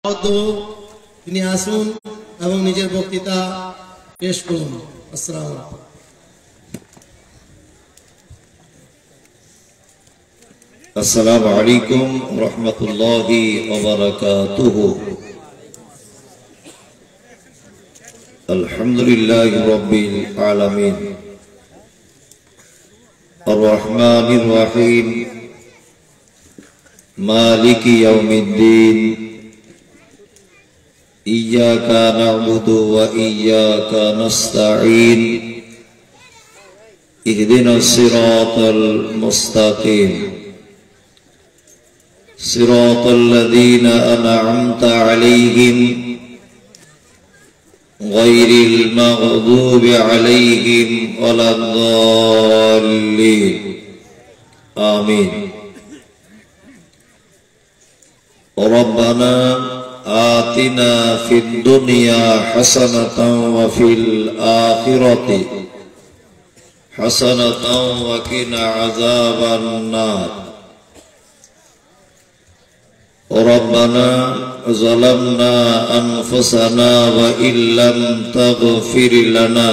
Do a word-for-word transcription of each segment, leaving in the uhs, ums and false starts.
তিনি আসুন এবং নিজের বক্তৃতা পেশ করুন। আসসালামু আলাইকুম। अस्सलामु अलैकुम रहमतुल्लाहि व बरकातुहु। अल्हम्दुलिल्लाहि रब्बिल आलमीन अर्रहमानिर रहीम मालिकि यौमिद्दीन इय्याका नअबुदु व इय्याका नस्तईन इहदिनस सिरातल मुस्तकीम सिरातल लज़ीना अनअमता अलैहिम गैरिल मग़दूबि अलैहिम वलद्दाल्लीन आमीन। रब्बना आतिना फिद दुनिया हसनतन व फिल आखिरति हसनतन व क़िना अज़ाबन नार। रब्बना ज़लमना अनफुसना व इल्लम तग़फिर लना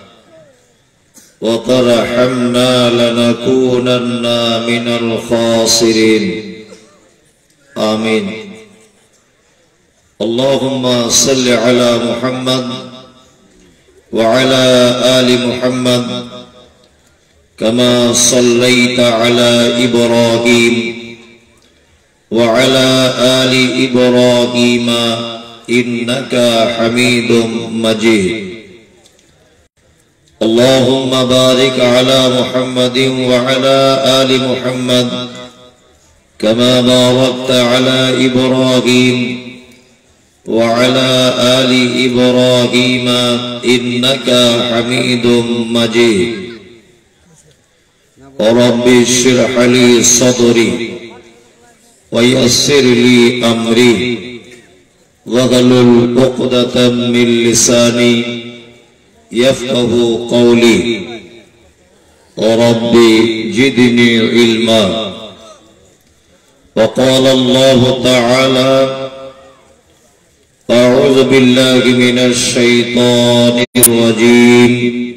व तरहमना लनकूनन्ना मिनल ख़ासिरीन आमीन। अल्लाहुम्मा सल्लि अला मुहम्मद व अला आलि मुहम्मद कमा सल्लैता अला इब्राहीम व अला आलि इब्राहीम इन्नका हमीदुम मजीद। अल्लाहुम्मा बारिक अला मुहम्मदिन व अला आलि मुहम्मद कमा बारकता अला इब्राहीम व अला आलि इब्राहीम इन्नका हमीदुम मजीद। रब्बि इश्रह ली सदरी वयस्सिर ली अमरी वहलुल उक़दतम मिन लिसानी यफ़क़हू क़ौली। रब्बि ज़िदनी इल्मा। वक़ाल अल्लाहु तआला अऊज़ु बिल्लाहि मिनश शैतानिर रजीम।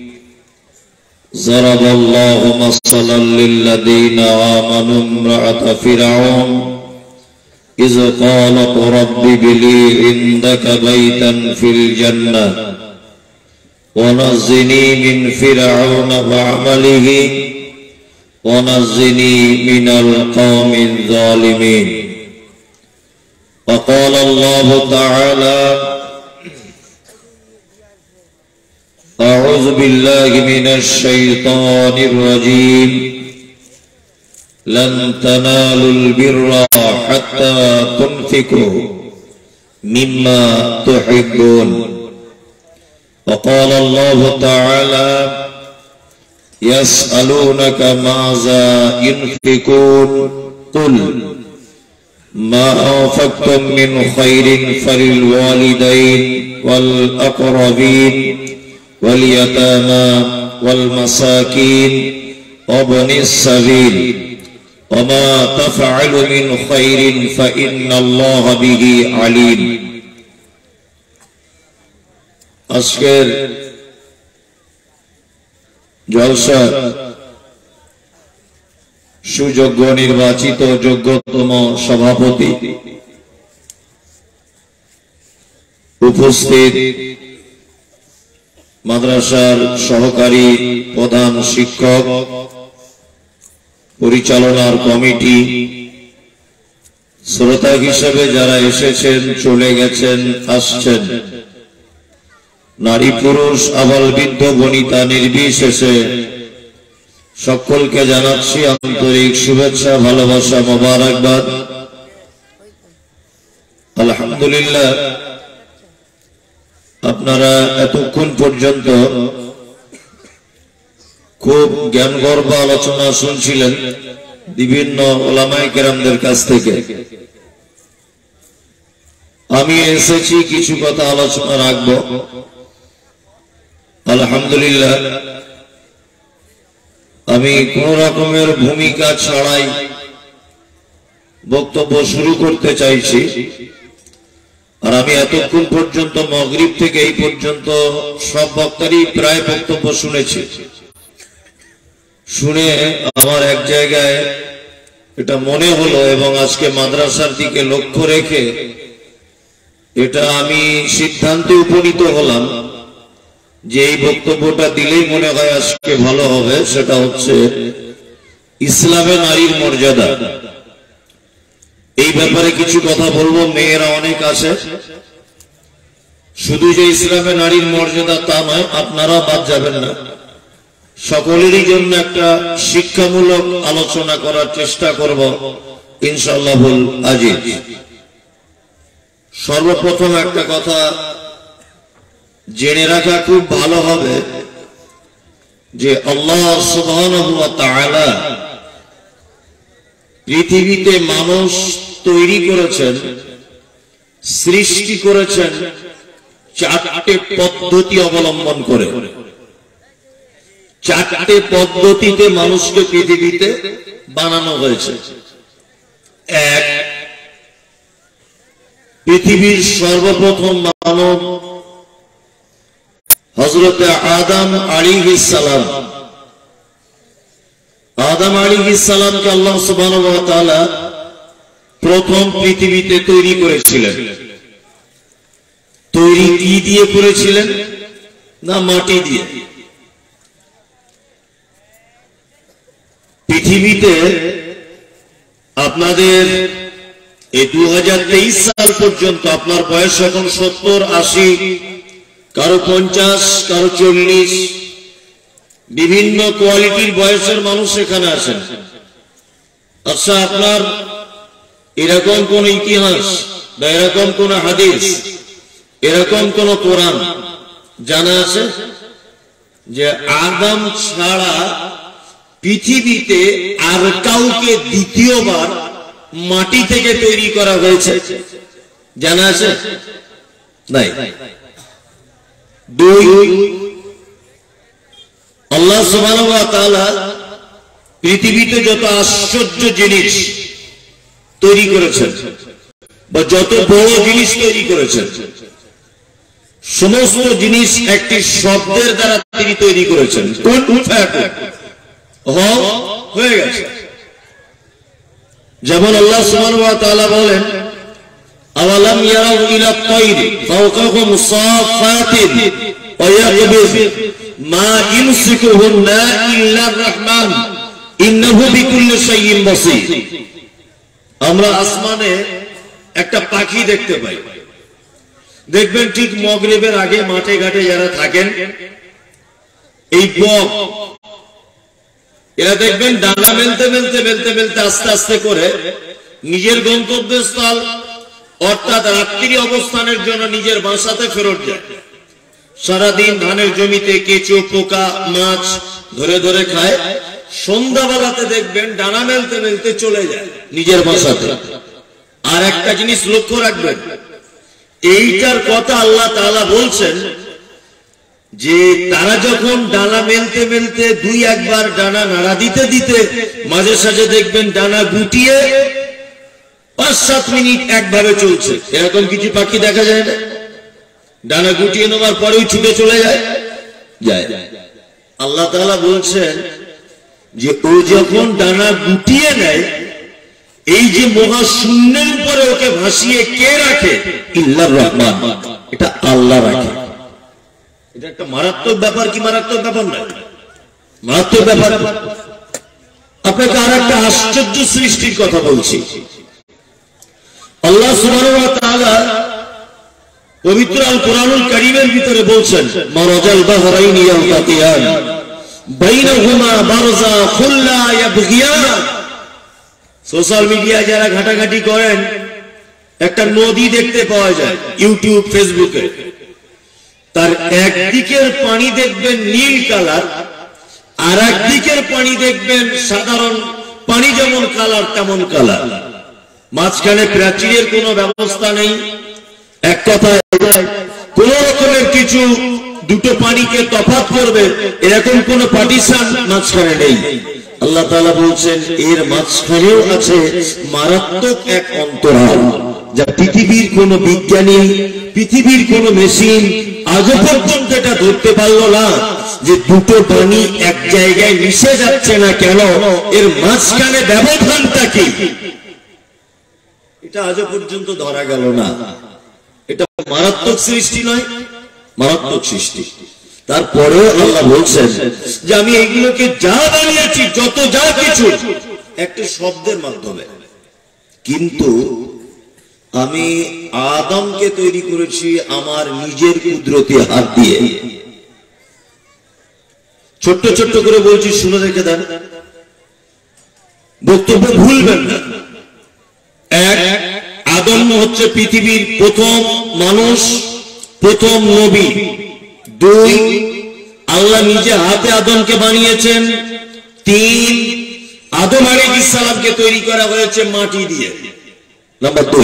ज़रबल्लाहु मसलन लिल्लज़ीना आमनू इम्रअत फ़िरऔन इज़ क़ालत रब्बि इब्नि इंदक बैतन फ़िल जन्नह व नज़्ज़िनी मिन फ़िरऔन व अमलिही व नज़्ज़िनी मिनल क़ौमिज़ ज़ालिमीन। वक़ाल अल्लाहु तआला अऊज़ु बिल्लाहि मिनश शैतानिर रजीम। लन तनालुल बिर्रा हत्ता तुनफ़िकू मिम्मा तुहिब्बून। वक़ाल अल्लाहु तआला यसअलूनका माज़ा युनफ़िकून क़ुल मा अंफ़क़्तुम मिन ख़ैरिन फ़लिल वालिदैन वल अक़रबीन वल यतामा वल मसाकीन वब्निस सबील वमा तफ़अलू मिन ख़ैरिन फ़इन्नल्लाह बिही अलीम। आजकेर जलसा सुयोग्य निर्वाचित योग्यतम सभापति उपस्थित माद्रासार सहकारी प्रधान शिक्षक परिचालनार कमिटी श्रोता हिसेबे जारा एसेछेन चले गेछेन आसछेन नारी पुरुष आबाल बृद्ध बनिता निर्बिशेषे सकलके जानाচ্ছি आंतरिक शुभेच्छा भालोबासा मोबारकबाद। आलহামদুলিল্লাহ আপনারা এতক্ষণ পর্যন্ত খুব জ্ঞানগর্ভ আলোচনা শুনছিলেন বিভিন্ন উলামায়ে কেরামদের কাছ থেকে। আমি এসেছি কিছু কথা আলোচনা রাখব। আলহামদুলিল্লাহ আমি কোন রকমের ভূমিকা ছাড়াই বক্তব্য শুরু করতে চাইছি। আর আমি এতক্ষণ পর্যন্ত মাগরিব থেকে এই পর্যন্ত সব বক্তারই প্রায় বক্তব্য শুনেছি। শুনে আমার এক জায়গায় এটা মনে হলো এবং আজকে মাদ্রাসার দিকে লক্ষ্য রেখে এটা আমি সিদ্ধান্তে উপনীত হলাম যে এই বক্তব্যটা দিলেই মনে হয় আজকে ভালো হবে। সেটা হচ্ছে ইসলামে নারীর মর্যাদা। এই ব্যাপারে কিছু কথা বলবো। মেয়েরা অনেক আছে, শুধু যে ইসলামে নারীর মর্যাদা তা নয়, আপনারাও বাদ যাবেন না। সকলেরই জন্য একটা শিক্ষামূলক আলোচনা করার চেষ্টা করব ইনশাআল্লাহ আজিজ। সর্বপ্রথম একটা কথা জেনে রাখা খুব ভালো হবে যে আল্লাহ সুবহানাহু ওয়া তাআলা পৃথিবীতে মানুষ তৈরি করেছেন, সৃষ্টি করেছেন চারটে পদ্ধতি অবলম্বন করে। চারটে পদ্ধতিতে মানুষকে পৃথিবীতে বানানো হয়েছে। এক, পৃথিবীর সর্বপ্রথম মানব হযরত আদম আলাইহিস সালাম। আদম আলাইহিস সালামকে আল্লাহ সুবহানাহু ওয়া তাআলা প্রথম পৃথিবীতে তৈরি করেছিলেন। তৈরি কি দিয়ে করেছিলেন? না, মাটি দিয়ে। পৃথিবীতে আপনাদের এই দু হাজার তেইশ সাল পর্যন্ত, আপনার বয়স এখন সত্তর, আশি, কারো পঞ্চাশ, কারো চল্লিশ, বিভিন্ন কোয়ালিটির বয়সের মানুষ এখানে আছেন। আচ্ছা, আপনার এরকম কোন ইতিহাস বা এরকম কোন হাদিস, এরকম কোন কোরআন জানা আছে যে আদম ছাড়া পৃথিবীতে আর কাউকে দ্বিতীয়বার মাটি থেকে তৈরি করা হয়েছে? জানা আছে? নাই। দুই, আল্লাহ সুবহানাহু ওয়া তাআলা পৃথিবীতে যত আশ্চর্য জিনিস তৈরি করেছেন বা যত বড় জিনিস তৈরি করেছেন, সমস্ত জিনিস একটি শব্দের দ্বারা তিনি তৈরি করেছেন। কোন? হয়ে গেছে। যেমন আল্লাহ সুবহানাহু ওয়া তাআলা বলেন, আওয়ালাম ইয়ারাউ ইলা তায়রি ফাওকাহুম সাফাতিন ওয়া ইয়াকবিজ মা ইমসিকুহুন্না ইল্লার রহমান ইন্নাহু বিকুল্লি শাইইন বাসীর। আমরা আসমানে একটা পাখি দেখতে পাই। দেখবেন ঠিক মাগরিবের আগে মাঠে ঘাটে যারা থাকেন, এই বক, এরা দেখবেন ডানা মেলতে মেলতে মেলতে মেলতে আস্তে আস্তে করে নিজের গন্তব্যস্থল অর্থাৎ রাত্রি অবস্থানের জন্য নিজের বাসাতে ফেরত যায়। সারাদিন ধানের জমিতে কেঁচো, পোকা, মাছ ধরে ধরে খায়। সন্ধ্যাবেলাতে দেখবেন ডানা মেলতে মেলতে চলে যায় নিজের বাসাতে। আর একটা জিনিস লক্ষ্য রাখবেন, এইটার কথা আল্লাহ তাআলা বলছেন যে তারা যখন ডানা মেলতে মেলতে দুই একবার ডানা নাড়া দিতে দিতে মাঝে সাঝে দেখবেন ডানা গুটিয়ে পাঁচ সাত মিনিট একভাবে চলছে। এরকম কিছু পাখি দেখা যায় না? ডানা গুটিয়ে নেওয়ার পরেও ছুটে চলে যায় যায় আল্লাহ তাআলা বলছেন যে ও যখন ডানা গুটিয়ে নেয়, এই যে মহাশূন্যের উপরে ওকে ভাসিয়ে কে রাখে? ইল্লার রহমান, এটা আল্লাহ রাখে। এটা একটা মারাত্মক ব্যাপার। কি মারাত্মক ব্যাপার? না, মারাত্মক ব্যাপার। আপনাকে আর একটা আশ্চর্য সৃষ্টির কথা বলছি। আল্লাহ সুবহানাহু ওয়া তাআলা পবিত্র আল কোরআনুল কারীমের ভিতরে বলছেন, মারাজাল বাহরাইনি ইয়ালতাকিয়ান বাইনাহুমা বারযাখুন লা ইয়াবগিয়ান। সোশ্যাল মিডিয়া যারা ঘাটাঘাটি করেন, একটা নদী দেখতে পাওয়া যায় ইউটিউব, ফেসবুকে। তার একদিকের পানি দেখবেন নীল কালার, আর একদিকের পানি দেখবেন সাধারণ পানি যেমন কালার তেমন কালার। মাঝখানে প্রাচীরের কোনো ব্যবস্থা নেই। এক কথায় কোন রকমের কিছু দুটো পানিকে তফাৎ করবে এরকম কোন পার্টিশন মাঝখানে নেই। আল্লাহ তাআলা বলছেন এর মাঝখানেও আছে মারাত্মক এক অন্তরাল। যা পৃথিবীর কোন বিজ্ঞানী, পৃথিবীর কোন মেশিন আজও পর্যন্ত এটা ধরতে পারলো না যে দুটো পানি এক জায়গায় মিশে যাচ্ছে না কেন, এর মাঝখানে ব্যবধানটা কি, এটা আজও পর্যন্ত ধরা গেল না। এটা মারাত্মক সৃষ্টি নয়, মারাত্মক সৃষ্টি। তারপরেও আল্লাহ বলছেন যে আমি এগুলোকে যা বানিয়েছি, যত যা কিছু একটা শব্দের মাধ্যমে, কিন্তু আমি আদমকে তৈরি করেছি আমার নিজের কুদরতি হাত দিয়ে। ছোট্ট ছোট্ট করে বলছি, শুনে রেখে দেন, বক্তব্য ভুলবেন না। এক, আদম হচ্ছে পৃথিবীর প্রথম মানুষ, প্রথম নবী। দুই, আল্লাহ নিজে হাতে আদমকে বানিয়েছেন। তিন, আদম আলাইহিস সালামকে তৈরি করা হয়েছে মাটি দিয়ে। নাম্বার দুই,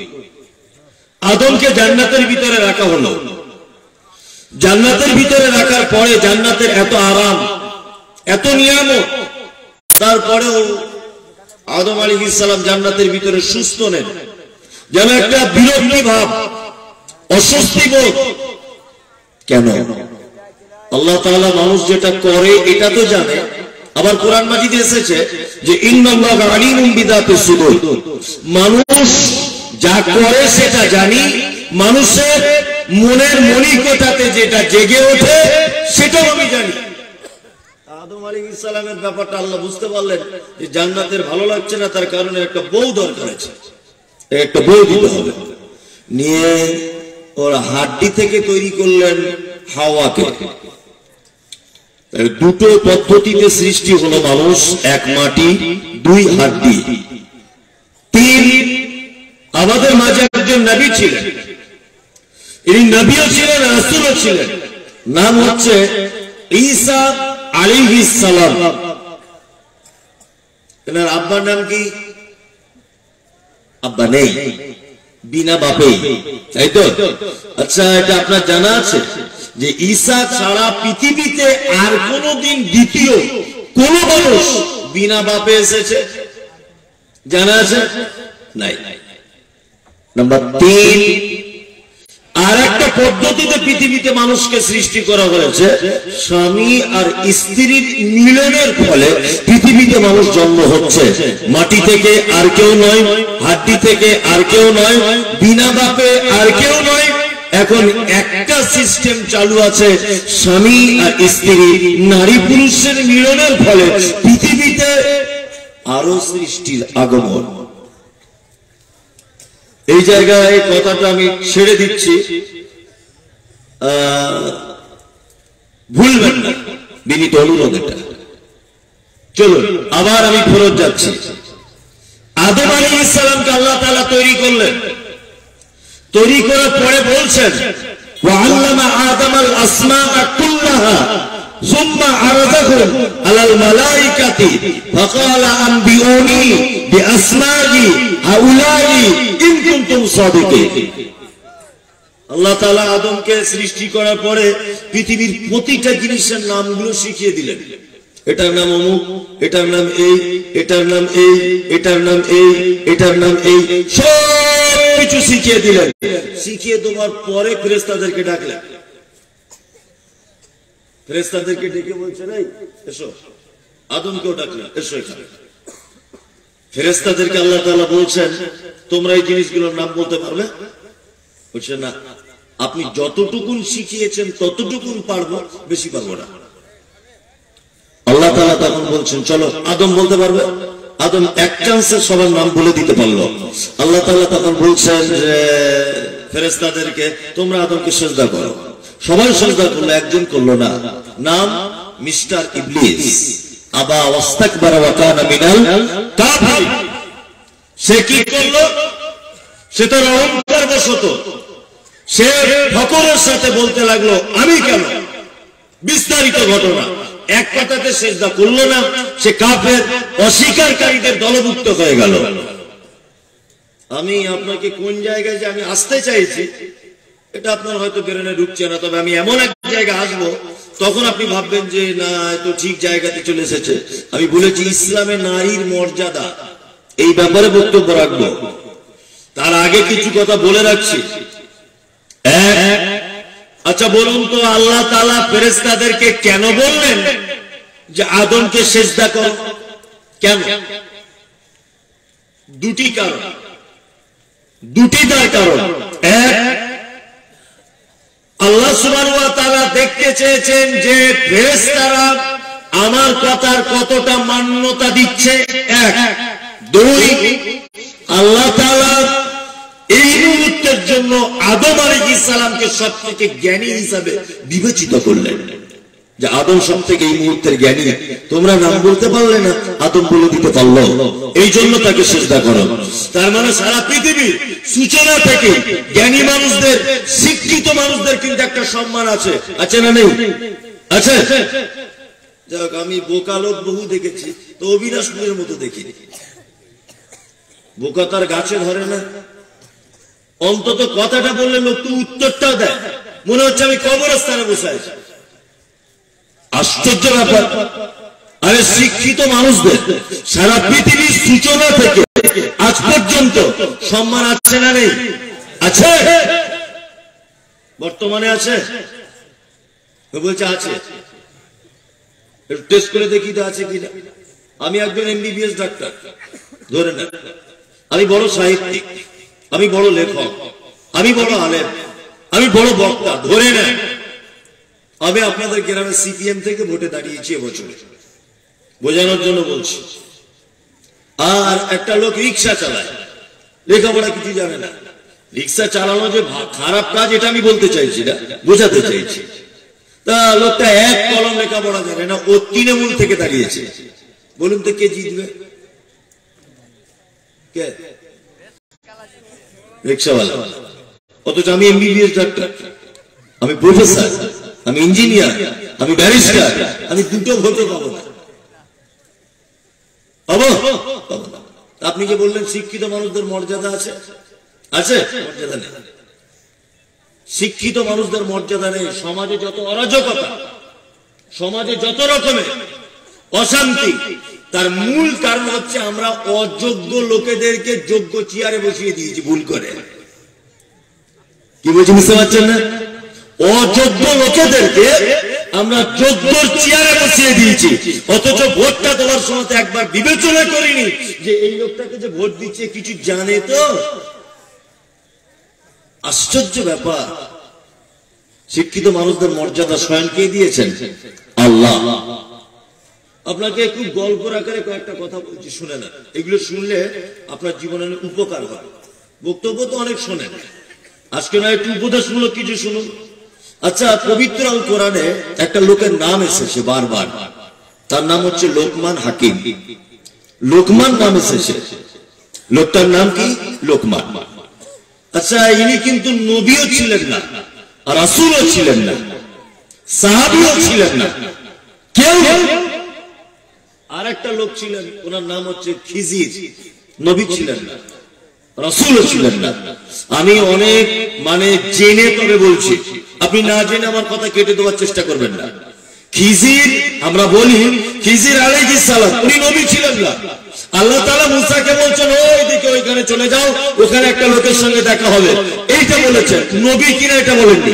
আদমকে জান্নাতের ভিতরে রাখা হলো। জান্নাতের ভিতরে রাখার পরে জান্নাতের এত আরাম, এত নিয়ামত, তারপরেও আদম আলাইহিস সালাম জান্নাতের ভিতরে সুস্থ নেন, যেন একটা বিরক্তি ভাব, অস্বস্তি বোধ। কেন? আল্লাহ তাআলা মানুষ যেটা করে এটা তো জানে। আবার কোরআন মাজিদে এসেছে যে ইন্নাল্লাহা আলিমুম বিযাতিস সুদূর, মানুষ যা করে সেটা জানি, মানুষের মনের মণিকোঠাতে যেটা জেগে ওঠে সেটাও আমি জানি। আদম আলাইহিস সালামের ব্যাপারটা আল্লাহ বুঝতে পারলেন যে জান্নাতের ভালো লাগছে না, তার কারণে একটা বউ দরকার আছে, একটা বউ দিতে হবে। নিয়ে ওর হাড্ডি থেকে তৈরি করলেন হাওয়াকে। দুটো পদ্ধতিতে সৃষ্টি হলো মানুষ, এক মাটি, দুই হাড্ডি। তিন, আমাদের মাঝে একজন নবী ছিলেন, ইনি নবীও ছিলেন, রাসূলও ছিলেন, নাম হচ্ছে ঈসা আলাইহিস সালাম। এনার আব্বার নাম কি? আব্বা নেই, বিনা বাপেই, তাই তো? আচ্ছা, এটা আপনার জানা আছে যে ঈসা ছাড়া পৃথিবীতে আর কোনদিন দ্বিতীয় কোন মানুষ বিনা বাপে এসেছে? জানা আছে? নাই। নাম্বার তিন, আর একটা পদ্ধতিতে পৃথিবীতে মানুষকে সৃষ্টি করা হয়েছে, স্বামী আর স্ত্রীর মিলনের ফলে পৃথিবীতে মানুষ জন্ম হচ্ছে। মাটি থেকে আর কেউ নয়, হাড্ডি থেকে আর কেউ নয়, বিনা বাপে আর কেউ নয়। এখন একটা সিস্টেম চালু আছে, স্বামী আর স্ত্রী, নারী পুরুষের মিলনের ফলে পৃথিবীতে আরো সৃষ্টির আগমন। এই জায়গায় কথাটা আমি ছেড়ে দিচ্ছি, ভুলবেন না, বিনীত অনুরোধ এটা। চলুন আবার আমি ফেরত যাচ্ছি। আদম আলাইহিস সালামকে আল্লাহ তাআলা তৈরি করলেন, তৈরি করার পরে বলছেন ওয়া আল্লামা আদামাল আসমাআ কুল্লাহা সুম্মা আরাদাহুম আলাল মালাইকাতি ফাকালা আনবিউনি বিআসমাই হাউলাই ইন কুনতুম সাদিকিন। আল্লাহ তাআলা আদমকে সৃষ্টি করার পরে পৃথিবীর প্রতিটা জিনিসের নামগুলো শিখিয়ে দিলেন। এটার নাম অমুক, এটার নাম এই, এটার নাম এই, এটার নাম এই, এটার নাম এই, সব কিছু শিখিয়ে দিলেন। শিখিয়ে দেওয়ার পরে ফেরেশতাদেরকে ডাকলেন, ফেরেশতাদেরকে ডেকে বলছেন এই এসো, আদমকেও ডাকলেন, এসো এখানে। ফেরেশতাদেরকে আল্লাহ তাআলা বলছেন তোমরা এই জিনিসগুলোর নাম বলতে পারবে? বলছে না, আপনি যতটুকুন শিখিয়েছেন ততটুকুন পারবো, বেশি পারবো না। আল্লাহ তাআলা তখন বলছেন চলো, আদম বলতে পারবে? আদম এক চান্সে সবার নাম বলে দিতে পারলো। আল্লাহ তাআলা তখন বলছেন যে ফেরেশতাদেরকে তোমরা আদমকে সিজদা করো। সবাই সিজদা করলো, একজন করলো না, নাম মিস্টার ইবলিস। আবা ওয়াস্তাকবারা ওয়া কানা মিনাল কাফিরিন। সে কি করলো? সে তার অহংকার বশত সে ফখরের সাথে বলতে লাগলো আমি কেন, বিস্তারিত ঘটনা। এক কথাতে সিজদা করলো না, সে কাফের অস্বীকারীদের দলভুক্ত হয়ে গেল। আমি আপনাকে কোন জায়গায় যে আমি আসতে চাইছি এটা আপনার হয়তো বেরেনে ঢুকছে না, তবে আমি এমন এক জায়গায় আসবো তখন আপনি ভাববেন যে না তো ঠিক জায়গাতে চলে এসেছে। আমি বলেছি ইসলামে নারীর মর্যাদা, এই ব্যাপারে বক্তব্য রাখবো। তার আগে কিছু কথা বলে রাখছি। আচ্ছা বলুন তো, আল্লাহ তাআলা ফেরেশতাদেরকে কেন বললেন যে আদমকে সিজদা করো? কেন? দুটি কারণ, দুটি তার কারণ। এক, আল্লাহ সুবহানাহু ওয়া তাআলা দেখতে চেয়েছেন যে ফেরেশতারা আমার কথার কতটা মান্যতা দিচ্ছে। এক। দুই, আল্লাহ তাআলা এই মুহূর্তের জন্য আদম আলাইহিস সালামকে সবথেকে জ্ঞানী হিসাবে বিবেচিত করলেন, যে আদম সবথেকে এই মুহূর্তের জ্ঞানী। তোমরা নাম বলতে পারলে না, আদম বলে দিতে পারলো, এই জন্য তাকে সিজদা করো। তার মানে সারা পৃথিবীর সূচনা থেকে জ্ঞানী মানুষদের, শিক্ষিত মানুষদের কিন্তু একটা সম্মান আছে, আছে না নেই? আছে। যাক, আমি বোকা লোক বহু দেখেছি, তো অবিনাশ মুখের মতো দেখিনি। বোকা তার গাছে ধরে না, অন্তত কথাটা বললে লোক তো উত্তরটাও দেয়, মনে হচ্ছে আমি কবরস্থানে বসে আছি। আশ্চর্য ব্যাপার। আরে শিক্ষিত মানুষদের সারা পৃথিবীর সূচনা থেকে আজ পর্যন্ত সম্মান আছে না নেই? আছে, বর্তমানে আছে। বলছে আছে, একটু টেস্ট করে দেখি তো আছে কিনা। আমি একজন এমবিবিএস ডাক্তার, ধরে না, আমি বড় সাহিত্যিক, আমি বড় লেখক, আমি বড় আলেম, আমি বড় বক্তা, ধরে না, আমি আপনাদের গ্রামে সিপিএম থেকে ভোটে দাঁড়িয়েছি এবছরে, বোঝানোর জন্য বলছি। আর একটা লোক রিক্সা চালায়, লেখাপড়া কিছু জানে না। রিক্সা চালানো যে খারাপ কাজ এটা আমি বলতে চাইছি না, বোঝাতে চাইছি। তা লোকটা এক কলম লেখাপড়া জানে না, ও তৃণমূল থেকে দাঁড়িয়েছে। বলুন তো কে জিতবে? কে? রিক্সাওয়ালা। অথচ আমি এমবিবিএস ডাক্তার, আমি প্রফেসর, আমি ইঞ্জিনিয়ার, আমি ব্যারিস্টার, আমি দুটো ভোটও পাবো না। পাবো? আপনি যে বললেন শিক্ষিত মানুষদের মর্যাদা আছে, আছে? মর্যাদা নেই। শিক্ষিত মানুষদের মর্যাদা নেই। সমাজে যত অরাজকতা, সমাজে যত রকমের অশান্তি, তার মূল কারণ হচ্ছে আমরা অযোগ্য লোকেদেরকে যোগ্য চেয়ারে বসিয়ে দিয়েছি ভুল করে। কি বলছি বুঝতে পারছেন না? অযোগ্য লোকেদেরকে আমরা যোগ্য চেয়ারে বসিয়ে দিয়েছি, অথচ ভোটটা দেওয়ার সময় একবার বিবেচনা করিনি যে এই লোকটাকে যে ভোট দিচ্ছে কিছু জানে তো। আশ্চর্য ব্যাপার। শিক্ষিত মানুষদের মর্যাদা স্বয়ং কে দিয়েছেন? আল্লাহ। আপনাকে খুব গল্প আকারে কয়েকটা কথা বলছি, শুনে না। এগুলো শুনলে আপনার জীবনের উপকার হয়। বক্তব্য তো অনেক শোনেন, আজকে না একটু উপদেশমূলক কিছু শুনুন। আচ্ছা, পবিত্র আল কোরআনে একটা লোকের নাম এসেছে বারবার, তার নাম হচ্ছে লোকমান হাকিম। লোকমান নাম এসেছে, লোকটার নাম কি? লোকমান। আচ্ছা, ইনি কিন্তু নবীও ছিলেন না, আর রাসূলও ছিলেন না, সাহাবীও ছিলেন না, কেউ। আর একটা লোক ছিলেন, ওনার নাম হচ্ছে খিজির। নবী ছিলেন না, রাসূলও ছিলেন না। আমি অনেক মানে জেনে তবে বলছি, আপনি না জেনে আমার কথা কেটে দেওয়ার চেষ্টা করবেন না। খিজির, আমরা বলি খিজির আলাইহিস সালাম, উনি নবী ছিলেন না। আল্লাহ তাআলা মুসাকে বলছেন ওইদিকে ওইখানে চলে যাও, ওখানে একটা লোকের সঙ্গে দেখা হবে, এইটা বলেছেন। নবী কিনা এটা বলেননি।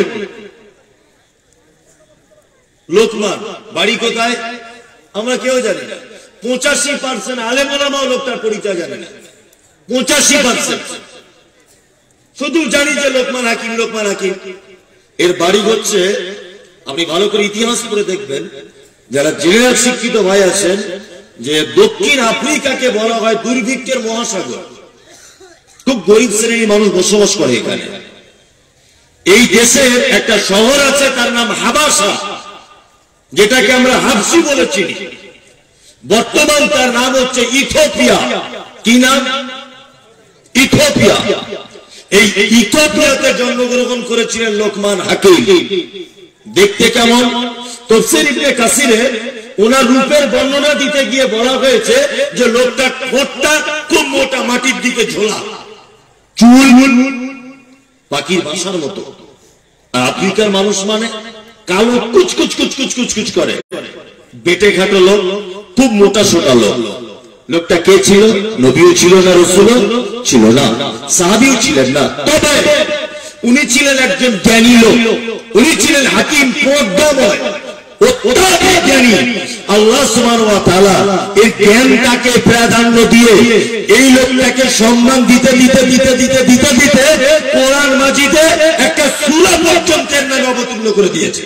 লোকমান বাড়ি কোথায় আমরা কেউ জানি না। পঁচাশি পার্সেন্ট আলেম ওলামাও লোকটার পরিচয় জানে না, পঁচাশি পার্সেন্ট। শুধু জানি যে লোকমান হাকিম, লোকমান হাকিম। এর বাড়ি হচ্ছে, আপনি ভালো করে ইতিহাস পড়ে দেখবেন, যারা জেনারেল শিক্ষিত ভাই আছেন, যে দক্ষিণ আফ্রিকাকে বলা হয় দুর্ভিক্ষের মহাসাগর। খুব গরিব শ্রেণীর মানুষ বসবাস করে এখানে। এই দেশের একটা শহর আছে, তার নাম হাবাসা, যেটাকে আমরা হাবসি বলে চিনি। বর্তমান তার নাম হচ্ছে ইথিওপিয়া। কি নাম? ইথিওপিয়া। এই ইথিওপিয়াতে জন্মগ্রহণ করেছিলেন লোকমান হাকিম। দেখতে কেমন? তাফসীর ইবনে কাসিরে ওনার রূপের বর্ণনা দিতে গিয়ে বলা হয়েছে যে লোকটার ঠোঁটটা খুব মোটা, মাটির দিকে ঝোলা, চুল পাখির বাসার মতো। আর আফ্রিকার মানুষ মানে কালো, কুচকুচ কুচকুচ কুচকুচ করে, বেটে খাটো লোক, খুব মোটা সোটা লোক। লোকটা কে ছিল? নবীও ছিল না, রাসূলও ছিল না, সাহাবীও ছিলেন না, তবে উনি ছিলেন একজন জ্ঞানী লোক, উনি ছিলেন হাকিম, প্রজ্ঞাময়, অত্যাধিক জ্ঞানী। আল্লাহ সুবহানাহু ওয়া তাআলা এই জ্ঞানটাকে প্রাধান্য দিয়ে এই লোকটাকে সম্মান দিতে দিতে দিতে দিতে দিতে দিতে কোরআন মাজিদে একটা সূরা পর্যন্ত এর নামে অবতীর্ণ করে দিয়েছে।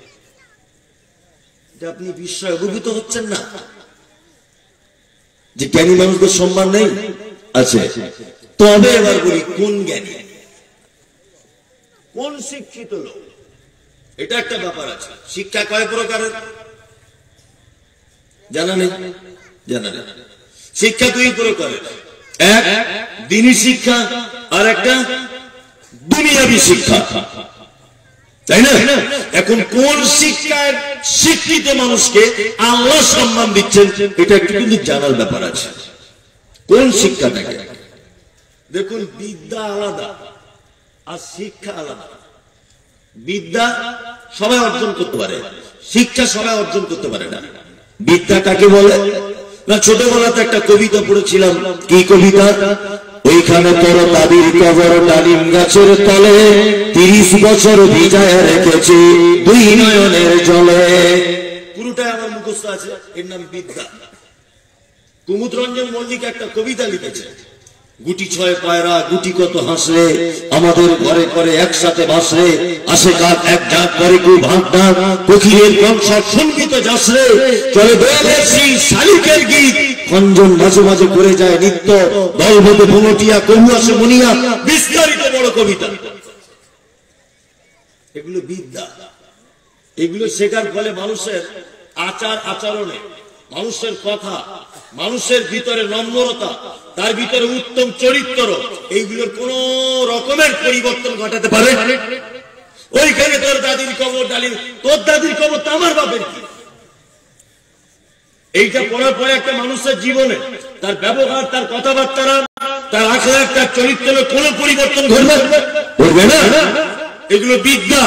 আপনি বিস্ময়ে অভিভূত হচ্ছেন না যে জ্ঞানী মানুষদের সম্মান নেই? আছে। তবে এবার বলি, কোন জ্ঞানী, কোন শিক্ষিত লোক, এটা একটা ব্যাপার আছে। শিক্ষা কয় প্রকারের জানা নেই? জানা নেই। শিক্ষা দুই প্রকারের, এক দ্বীনি শিক্ষা আর একটা দুনিয়াবী শিক্ষা, তাই না? এখন কোন শিক্ষার শিক্ষিত মানুষকে আল্লাহ সম্মান দিচ্ছেন, এটা একটু কিন্তু জানার ব্যাপার আছে। কোন শিক্ষাটাকে দেখুন, বিদ্যা আলাদা আর শিক্ষা আলাদা। বিদ্যা সবাই অর্জন করতে পারে, শিক্ষা সবাই অর্জন করতে পারে না। বিদ্যা কাকে বলে না, ছোটবেলাতে একটা কবিতা পড়েছিলাম। কি কবিতা? ওইখানে তোর দাদির কবর ডালিম গাছের তলে, তিরিশ বছর ভিজায় রেখেছি দুই নয়নের জলে। পুরোটাই আমার মুখস্থ আছে, এর নাম বিদ্যা। কুমুদ রঞ্জন মল্লিক একটা কবিতা লিখেছে, গুটি ছয় পায়রা গুটি কত হাসলে, আমাদের ঘরে ঘরে একসাথে ভাসলে, আসে কাক এক ডাক করে কু ভাগ ডাক, কোকিলের কনসার সঙ্গীত যাসরে, চলে দোয়েলেসি শালিকের গীত, খঞ্জন মাঝে মাঝে করে যায় নিত্য, দলভেদে ভুমটিয়া কবু আসে মনিয়া, বিস্তারিত বড় কবিতা। এগুলো বিদ্যা। এগুলো শেখার ফলে মানুষের আচার আচরণে, মানুষের কথা, মানুষের ভিতরে নম্রতা, তার ভিতরে উত্তম চরিত্র, এইগুলোর কোন রকমের পরিবর্তন ঘটাতে পারে। ওইখানে তোর দাদির কবর ডালিম, তোর দাদির কবর তো আমার বাপের কি? এইটা পড়ার পরে একটা মানুষের জীবনে তার ব্যবহার, তার কথাবার্তা, তার আখলাক, তার চরিত্রের কোন পরিবর্তন ঘটবে? ঘটবে না। এগুলো বিদ্যা।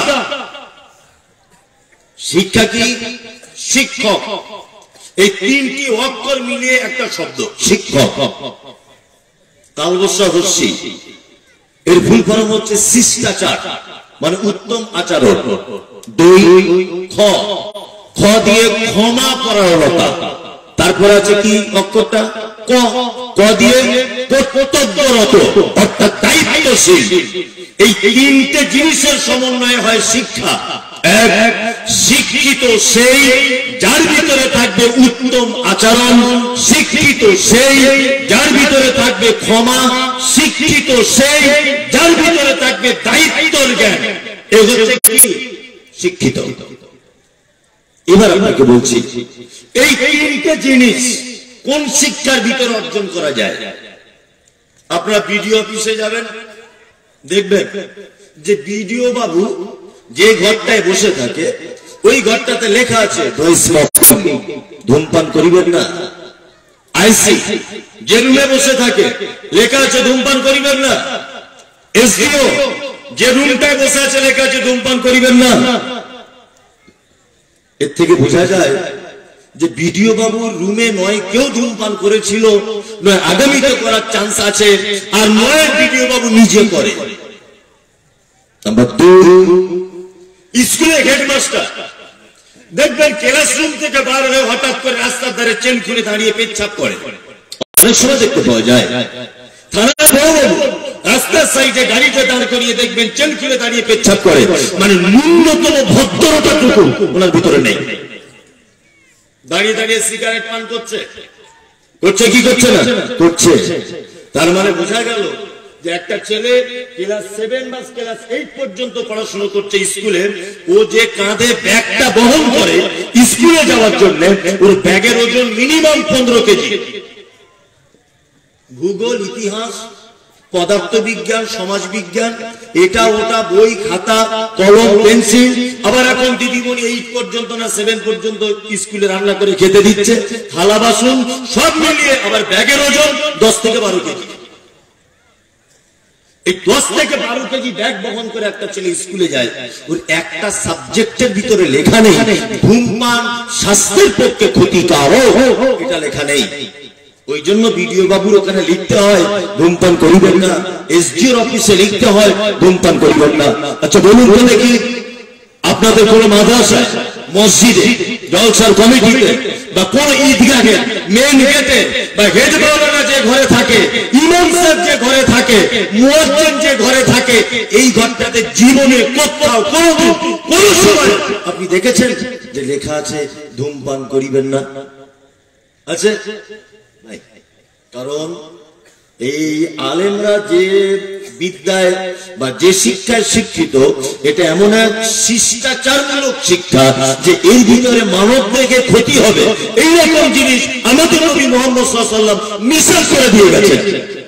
শিক্ষা কি? শিক্ষক। এই তিনটি অক্ষর মিলিয়ে একটা শব্দ শিক্ষক। কালবস্যা হস্যি, এর ফুল ফর্ম হচ্ছে শিষ্টাচার, মানে উত্তম আচরণ। দুই খ, খ দিয়ে ক্ষমা পরায়ণতা। তারপর আছে কি অক্ষরটা? ক, ক দিয়ে কর্তব্যরত অর্থাৎ দায়িত্বশীল। এই তিনটে জিনিসের সমন্বয়ে হয় শিক্ষা। এক, শিক্ষিত সেই যার ভিতরে থাকবে উত্তম আচরণ, শিক্ষিত সেই যার ভিতরে থাকবে ক্ষমা, শিক্ষিত সেই যার ভিতরে থাকবে দায়িত্বর জ্ঞান। এই হচ্ছে কি শিক্ষিত। এবার আপনাকে বলছি, এই তিনটে জিনিস কোন শিক্ষার ভিতরে অর্জন করা যায়? আপনারা বিডিও অফিসে যাবেন, দেখবেন যে বিডিও বাবু যে ঘরটায় বসে থাকে ওই ঘরটাতে লেখা আছে ধূমপান করিবেন না। আইসি যে রুমে বসে থাকে লেখা আছে ধূমপান করিবেন না। এসডিও যে রুমটায় বসে আছে লেখা আছে ধূমপান করিবেন না। এর থেকে বোঝা যায় যে বিডিও বাবুর রুমে নয় কেউ ধূমপান করেছিল, নয় আগামীতে করার চান্স আছে, আর নয় বিডিও বাবু নিজে করে। নাম্বার দুই, স্কুলে হেডমাস্টার দেখবেন ক্লাসরুম থেকে বার হয়ে হঠাৎ করে রাস্তার ধারে চেন খুলে দাঁড়িয়ে পেচ্ছাপ করে। অনেক সময় দেখতে পাওয়া যায় থানার বড়বাবু রাস্তার সাইডে গাড়িতে দাঁড় করিয়ে দেখবেন চেন খুলে দাঁড়িয়ে পেচ্ছাপ করে, মানে ন্যূনতম ভদ্রতাটুকু ওনার ভিতরে নেই। দাঁড়িয়ে দাঁড়িয়ে সিগারেট পান করছে, করছে কি করছে না করছে। তার মানে বোঝা গেল যে একটা ছেলে ক্লাস সেভেন বা ক্লাস এইট পর্যন্ত পড়াশোনা করছে স্কুলে, ও যে কাঁধে ব্যাগটা বহন করে স্কুলে যাওয়ার জন্য, ওর ব্যাগের ওজন মিনিমাম পনেরো কেজি। ভূগোল, ইতিহাস, পদার্থবিজ্ঞান, সমাজ বিজ্ঞান, এটা ওটা বই খাতা কলম পেন্সিল, আবার এখন দিদিমণি এইট পর্যন্ত না সেভেন পর্যন্ত স্কুলে রান্না করে খেতে দিচ্ছে, থালা বাসন সব মিলিয়ে আবার ব্যাগের ওজন দশ থেকে বারো কেজি। এই দশ থেকে বারো কেজি ব্যাগ বহন করে একটা ছেলে স্কুলে যায়, ওর একটা সাবজেক্টের ভিতরে লেখা নেই ধূমপান স্বাস্থ্যের পক্ষে ক্ষতিকারক, এটা লেখা নেই। ওই জন্য বিডিও বাবুর ওখানে লিখতে হয় ধূমপান করিবেন না, এসডিওর অফিসে লিখতে হয় ধূমপান করিবেন না। আচ্ছা বলুন তো দেখি, আপনাদের কোন মাদ্রাসায়, মসজিদে, জলসার কমিটিতে বা কোন ঈদগাহে মেন গেটে বা হেড মাওলানা যে ঘরে থাকে, ইমাম সাহেব যে ঘরে থাকে, মুয়াজ্জিন যে ঘরে থাকে, এই ঘরটাতে জীবনে কোথাও কোনদিন কোন সময় আপনি দেখেছেন যে লেখা আছে ধূমপান করিবেন না? আছে? কারণ এই আলেমরা যে বিদ্যায় বা যে শিক্ষায় শিক্ষিত, এটা এমন এক শিষ্টাচারমূলক শিক্ষা যে এর ভিতরে মানব থেকে ক্ষতি হবে এইরকম জিনিস আমাদের নবী মুহাম্মদ সাল্লাল্লাহু আলাইহি ওয়াসাল্লাম মিশন করে দিয়ে গেছেন।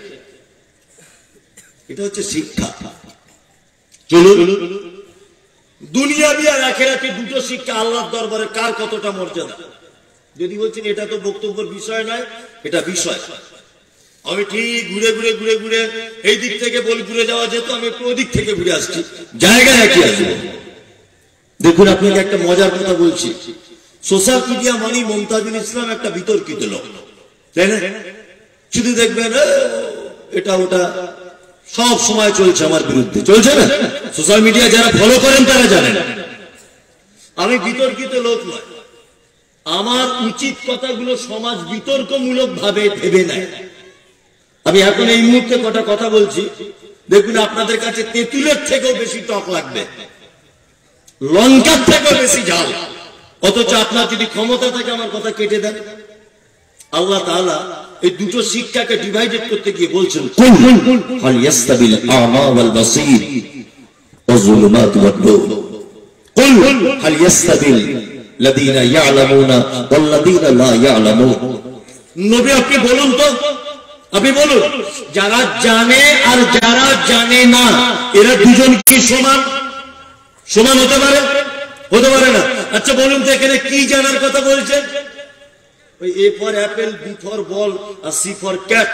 এটা হচ্ছে শিক্ষা। চলুন, দুনিয়াবি আর আখিরাতি দুটো শিক্ষা আল্লাহর দরবারে কার কতটা মর্যাদা? যদি বলছেন এটা তো বক্তব্যের বিষয় নয়, এটা বিষয়। আমি ঠিক ঘুরে ঘুরে ঘুরে ঘুরে এই দিক থেকে বলি ঘুরে যাওয়া যেত, আমি একটু ওদিক থেকে ঘুরে আসছি, জায়গায় একই আসবো। দেখুন আপনাকে একটা মজার কথা বলছি, সোশ্যাল মিডিয়া মানে মমতাজুল ইসলাম একটা বিতর্কিত লোক, তাই না? শুধু দেখবেন এটা ওটা সব সময় চলছে আমার বিরুদ্ধে, চলছে না? সোশ্যাল মিডিয়া যারা ফলো করেন তারা জানেন আমি বিতর্কিত লোক নয়। আমার উচিত কথাগুলো সমাজ বিতর্কমূলক ভাবে ভেবে নেয়। আমি এখন এই মুহূর্তে কটা কথা বলছি, দেখুন আপনাদের কাছে তেঁতুলের থেকেও বেশি টক লাগবে, লঙ্কার থেকেও বেশি ঝাল। অথচ আপনার যদি ক্ষমতা থাকে আমার কথা কেটে দেন। আল্লাহ তাআলা এই দুটো শিক্ষাকে ডিভাইডেড করতে গিয়ে বলছেন, কুল হাল ইয়াস্তাবিল আমা ওয়াল বাসীর ওয়া যুলুমাতু ওয়ান নূর, কুল হাল ইয়াস্তাবিল লাযীনা ইয়ালামুনা ওয়াল লাযীনা লা ইয়ালামুন। নবী আপনি বলুন তো, আপনি বলুন, যারা জানে আর যারা জানে না এরা দুজন কি সমান? সমান হতে পারে? হতে পারে না। আচ্ছা বলুন তো এখানে কি জানার কথা বলছেন? ওই A for apple, B for ball আর সি ফর ক্যাট,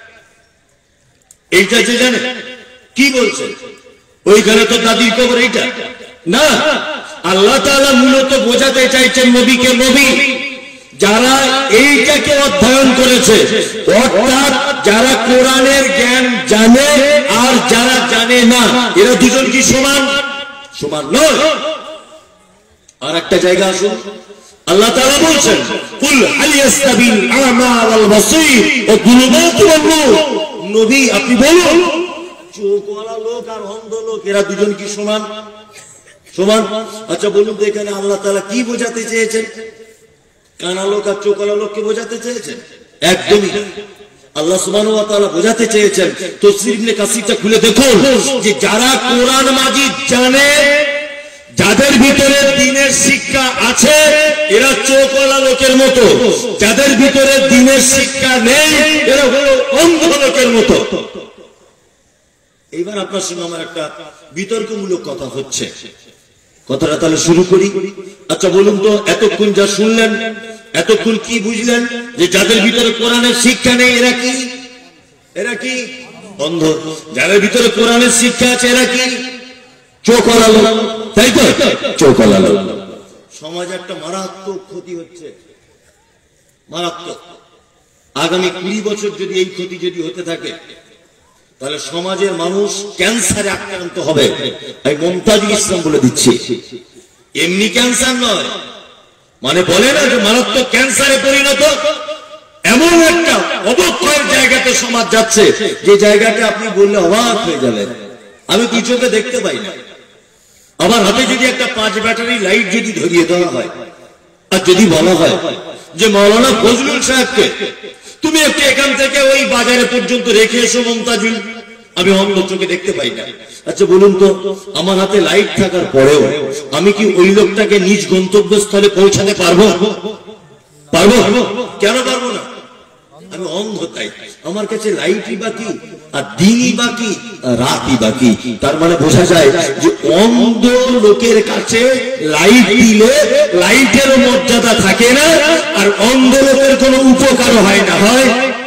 এইটা যে জানে কি বলছে? ওইখানে তো দাদির কবর, এইটা না। আল্লাহ তাআলা মূলত বোঝাতে চাইছেন নবীকে, নবী যারা এইটাকে অধ্যয়ন করেছে, অর্থাৎ যারা কোরআনের জ্ঞান জানে আর যারা জানে না, এরা দুজন কি সমান? সমান নয়। আর একটা জায়গা আসুন, আল্লাহ তাআলা বলছেন, কুল হাল ইয়াস্তাবিল আমা ওয়াল বাসীর ওয়া যুলুমাতু ওয়ান নূর। নবী আপনি বলুন, চোখওয়ালা লোক আর অন্ধ লোক এরা দুজন কি সমান? সমান। আচ্ছা বলুন তো এখানে আল্লাহ তাআলা কি বোঝাতে চেয়েছেন? কানা লোক আর চোখওয়ালা লোককে বোঝাতে চেয়েছেন? একদমই না। আল্লাহ সুবহানাহু ওয়া তাআলা বোঝাতে চেয়েছেন, তাফসীর ইবনে কাসিরটা খুলে দেখুন, যে যারা কোরআন মাজিদ জানে, যাদের ভিতরে দ্বীনের শিক্ষা আছে, এরা চোখওয়ালা লোকের মতো। যাদের ভিতরে দ্বীনের শিক্ষা নেই, এরা হলো অন্ধ লোকের মতো। এইবার আপনার সঙ্গে আমার একটা বিতর্কমূলক কথা হচ্ছে, কথাটা তাহলে শুরু করি। আচ্ছা বলুন তো, এতক্ষণ যা শুনলেন, এতক্ষণ কি বুঝলেন? যে যাদের ভিতরে কোরআনের শিক্ষা নেই এরা কি? এরা কি অন্ধ। যাদের ভিতরে কোরআনের শিক্ষা আছে এরা কি? চোখওয়ালা লোক, তাই তো? চোখওয়ালা লোক। সমাজে একটা মারাত্মক ক্ষতি হচ্ছে, মারাত্মক। আগামী কুড়ি বছর যদি এই ক্ষতি যদি হতে থাকে, তাহলে সমাজের মানুষ ক্যান্সারে আক্রান্ত হবে। আমি মমতাজুল ইসলাম বলে দিচ্ছি, এমনি ক্যান্সার নয়, মানে বলে না যে মারাত্মক ক্যান্সারে পরিণত, এমন একটা অবক্ষয়ের জায়গাতে সমাজ যাচ্ছে, যে জায়গাটা আপনি বললে অবাক হয়ে যাবেন। আমি দুই চোখে দেখতে পাই না। আমার হাতে যদি একটা পাঁচ ব্যাটারি লাইট যদি ধরিয়ে দেওয়া হয়, আর যদি বলা হয় যে মাওলানা ফজলুল সাহেবকে তুমি একটু এখান থেকে ওই বাজারে পর্যন্ত রেখে এসো মমতাজুল, আমি অন্ধ চোখে দেখতে পাই না। আচ্ছা বলুন তো, আমার হাতে লাইট থাকার পরেও আমি কি ওই লোকটাকে নিজ গন্তব্যস্থলে পৌঁছাতে পারবো? পারবো? কেন পারবো না? আমি অন্ধ, তাই আমার কাছে লাইটই বাকি আর দিনই বাকি, রাতই বাকি। তার মানে বোঝা যায় যে অন্ধ লোকের কাছে লাইট দিলে লাইটেরও মর্যাদা থাকে না, আর অন্ধ লোকের কোনো উপকার হয় না। হয়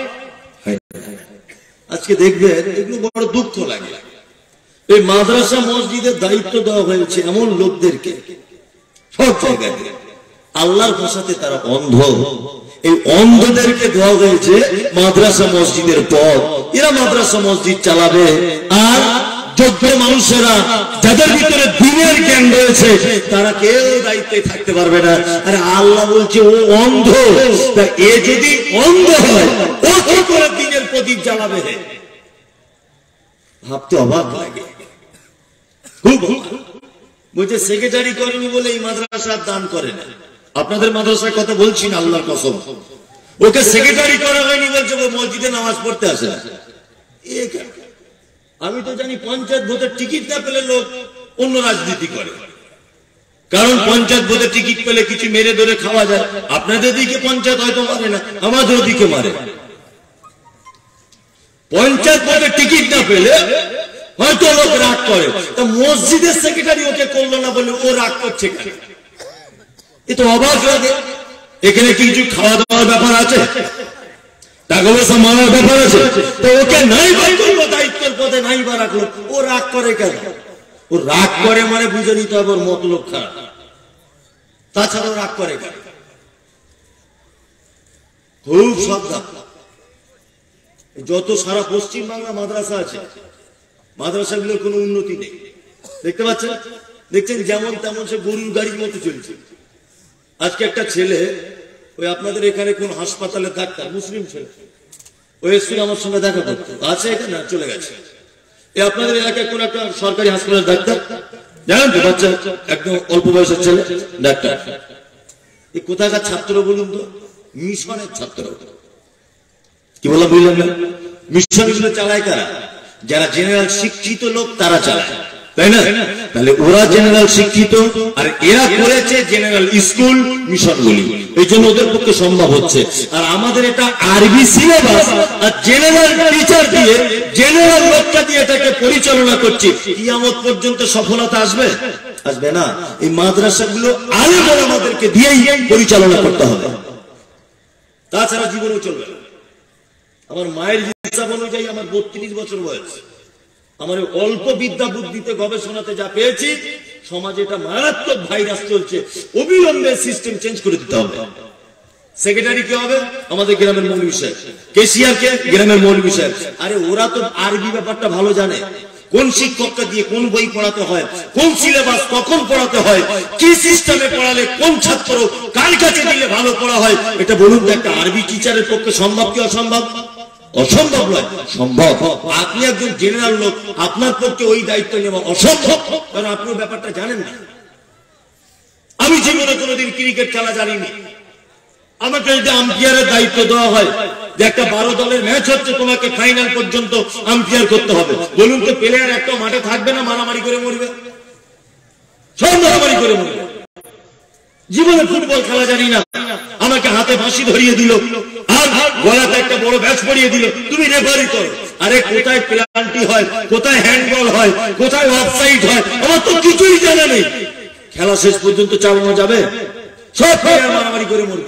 আজকে দেখবেন এগুলো বড় দুঃখ লাগে। এই মাদ্রাসা মসজিদের দায়িত্ব দেওয়া হয়েছে এমন লোকদেরকে, সব জায়গায় আল্লাহর ভাষাতে তারা অন্ধ। এই অন্ধদেরকে দেওয়া হয়েছে মাদ্রাসা মসজিদের পদ, এরা মাদ্রাসা মসজিদ চালাবে। আর যোগ্য মানুষেরা যাদের ভিতরে দিনের জ্ঞান রয়েছে তারা কেউ দায়িত্বে থাকতে পারবে না। আর আল্লাহ বলছে ও অন্ধ, তা এ যদি অন্ধ হয় ও কি করে দিনের প্রদীপ জ্বালাবে? ভাবতে অবাক লাগে, খুব। বলছে সেক্রেটারি করেনি বলে এই মাদ্রাসার দান করে না। আপনাদের মাদ্রাসার কথা বলছি না, আল্লাহর কসম। ওকে সেক্রেটারি করা হয়নি বলছে ও মসজিদে নামাজ পড়তে আসে না। আমি তো জানি পঞ্চায়েত ভোটের টিকিট না পেলে লোক অন্য রাজনীতি করে, কারণ পঞ্চায়েত ভোটের টিকিট পেলে কিছু মেরে ধরে খাওয়া যায়। আপনাদের দিকে পঞ্চায়েত হয়তো মারে না, আমাদের দিকে মারে। পঞ্চায়েত ভোটের টিকিট না পেলে হয়তো লোক রাগ করে, তা মসজিদের সেক্রেটারি ওকে করলো না বলে ও রাগ করছে কেন? এ তো অবাক লাগে। এখানে কিছু খাওয়া দাওয়ার ব্যাপার আছে, টাকা পয়সা মারার ব্যাপার আছে, তো ওকে নাই বা করলো, দায়িত্বের পদে নাই বা রাখলো, ও রাগ করে কেন? ও রাগ করে মানে বুঝে নিতে হবে ওর মতলব খারাপ, তাছাড়া রাগ করে কেন? খুব সাবধান। যত সারা পশ্চিম বাংলা মাদ্রাসা আছে, মাদ্রাসাগুলোর কোনো উন্নতি নেই। দেখতে পাচ্ছেন, দেখছেন যেমন তেমন সে গরুর গাড়ির মতো চলছে। আজকে একটা ছেলে ওই আপনাদের এখানে কোন হাসপাতালে ডাক্তার, মুসলিম ছেলে, ওই এসেছিল আমার সঙ্গে দেখা করতে, আছে এখানে চলে গেছে। এই আপনাদের এলাকায় কোন একটা সরকারি হাসপাতালের ডাক্তার জানেন তো, বাচ্চা একদম অল্প বয়সের ছেলে ডাক্তার। এই কোথাকার ছাত্র বলুন তো? মিশনের ছাত্র। কি বললাম বুঝলেন না? মিশন গুলো চালায় কারা? যারা জেনারেল শিক্ষিত লোক তারা চালায়, তাই না? তাহলে ওরা জেনারেল শিক্ষিত আর এরা করেছে জেনারেল স্কুল মিশনগুলি, এই জন্য ওদের পক্ষে সম্ভব হচ্ছে। আর আমাদের এটা আরবি সিলেবাস আর জেনারেল টিচার দিয়ে, জেনারেল লোকটা দিয়ে এটাকে পরিচালনা করছি। কিয়ামত পর্যন্ত সফলতা আসবে? আসবে না। এই মাদ্রাসাগুলো আলেম আমাদেরকে দিয়েই পরিচালনা করতে হবে, তাছাড়া জীবনে চলবে না। আমার মায়ের হিসাব অনুযায়ী আমার বত্রিশ বছর বয়স, আমার অল্প বিদ্যা বুদ্ধিতে গবেষণাতে যা পেয়েছি, সমাজে এটা মারাত্মক ভাইরাস চলছে। অবিলম্বে সিস্টেম চেঞ্জ করে দিতে হবে। সেক্রেটারি কে হবে? আমাদের গ্রামের মৌলভী সাহেব। কেসিআর কে? গ্রামের মৌলভী সাহেব। আরে ওরা তো আরবি ব্যাপারটা ভালো জানে, কোন শিক্ষককে দিয়ে কোন বই পড়াতে হয়, কোন সিলেবাস কখন পড়াতে হয়, কি সিস্টেমে পড়ালে কোন ছাত্র কার কাছে দিলে ভালো পড়া হয়, এটা বলুন তো একটা আরবি টিচারের পক্ষে সম্ভব কি অসম্ভব? অসম্ভব নয়, সম্ভব। আপনি একজন জেনারেল লোক, আপনার পক্ষে ওই দায়িত্ব নেওয়া অসম্ভব, কারণ আপনি ব্যাপারটা জানেন না। আমি জীবনে কোনোদিন ক্রিকেট খেলা জানিনি। আমাকে যদি আম্পায়ারের দায়িত্ব দেওয়া হয় যে একটা বারো দলের ম্যাচ হচ্ছে, তোমাকে ফাইনাল পর্যন্ত আম্পায়ার করতে হবে, বলুন তো প্লেয়ার একটা মাঠে থাকবে না? মারামারি করে মরবে, সব মারামারি করে মরবে। জীবনে ফুটবল খেলা জানি না, আমাকে হাতে ফাঁসি ধরিয়ে দিল আর গলাতে একটা বড় ব্যাচ পরিয়ে দিল, তুমি রেফারি করো। আরে কোথায় পেনাল্টি হয়, কোথায় হ্যান্ডবল হয়, কোথায় অফসাইড হয়, আমার তো কিছুই জানা নেই। খেলা শেষ পর্যন্ত চালানো যাবে? সব প্লেয়ার মারামারি করে মরবে।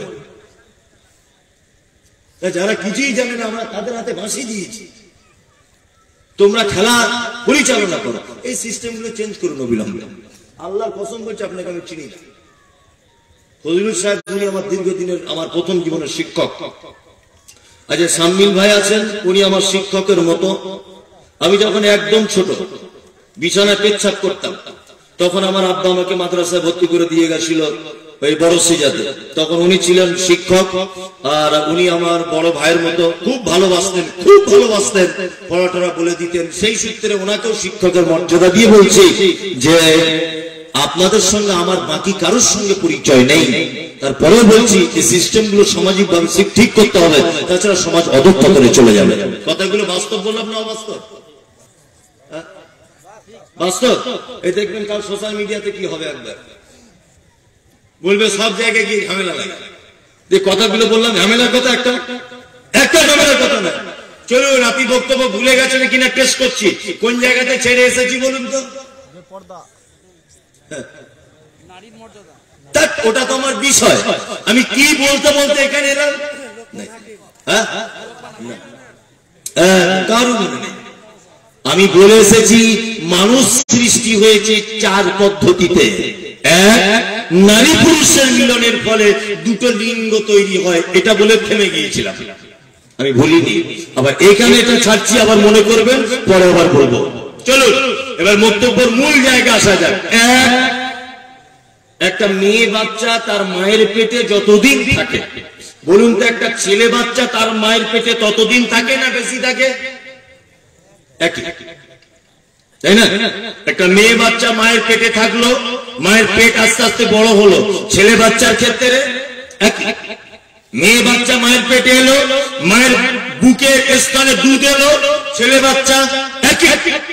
যারা কিছুই জানে না আমরা তাদের হাতে ফাঁসি দিয়েছি। তোমরা খেলা পরিচালনা করো, এই সিস্টেম গুলো চেঞ্জ করুন অবিলম্বে। আল্লাহর কসম বলছে, আপনাকে আমি চিনি না। ফজলুল সাহেব উনি আমার দীর্ঘদিনের, আমার প্রথম জীবনের শিক্ষক। আচ্ছা, শামিল ভাই আছেন, উনি আমার শিক্ষকের মতো। আমি যখন একদম ছোট বিছানায় পেচ্ছাপ করতাম, তখন আমার আব্বা আমাকে মাদ্রাসায় ভর্তি করে দিয়ে গেছিল ওই বড় সিজাতে। তখন উনি ছিলেন শিক্ষক, আর উনি আমার বড় ভাইয়ের মতো, খুব ভালোবাসতেন, খুব ভালোবাসতেন, পড়াটরা বলে দিতেন। সেই সূত্রে ওনাকেও শিক্ষকের মর্যাদা দিয়ে বলছি যে আপনাদের সঙ্গে আমার বাকি কারোর সঙ্গে পরিচয় নেই, তারপরেও বলছি এই সিস্টেম গুলো সামাজিক ভাবে ঠিক করতে হবে, তাছাড়া সমাজ অধঃপতনে চলে যাবে। কথাগুলো বাস্তব বললাম না অবাস্তব? বাস্তব। এই দেখবেন কাল সোশ্যাল মিডিয়াতে কি হবে, একবার বলবে সব জায়গায় গিয়ে ঝামেলা লাগে। যে কথাগুলো বললাম ঝামেলার কথা, একটা একটা ঝামেলার কথা না। চলো রাতি বক্তব্য ভুলে গেছেন কিনা টেস্ট করছি, কোন জায়গাতে ছেড়ে এসেছি বলুন তো? ওটা তো আমার বিষয়, আমি কি বলতে বলতে এখানে এলাম? কারণ আমি বলে এসেছি মানুষ সৃষ্টি হয়েছে চার পদ্ধতিতে। এক নারী পুরুষের মিলনের ফলে দুটো লিঙ্গ তৈরি হয়, এটা বলে থেমে গিয়েছিলাম, আমি ভুলিনি। আবার এখানে এটা ছাড়ছি, আবার মনে করবেন, পরে আবার বলবো। চলুন এবার বক্তব্যের মূল জায়গা আসা যাক। এক, একটা মেয়ে বাচ্চা তার মায়ের পেটে যতদিন থাকে, বলুন তো একটা ছেলে বাচ্চা তার মায়ের পেটে ততদিন থাকে না বেশি থাকে? একই, তাই না? একটা মেয়ে বাচ্চা মায়ের পেটে থাকলো, মায়ের পেট আস্তে আস্তে বড় হলো। ছেলে বাচ্চার ক্ষেত্রে একই, মেয়ে বাচ্চা মায়ের পেটে এলো, মায়ের বুকের স্থানে দুধ এলো, ছেলে বাচ্চা একই।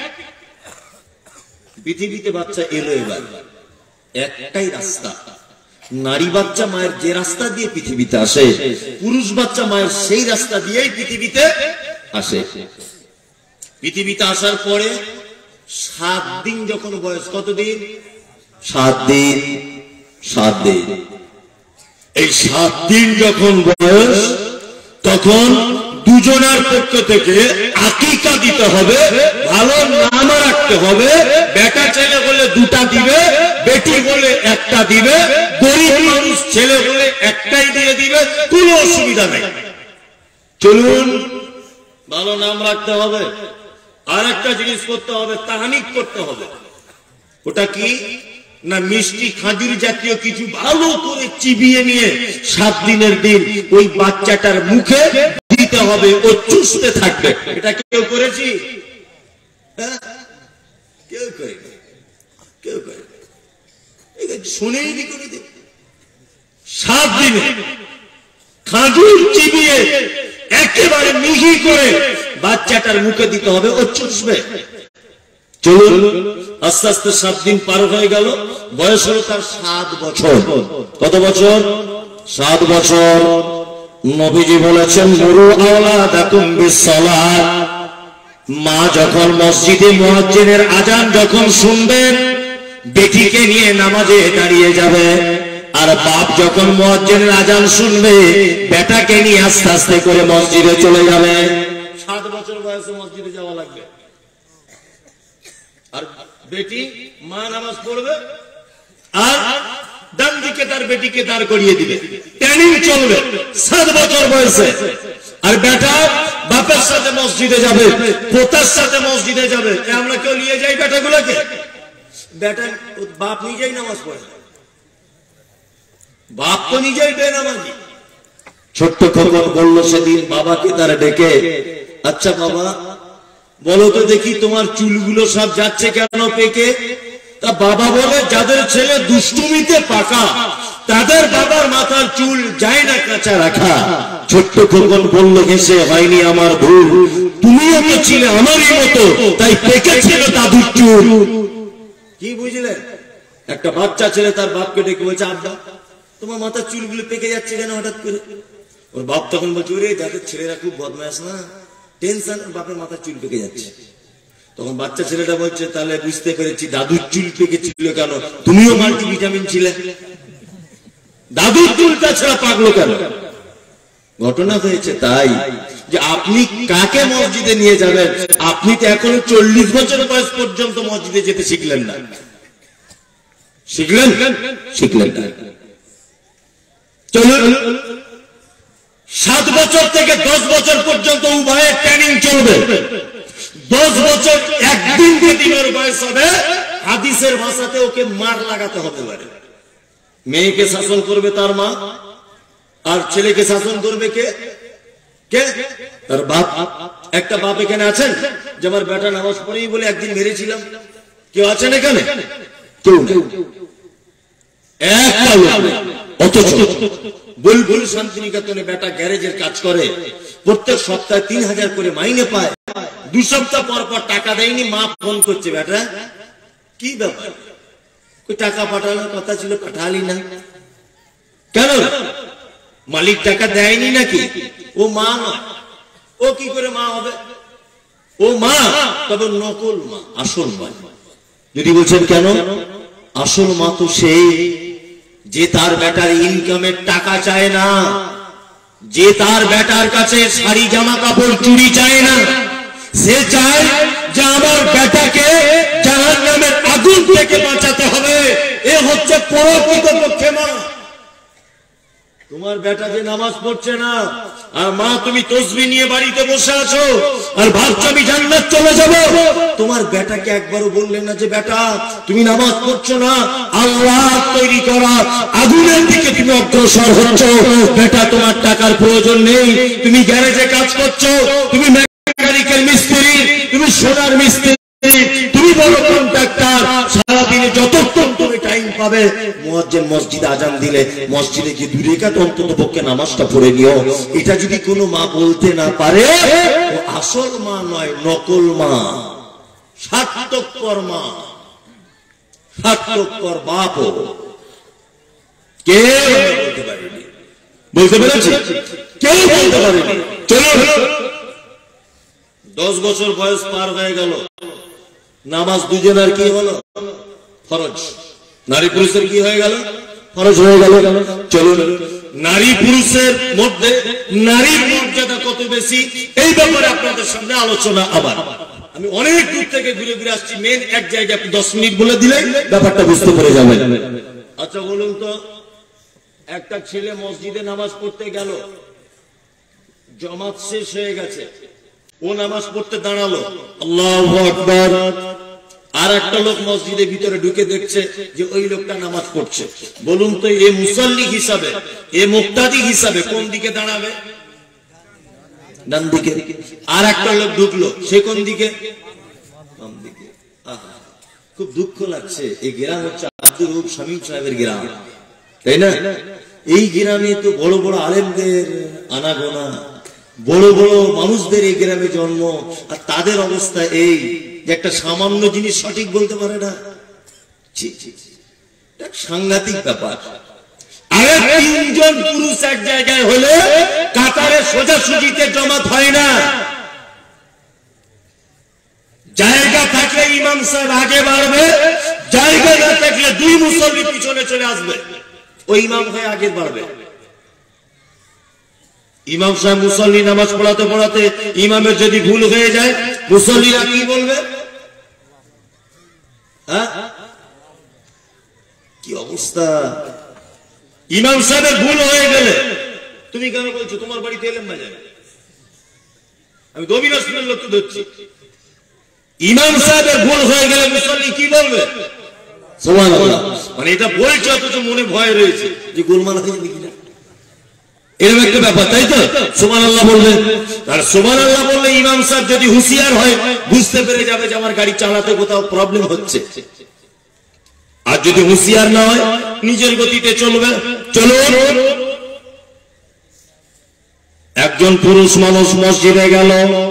পৃথিবীতে বাচ্চা এলো, এবার একটাই রাস্তা, নারী বাচ্চা মায়ের যে রাস্তা দিয়ে পৃথিবীতে আসে, পুরুষ বাচ্চা মায়ের সেই রাস্তা দিয়েই পৃথিবীতে আসে। পৃথিবীতে আসার পরে সাত দিন যখন বয়স, কতদিন? সাত দিন, সাত দিন। এই সাত দিন যখন বয়স, তখন দুজনের পক্ষ থেকে আকিকা দিতে হবে, ভালো নাম রাখতে হবে। বেটা ছেলে বলে দুটা দিবে, বেটি বলে একটা দিবে, গরিব মানুষ ছেলে বলে একটাই দিয়ে দিবে, কোনো অসুবিধা নেই। চলুন, ভালো নাম রাখতে হবে। আর একটা জিনিস করতে হবে, তাহানিক করতে হবে। ওটা কি না, মিষ্টি খাজুর জাতীয় কিছু ভালো করে চিবিয়ে নিয়ে সাত দিনের দিন ওই বাচ্চাটার মুখে দিতে হবে, ও চুষতে থাকবে। এটা কেউ করেছি? কেউ করে, কেউ করে শুনেইনি কোনদিন। সাত দিনে খাজুর চিবিয়ে একেবারে মিহি করে বাচ্চাটার মুখে দিতে হবে, ও চুষবে। চলুন, আস্তে আস্তে সাত দিন পার হয়ে গেল, বয়স হলো তার সাত বছর। কত বছর? সাত বছর। নবীজি বলেছেন, মুরু আওলাদাকুম বিসসালাত। মা যখন মসজিদে মুয়াজ্জিনের আজান যখন শুনবেন, বেটিকে নিয়ে নামাজে দাঁড়িয়ে যাবে। আর বাপ যখন মুয়াজ্জিনের আজান শুনবে, বেটাকে নিয়ে আস্তে আস্তে করে মসজিদে চলে যাবে। সাত বছর বয়সে মসজিদে যাওয়া লাগবে। আর বেটি মা নামাজ পড়বে, আর ডান দিকে তার বেটিকে দাঁড় করিয়ে দিবে, ট্রেনিং চলবে সাত বছর বয়সে। আর বেটা বাপের সাথে মসজিদে যাবে, পোতার সাথে মসজিদে যাবে। আমরা কেউ নিয়ে যাই বেটাগুলোকে? বেটা বাপ নিজেই নামাজ পড়ে, বাপ তো নিজেই বেনামাজি। ছোট্ট খোকন বলল সেদিন বাবাকে তারা ডেকে, আচ্ছা বাবা বলো তো দেখি তোমার চুলগুলো সব যাচ্ছে কেন পেকে? তা বাবা বলে, যাদের ছেলে দুষ্টুমিতে পাকা তাদের বাবার মাথার চুল যায় না কাঁচা রাখা। ছোট্ট খোকন বলল হেসে, হয়নি আমার ভুল, তুমিও তো ছিলে আমারই মতো, তাই পেকে ছিল দাদুর চুল। কি বুঝলেন? একটা বাচ্চা ছেলে তার বাপকে ডেকে বলছে, আব্বা তোমার মাথার চুলগুলো পেকে যাচ্ছে কেন হঠাৎ করে? ওর বাপ তখন বলছে, ওরে যাদের ছেলেরা খুব বদমাশ না, টেনশন, বাপের মাথার চুল পেকে যাচ্ছে। তখন বাচ্চা ছেলেটা বলছে, তাহলে বুঝতে পেরেছি দাদুর চুল পেকেছিল কেন, তুমিও মাল্টিভিটামিন ছিলে, দাদুর চুলটা ছাড়া পাকলো কেন? ঘটনা হয়েছে তাই যে আপনি কাকে মসজিদে নিয়ে যাবেন, আপনি তো এখনো চল্লিশ বছর বয়স পর্যন্ত মসজিদে যেতে শিখলেন না। শিখলেন? শিখলেন না। চলুন, সাত বছর থেকে দশ বছর পর্যন্ত উভয়ের ট্রেনিং চলবে। দশ বছর একদিন দিনের বয়স হবে, হাদিসের ভাষাতে ওকে মার লাগাতে হবে। মেয়েকে শাসন করবে তার মা, আর ছেলেকে শাসন করবে কে? কে? তার বাপ। একটা বাপ এখানে আছেন যে আমার বেটা নামাজ পড়েই বলে একদিন মেরেছিলাম? কেউ আছেন এখানে? কেউ নেই। একটা লোক। অথচ বুলবুল শান্তিনিকেতনে বেটা গ্যারেজের কাজ করে, প্রত্যেক সপ্তাহে তিন হাজার করে মাইনে পায়। দু সপ্তাহ পর পর টাকা দেয়নি, মা ফোন করছে, বেটা কি ব্যাপার, টাকা পাঠানোর কথা ছিল পাঠালি না কেন? মালিক টাকা দেয়নি নাকি? ও মা নয়। ও কি করে মা হবে? ও মা, তবে নকল মা, আসল মা। যদি বলছেন কেন, আসল মা তো সেই যে তার বেটার ইনকামের টাকা চায় না, যে তার বেটার কাছে শাড়ি জামা কাপড় চুরি চায় না, সে চায় যে আমার বেটাকে জাহান্নামের আগুন থেকে বাঁচাতে হবে। এ হচ্ছে প্রকৃত পক্ষে মা। তোমার বেটা যে নামাজ পড়ছে না, আর মা তুমি তসবিহ নিয়ে বাড়িতে বসে আছো আর ভাবছো আমি জান্নাত চলে যাব, তোমার বেটাকে একবারও বললেন না যে বেটা তুমি নামাজ পড়ছো না, আল্লাহ তৈরি করা আগুনের দিকে তুমি অগ্রসর হচ্ছ, বেটা তোমার টাকার প্রয়োজন নেই, তুমি গ্যারেজে কাজ করছো, তুমি মেকানিক্যাল মিস্ত্রি, তুমি সোনার মিস্ত্রি, তুমি বড় কন্ট্রাক্টর, সারাদিনে যতক্ষণ তুমি টাইম পাবে মুয়াজ্জিন মসজিদে আজান দিলে মসজিদে গিয়ে দুই রাকাত অন্তত পক্ষে নামাজটা পড়ে নিও। এটা যদি কোনো মা বলতে না পারে, ও আসল মা নয়, নকল মা, স্বার্থপর মা, স্বার্থপর বাপ। কেউ বলতে পারেনি, বলতে পেরেছি? কেউ বলতে পারেনি। চলো, দশ বছর বয়স পার হয়ে গেল, নামাজ দুজনের কি হলো? ফরজ। নারী পুরুষের কি হয়ে গেল? ফরজ হয়ে গেল। চলুন, নারী পুরুষের মধ্যে নারীর মর্যাদা কত বেশি এই ব্যাপারে আপনাদের সামনে আলোচনা। আবার আমি অনেক দূর থেকে ঘুরে ঘুরে আসছি, মেন এক জায়গায় আপনি দশ মিনিট বলে দিলে ব্যাপারটা বুঝতে পেরে যাবেন। আচ্ছা বলুন তো, একটা ছেলে মসজিদে নামাজ পড়তে গেল, জামাত শেষ হয়ে গেছে, ও নামাজ পড়তে দাঁড়ালো, আল্লাহু আকবার, আর একটা লোক মসজিদের ভিতরে ঢুকে দেখছে যে ওই লোকটা নামাজ পড়ছে। বলুন তো, এ মুসাল্লি হিসাবে, এ মুক্তাদি হিসাবে কোন দিকে দাঁড়াবে? ডান দিকে। আর একটা লোক ঢুকলো, সে কোন দিকে? বাম দিকে। আহা, খুব দুঃখ লাগছে। এই গ্রাম হচ্ছে আব্দুল রউফ শামীম সাহেবের গ্রাম, তাই না? এই গ্রামে তো বড় বড় আলেমদের আনাগোনা, বড় বড় মানুষদের এই গ্রামে জন্ম, আর তাদের অবস্থা এই যে একটা সামান্য জিনিস সঠিক বলতে পারে না। সাংঘাতিক ব্যাপার। আরে তিনজন পুরুষ এক জায়গায় হলে কাতারে সোজাসুজিতে জমাত হয় না। জায়গা থাকলে ইমাম সাহেব আগে বাড়বে, জায়গা না থাকলে দুই মুসল্লি পিছনে চলে আসবে, ওই ইমাম হয়ে আগে বাড়বে। ইমাম সাহেব মুসল্লি নামাজ পড়াতে পড়াতে ইমামের যদি ভুল হয়ে যায়, মুসল্লিরা কি বলবে? হ্যাঁ, কি অবস্থা! ইমাম সাহেবের ভুল হয়ে গেলে তুমি কেন বলছো তোমার বাড়িতে এলেম বাজায়? আমি দবিরাসনের লোককে ধরছি। ইমাম সাহেবের ভুল হয়ে গেলে মুসল্লি কি বলবে? সুবহানাল্লাহ। মানে এটা বলছে অথচ মনে ভয় রয়েছে যে গোলমাল হয়ে যাবে কিনা, এরকম একটা ব্যাপার, তাই তো? সুবহানাল্লাহ বলবেন। আর সুবহানাল্লাহ বললে ইমাম সাহেব যদি হুঁশিয়ার হয়, বুঝতে পেরে যাবে যে আমার গাড়ি চালাতে কোথাও প্রবলেম হচ্ছে। আর যদি হুঁশিয়ার না হয়, নিজের গতিতে চলবে। চলো, একজন পুরুষ মানুষ মসজিদে গেল,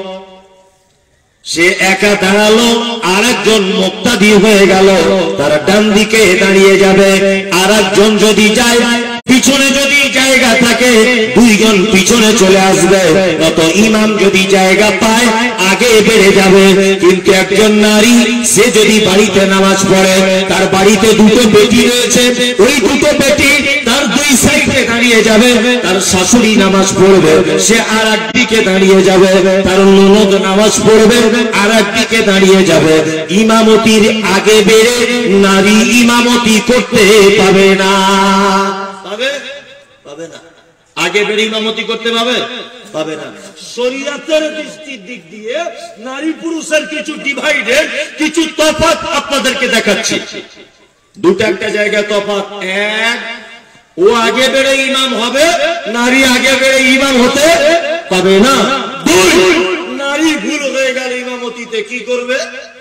সে একা দাঁড়ালো, আর একজন মুক্তাদি হয়ে গেল, তার ডান দিকে দাঁড়িয়ে যাবে। আর একজন যদি যায়, পিছনে যদি জায়গা থাকে, দুইজন পিছনে চলে আসবে। কত ইমাম যদি জায়গা পায়, আগে বেড়ে যাবে। কিন্তু একজন নারী, সে যদি বাড়িতে নামাজ পড়ে, তার বাড়িতে দুটো বেটি রয়েছে, ওই দুটো বেটি তার দুই সাইডে দাঁড়িয়ে যাবে। তার শাশুড়ি নামাজ পড়বে, সে আর একদিকে দাঁড়িয়ে যাবে। তার ননদ নামাজ পড়বে, আর একদিকে দাঁড়িয়ে যাবে। ইমামতির আগে বেড়ে নারী ইমামতি করতে পাবে না। পাবে? পাবে না। আগে বেড়ে ইমামতি করতে পাবে? পাবে না। শরীয়তের দৃষ্টির দিক দিয়ে নারী পুরুষের কিছু ডিভাইডেড, কিছু তফাৎ আপনাদেরকে দেখাচ্ছি। দুটো একটা জায়গায় তফাৎ। এক, ও আগে বেড়ে ইমাম হবে, নারী আগে বেড়ে ইমাম হতে পাবে না। দুই, নারী ভুল হয়ে গেল ইমামতিতে, কি করবে?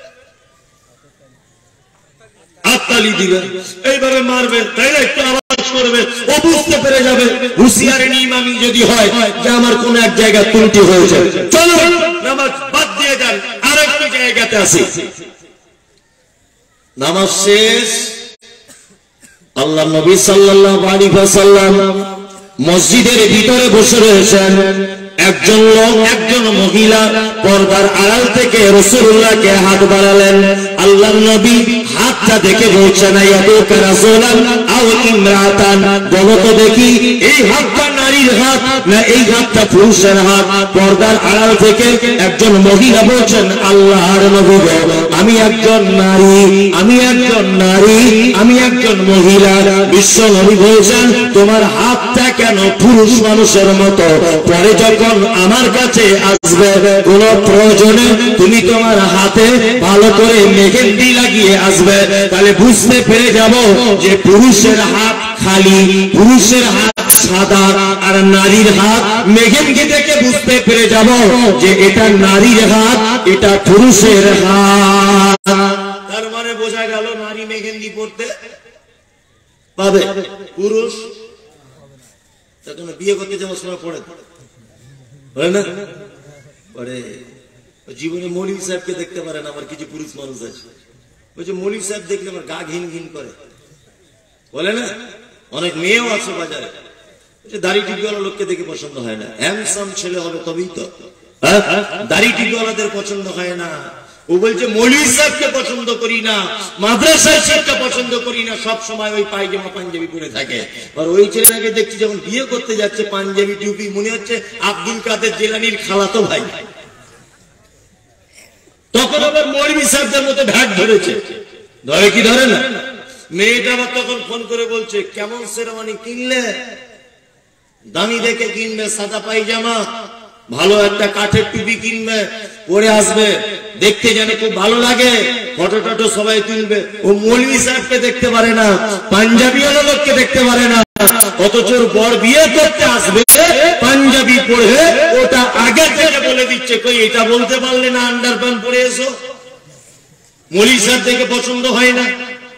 হাততালি দিবে, এইভাবে মারবে, তাই না? একটু আওয়াজ করবে, ও বুঝতে পেরে যাবে। হুঁশিয়ারি ইমামি যদি হয় যে আমার কোন এক জায়গা ত্রুটি হয়েছে, চলো নামাজ বাদ দিয়ে যান, আর একটি জায়গাতে আসি। নামাজ শেষ, আল্লাহ নবী সাল্লাল্লাহু আলাইহি ওয়াসাল্লাম মসজিদের ভিতরে বসে রয়েছেন। একজন লোক, একজন মহিলা পর্দার আড়াল থেকে রাসূলুল্লাহকে হাত বাড়ালেন। আল্লাহর নবী হাতটা দেখে বলছেন, আয়াতুকা রাসূলান আও ইমরাতান, বলো তো দেখি এই হাতটা নারী নারীর হাত না এই হাতটা পুরুষের হাত? পর্দার আড়াল থেকে একজন মহিলা বলছেন, আল্লাহর নবী গো, আমি একজন নারী, আমি একজন নারী, আমি একজন মহিলা। বিশ্ব নবী বলছেন, তোমার হাতটা কেন পুরুষ মানুষের মতো? পরে যখন আমার কাছে আসবে কোন প্রয়োজনে তুমি তোমার হাতে ভালো করে মেহেন্দি লাগিয়ে আসবে, তাহলে বুঝতে পেরে যাব যে পুরুষের হাত খালি, পুরুষের হাত সাদা, আর নারীর হাত মেহেন্দি দেখে বুঝতে পেরে যাব যে এটা নারীর হাত, এটা পুরুষের হাত। তার মানে বোঝা গেল নারী মেহেন্দি পড়তে পাবে, পুরুষ তখন বিয়ে করতে যাওয়ার সময় পড়ে পড়ে না, পরে জীবনে মৌলভী সাহেবকে দেখতে পারেন। আমার কিছু পুরুষ মানুষ আছে, বলছে মৌলভী সাহেব দেখলে আমার গা ঘিন ঘিন করে, বলে না। অনেক মেয়েও আছে বাজারে, দাড়ি টিপিওয়ালা লোককে দেখে পছন্দ হয় না, হ্যান্ডসাম ছেলে হবে তবেই তো। দাড়ি টিপিওয়ালাদের পছন্দ হয় না। ও বলছে মৌলভী সাহেবকে পছন্দ করি না, মাদ্রাসার শিক্ষা পছন্দ করি না, সব সময় ওই পায়জামা পাঞ্জাবি পরে থাকে। আর ওই ছেলেটাকে দেখছি যখন বিয়ে করতে যাচ্ছে পাঞ্জাবি টুপি, মনে হচ্ছে আব্দুল কাদের জিলানীর খালাতো ভাই। তখন আবার মৌলভী সাহেবদের মতো ঢাক ধরেছে, ধরে কি ধরে না? মেয়েটা আবার তখন ফোন করে বলছে, কেমন শেরওয়ানি কিনলে? দামি দেখে কিনবে, সাদা পায়জামা, ভালো একটা কাঠের টুপি কিনবে, পরে আসবে, দেখতে যেন খুব ভালো লাগে, ফটো টটো সবাই তুলবে। ও মৌলভী সাহেবকে দেখতে পারে না, পাঞ্জাবি ওয়ালা লোককে দেখতে পারে না, অথচ বর বিয়ে করতে আসবে পাঞ্জাবি পরে, ওটা আগে থেকে বলে দিচ্ছে, কই এটা বলতে পারলে না আন্ডার প্যান্ট পরে এসো। মৌলভী সাহেব দেখে পছন্দ হয় না।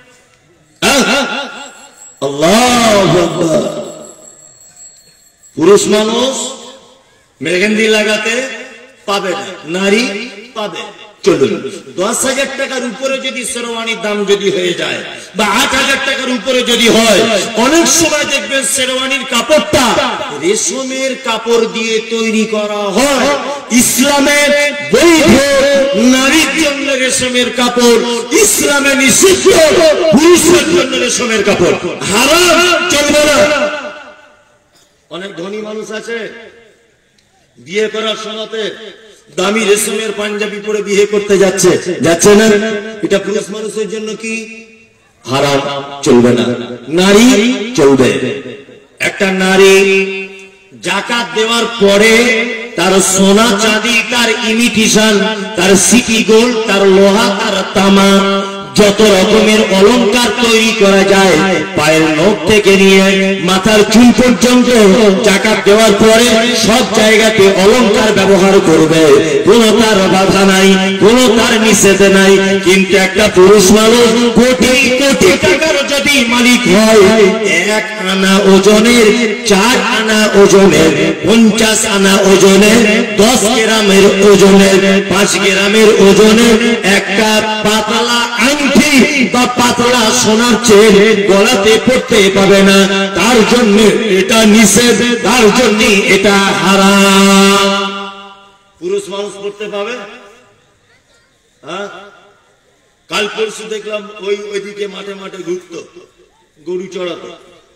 আল্লাহু আকবার। পুরুষ মানুষ মেহেন্দি লাগাতে পাবে না, নারী পাবে। চলুন, দশ হাজার টাকার উপরে যদি শেরওয়ানির দাম যদি হয়ে যায়, বা আট হাজার টাকার উপরে যদি হয়, অনেক সময় দেখবেন শেরওয়ানির কাপড়টা রেশমের কাপড় দিয়ে তৈরি করা হয়। ইসলামের বৈধ নারীর জন্য রেশমের কাপড়, ইসলামে নিষিদ্ধ পুরুষের জন্য রেশমের কাপড়, হারাম, চলবে না। অনেক ধনী মানুষ আছে, বিয়ে করার সময়তে দামি রেশমের পাঞ্জাবি পরে বিয়ে করতে যাচ্ছে, যাচ্ছে না? এটা পুরুষ মানুষের জন্য কি হারাম, চলবে না। নারী চলবে। একটা নারী যাকাত দেওয়ার পরে তার সোনা চাঁদি, তার ইমিটেশন, তার সিটি গোল্ড, তার লোহা, তার তামা, যত রকমের অলংকার তৈরি করা যায়, পায়ের নখ থেকে নিয়ে মাথার চুল পর্যন্ত জাকাত দেওয়ার পরে সব জায়গাতে অলংকার ব্যবহার করবে, কোনো তার বাধা নাই, কোনো তার নিষেধ নাই। কিন্তু একটা পুরুষ মানুষ কোটি কোটি টাকার যদি মালিক হয়, এক আনা ওজনের, চার আনা ওজনের, পঞ্চাশ আনা ওজনের, দশ গ্রামের ওজনের, পাঁচ গ্রামের ওজনের একটা পাতলা আংটি বা পাতলা সোনার চেন গলাতে পড়তে পাবে না। তার জন্য এটা নিষেধ, তার জন্য এটা হারাম। পুরুষ মানুষ পড়তে পাবে? হ্যাঁ, কাল পরশু দেখলাম ওই ওইদিকে মাঠে মাঠে ঘুরতো, গরু চড়াতো।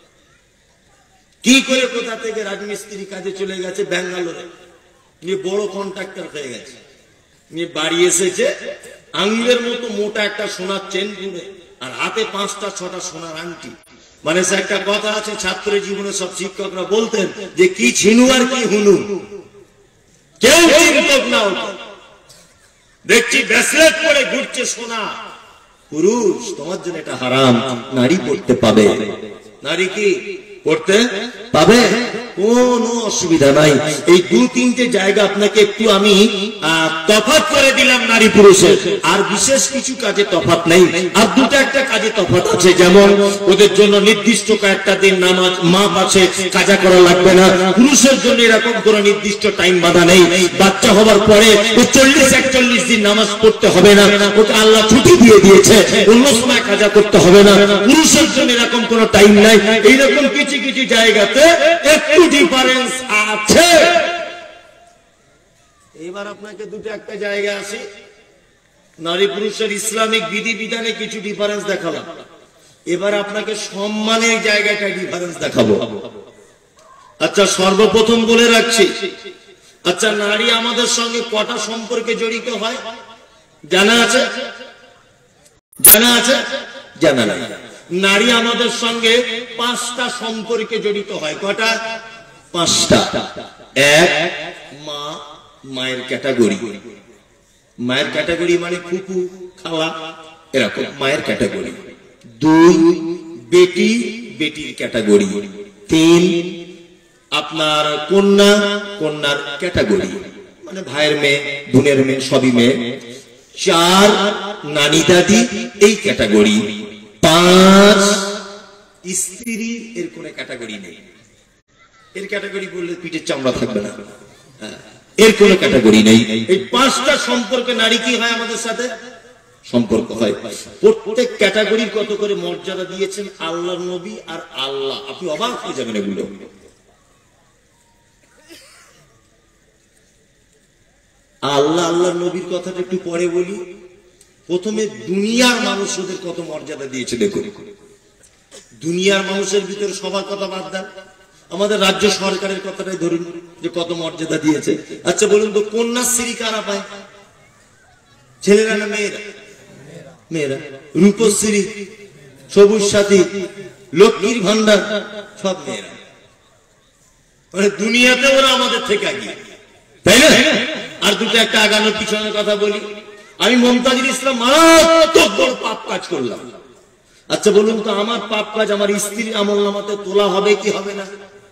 কি করে কোথা থেকে রাজমিস্ত্রি কাজে চলে গেছে ব্যাঙ্গালোরে, নিয়ে বড় কন্ট্রাক্টর হয়ে গেছে, নিয়ে বাড়ি এসেছে আঙুলের মতো মোটা একটা সোনার চেন পরে, আর হাতে পাঁচটা ছটা সোনার আংটি। মানে সে একটা কথা আছে, ছাত্র জীবনে সব শিক্ষকরা বলতেন যে কি ছিনু আর কি হুনু, কেউ চিন্তক না। দেখছি ব্রেসলেট পরে ঘুরছে সোনা। পুরুষ, তোমার জন্য এটা হারাম, নারী পড়তে পাবে। নারী কি পড়তে পাবে, কোনো অসুবিধা নাই। এই দু তিনটে জায়গা আপনাকে একটু আমি তফাৎ করে দিলাম নারী পুরুষের, আর বিশেষ কিছু কাজে তফাৎ নেই। আর দুটো একটা কাজে তফাৎ আছে, যেমন ওদের জন্য নির্দিষ্ট কয়েকটা দিন নামাজ মাপ আছে, কাজা করা লাগবে না। পুরুষের জন্য এরকম কোনো নির্দিষ্ট টাইম বাধা নেই। বাচ্চা হবার পরে ও চল্লিশ একচল্লিশ দিন নামাজ পড়তে হবে না, ওটা আল্লাহ ছুটি দিয়ে দিয়েছে, অন্য সময় কাজা করতে হবে না। পুরুষের জন্য এরকম কোনো টাইম নাই। এইরকম কিছু কিছু জায়গাতে একটু ডিফারেন্স আছে। এবার আপনাকে দুটো একটা জায়গা আছে, নারী পুরুষের ইসলামিক বিধি বিধানে কিছু ডিফারেন্স দেখালাম। এবার আপনাকে সম্মানের জায়গাটা ডিফারেন্স দেখাবো। আচ্ছা সর্বপ্রথম বলে রাখছি, আচ্ছা নারী আমাদের সঙ্গে কটা সম্পর্কে জড়িত হয় জানা আছে? জানা আছে? জানা নাই। নারী আমাদের সঙ্গে পাঁচটা সম্পর্কে জড়িত হয়। কটা? পাঁচটা। এক, মা, মায়ের ক্যাটাগরি। মায়ের ক্যাটাগরি মানে ফুপু, খালা, এরকম মায়ের ক্যাটাগরি। দুই, বেটি, বেটির ক্যাটাগরি। তিন, আপনার কন্যা, কন্যার ক্যাটাগরি মানে ভাইয়ের মেয়ে, বোনের মেয়ে, সবই মেয়ে। চার, নানি দাদি, এই ক্যাটাগরি। পাঁচ, স্ত্রী, এর কোন ক্যাটাগরি নেই। এর ক্যাটাগরি বললে পিঠের চামড়া থাকবে না, এর কোন ক্যাটাগরি নেই। এই পাঁচটা সম্পর্কে নারী কি হয় আমাদের সাথে? সম্পর্ক হয়। প্রত্যেক ক্যাটাগরির কত করে মর্যাদা দিয়েছেন আল্লাহর নবী আর আল্লাহ, আপনি অবাক হয়ে যাবেন এগুলো। আল্লাহ আল্লাহর নবীর কথাটা একটু পরে বলি। প্রথমে দুনিয়ার মানুষদের কত মর্যাদা দিয়েছে দেখুন। দুনিয়ার মানুষের ভিতরে সবার কথা বাদ দেন, আমাদের রাজ্য সরকারের কথাটাই ধরুন যে কত মর্যাদা দিয়েছে। আচ্ছা বলুন তো কন্যাশ্রী কারা পায়? ছেলেরা না মেয়েরা? মেয়েরা। রূপশ্রী, সবুজ সাথী, লক্ষ্মীর ভান্ডার, সব মেয়েরা। মানে দুনিয়াতে ওরা আমাদের থেকে আগে, তাই না? আর দুটো একটা আগানোর পিছনের কথা বলি। আমি মমতাজুল ইসলাম মারাত্মক বড় পাপ কাজ করলাম। আচ্ছা বলুন তো আমার পাপ কাজ আমার স্ত্রীর আমল নামাতে তোলা হবে কি হবে না?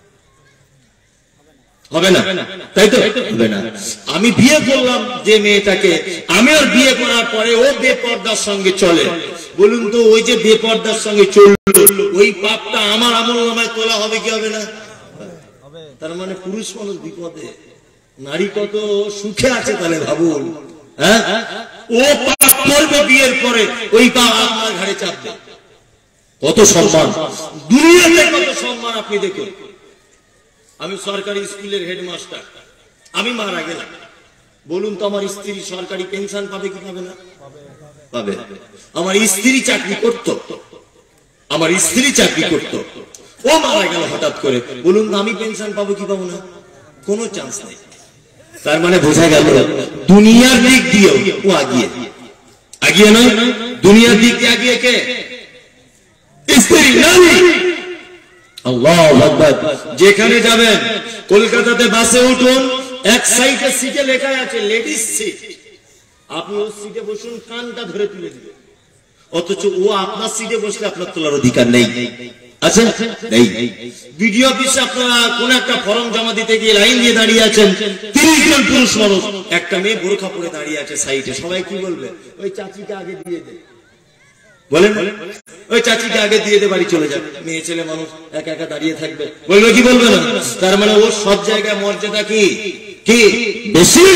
হবে না, তাই তো? হবে না। আমি বিয়ে করলাম যে মেয়েটাকে, আমি আর বিয়ে করার পরে ও বেপর্দার সঙ্গে চলে, বলুন তো ওই যে বেপর্দার সঙ্গে চললো ওই পাপটা আমার আমল নামায় তোলা হবে কি হবে না? তার মানে পুরুষ মানুষ বিপদে, নারী কত সুখে আছে তাহলে ভাবুন। হ্যাঁ, ও পাপ করবে বিয়ের পরে, ওই পাপ আপনার ঘাড়ে চাপবে। কত সম্মান দুনিয়াতে, কত সম্মান আপনি দেখুন। আমি সরকারি স্কুলের হেডমাস্টার, আমি মারা গেলাম, বলুন তো আমার স্ত্রী সরকারি পেনশন পাবে কি পাবে না? পাবে। আমার স্ত্রী চাকরি করত, আমার স্ত্রী চাকরি করত, ও মারা গেল হঠাৎ করে, বলুন তো আমি পেনশন পাবো কি পাবো না? কোনো চান্স নেই। তার মানে বোঝা গেল দুনিয়ার দিক দিয়ে ও আগিয়ে, আগিয়ে নয়, দুনিয়ার দিক দিয়ে আগিয়ে কে? স্ত্রী, নারী। আল্লাহু আকবার। যেখানে যাবেন কলকাতাতে বাসে উঠুন, এক সাইডে সিটে লেখা আছে লেডিস সিট, আপনি ওই সিটে বসুন, কানটা ধরে তুলে দিবেন, অথচ ও আপনার সিটে বসলে আপনার তোলার অধিকার নেই। আচ্ছা নেই। বিডিও অফিসে আপনারা কোন একটা ফর্ম জমা দিতে গিয়ে লাইন দিয়ে দাঁড়িয়ে আছেন, তিরিশ জন পুরুষ মানুষ, একটা মেয়ে বোরখা পরে দাঁড়িয়ে আছে সাইডে, সবাই কি বলবে? ওই চাচিকে আগে দিয়ে দে, বলেন ওই চাচিকে আগে দিয়ে দে, বাড়ি চলে যাবে। মেয়ে ছেলে মানুষ একা একা দাঁড়িয়ে থাকবে, বলবে কি বলবে না? তার মানে ওর সব জায়গায় মর্যাদা কি কি বেশি,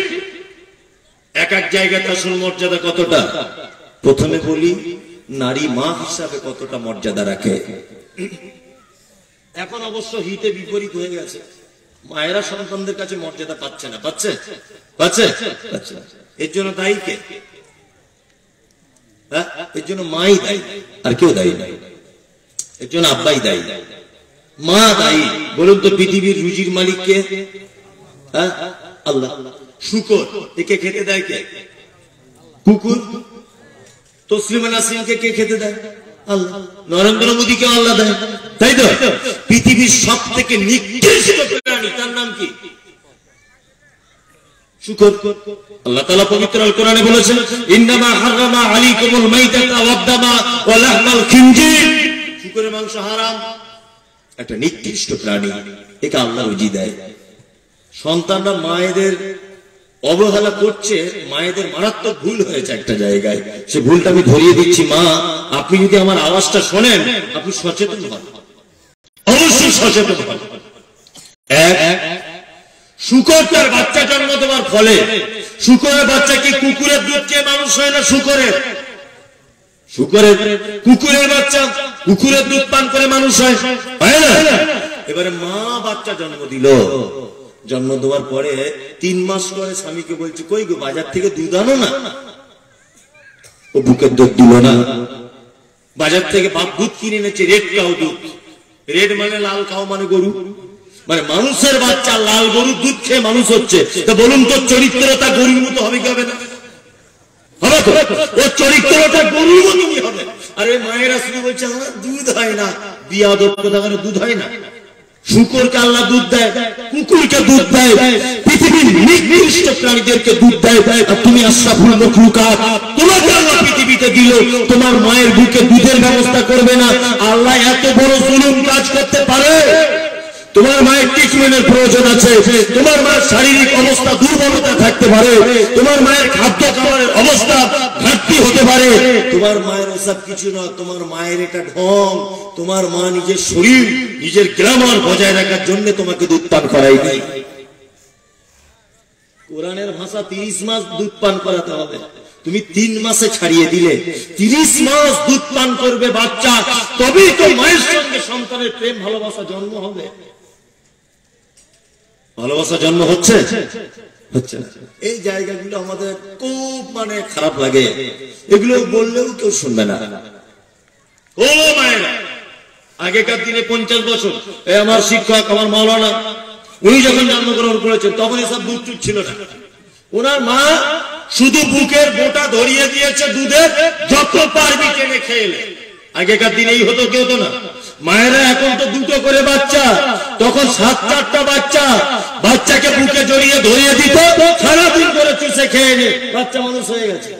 এক এক জায়গায় আসল মর্যাদা কতটা। প্রথমে বলি নারী মা হিসাবে কতটা মর্যাদা রাখে। এখন অবশ্য হিতে বিপরীত হয়ে গেছে, মায়েরা সন্তানদের কাছে মর্যাদা পাচ্ছে না। পাচ্ছে? পাচ্ছে? এর জন্য দায়ী কে? এর জন্য মাই দায়ী, আর কেউ দায়ী নাই। এর জন্য আব্বাই দায়ী, মা দায়ী। বলুন তো পৃথিবীর রুজির মালিক কে? আল্লাহ। শুকর একে খেতে দেয় কে? কুকুর। তসলিমা নাসরিনকে কে খেতে দেয়? আল্লাহ। নরেন্দ্র মোদীকে আল্লাহ দেয়, তাই তো? পৃথিবীর সব থেকে নিকৃষ্ট প্রাণী তার নাম কি? শুকর। আল্লাহ তাআলা পবিত্র আল কোরআনে বলেছেন, ইন্নামা হারামা আলাইকুমুল মাইতাতা ওয়াদ-দামা ওয়া লাহমাল খিনজির। শুকরের মাংস হারাম, একটা নিকৃষ্ট প্রাণী, একে আল্লাহ রুজি দেয়। সন্তানরা মায়েদের অবহেলা করছে, মায়েদের মারাত্মক ভুল হয়েছে একটা জায়গায়, সে ভুলটা আমি ধরিয়ে দিচ্ছি। মা, আপনি যদি আমার আওয়াজটা শোনেন, আপনি সচেতন হন, অবশ্যই সচেতন হন। এক, শুকর তার বাচ্চা জন্ম দেওয়ার ফলে, শুকরের বাচ্চা কি কুকুরের দুধ খেয়ে মানুষ হয় না? শুকরের শুকরের কুকুরের বাচ্চা কুকুরের দুধ পান করে মানুষ হয়, হয় না? এবারে মা বাচ্চা জন্ম দিল, জন্ম দেওয়ার পরে তিন মাস পরে স্বামীকে বলছে, কই গো বাজার থেকে দুধ আনো না। ও বুকের দুধ দিল না, বাজার থেকে বাপ দুধ কিনে এনেছে, রেড কাউ দুধ। রেড মানে লাল কাউ মানে গরু, মানে মানুষের বাচ্চা লাল গরুর দুধ খেয়ে মানুষ হচ্ছে, তো বলুন তো চরিত্রটা গরুর মতো হবে কি হবে না? হবে তো, ওর চরিত্রটা গরুর মতনই হবে। আর ওই মায়েরা শুনে বলছে আমার দুধ হয় না, বিয়াদব কোথাকার দুধ হয় না। শুকরকে আল্লাহ দুধ দেয়, কুকুরকে দুধ দেয়, পৃথিবীর নিকৃষ্ট প্রাণীদেরকে দুধ দেয়, আর তুমি আশরাফুল মাখলুকাত, তোমাকে আল্লাহ পৃথিবীতে দিল, তোমার মায়ের বুকে দুধের ব্যবস্থা করবে না? আল্লাহ এত বড় জুলুম কাজ করতে পারে? তোমার মায়ের ট্রিটমেন্টের প্রয়োজন আছে, তোমার মায়ের শারীরিক অবস্থা দুর্বলতা থাকতে পারে, তোমার মায়ের খাদ্য খাবারের অবস্থা ঘাটতি হতে পারে, তোমার মায়ের ওসব কিছু না, তোমার মায়ের এটা ঢং। তোমার মা নিজের শরীর নিজের গ্রামার বজায় রাখার জন্য তোমাকে দুধ পান করাই নাই। কোরআনের ভাষা তিরিশ মাস দুধ পান করাতে হবে, তুমি তিন মাসে ছাড়িয়ে দিলে। তিরিশ মাস দুধ পান করবে বাচ্চা, তবেই তো মায়ের সঙ্গে সন্তানের প্রেম ভালোবাসা জন্ম হবে। ভালোবাসা জন্ম হচ্ছে হচ্ছে এই জায়গাগুলো আমাদের খুব মানে খারাপ লাগে, এগুলো বললেও কেউ শুনবে না। ও মায়েরা, আগেকার দিনে পঞ্চাশ বছর আমার শিক্ষক আমার মাওলানা উনি যখন জন্মগ্রহণ করেছেন তখন এসব দুধ টুধ ছিল না। ওনার মা শুধু বুকের বোটা ধরিয়ে দিয়েছে দুধের, যত পারবি টেনে খেয়ে। আগেকার দিনে এই হতো, কেউ তো না। মায়েরা এখন তো দুটো করে বাচ্চা, তখন সাত চারটা বাচ্চা, বাচ্চাকে বুকে জড়িয়ে ধরিয়ে দিত, সারাদিন করে চুষে খেয়ে নে, বাচ্চা মানুষ হয়ে গেছে।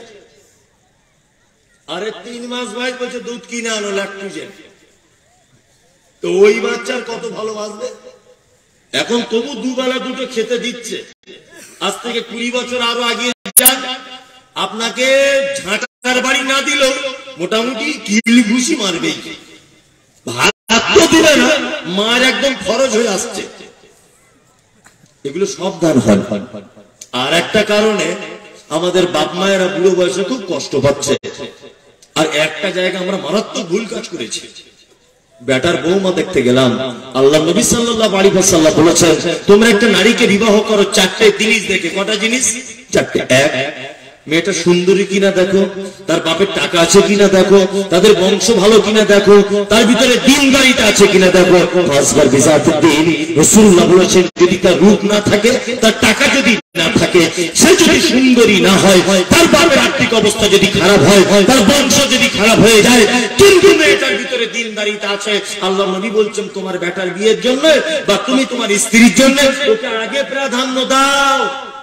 আরে তিন মাস বয়স বলছে দুধ কিনে আনো ল্যাকটোজেন, তো ওই বাচ্চার কত ভালোবাসবে। এখন তবু দুবেলা দুটো খেতে দিচ্ছে। আজ থেকে কুড়ি বছর আরো আগিয়ে যান, আপনাকে ঝাঁটার বাড়ি না দিলেও মোটামুটি কিল ঘুষি মারবেই, ভাত তো দিবে না, মার একদম খরচ হয়ে আসছে। এগুলো সব দান হয়। আর একটা কারণে আমাদের বাপ মায়েরা বুড়ো বয়সে খুব কষ্ট পাচ্ছে। আর একটা জায়গা আমরা মারাত্মক ভুল কাজ করেছি। বেটার বৌমা দেখতে গেলাম, আল্লাহ নবী সাল্লাল্লাহু আলাইহি ওয়াসাল্লাম বলেছেন তোমরা একটা নারীকে বিবাহ করো চারটে জিনিস দেখে। কটা জিনিস? চারটে। এক, মেয়েটা সুন্দরী কিনা দেখো, তার বাপের টাকা আছে কিনা দেখো, তাদের বংশ ভালো কিনা দেখো, তার ভিতরে দিনদারিতা আছে কিনা দেখো। ফাসবার বিজাতুদ্দিন, রাসূলুল্লাহ বলেছেন যদি তার রূপ না থাকে, তার টাকা যদি না থাকে, সে যদি সুন্দরী না হয়, তার বাপের আর্থিক অবস্থা যদি খারাপ হয়, তার বংশ যদি খারাপ হয়ে যায়, কিন্তু মেয়েটার ভিতরে দিনদারিতা আছে, আল্লাহ নবী বলছেন তোমার বেটার বিয়ের জন্য বা তুমি তোমার স্ত্রীর জন্য ওকে আগে প্রাধান্য দাও।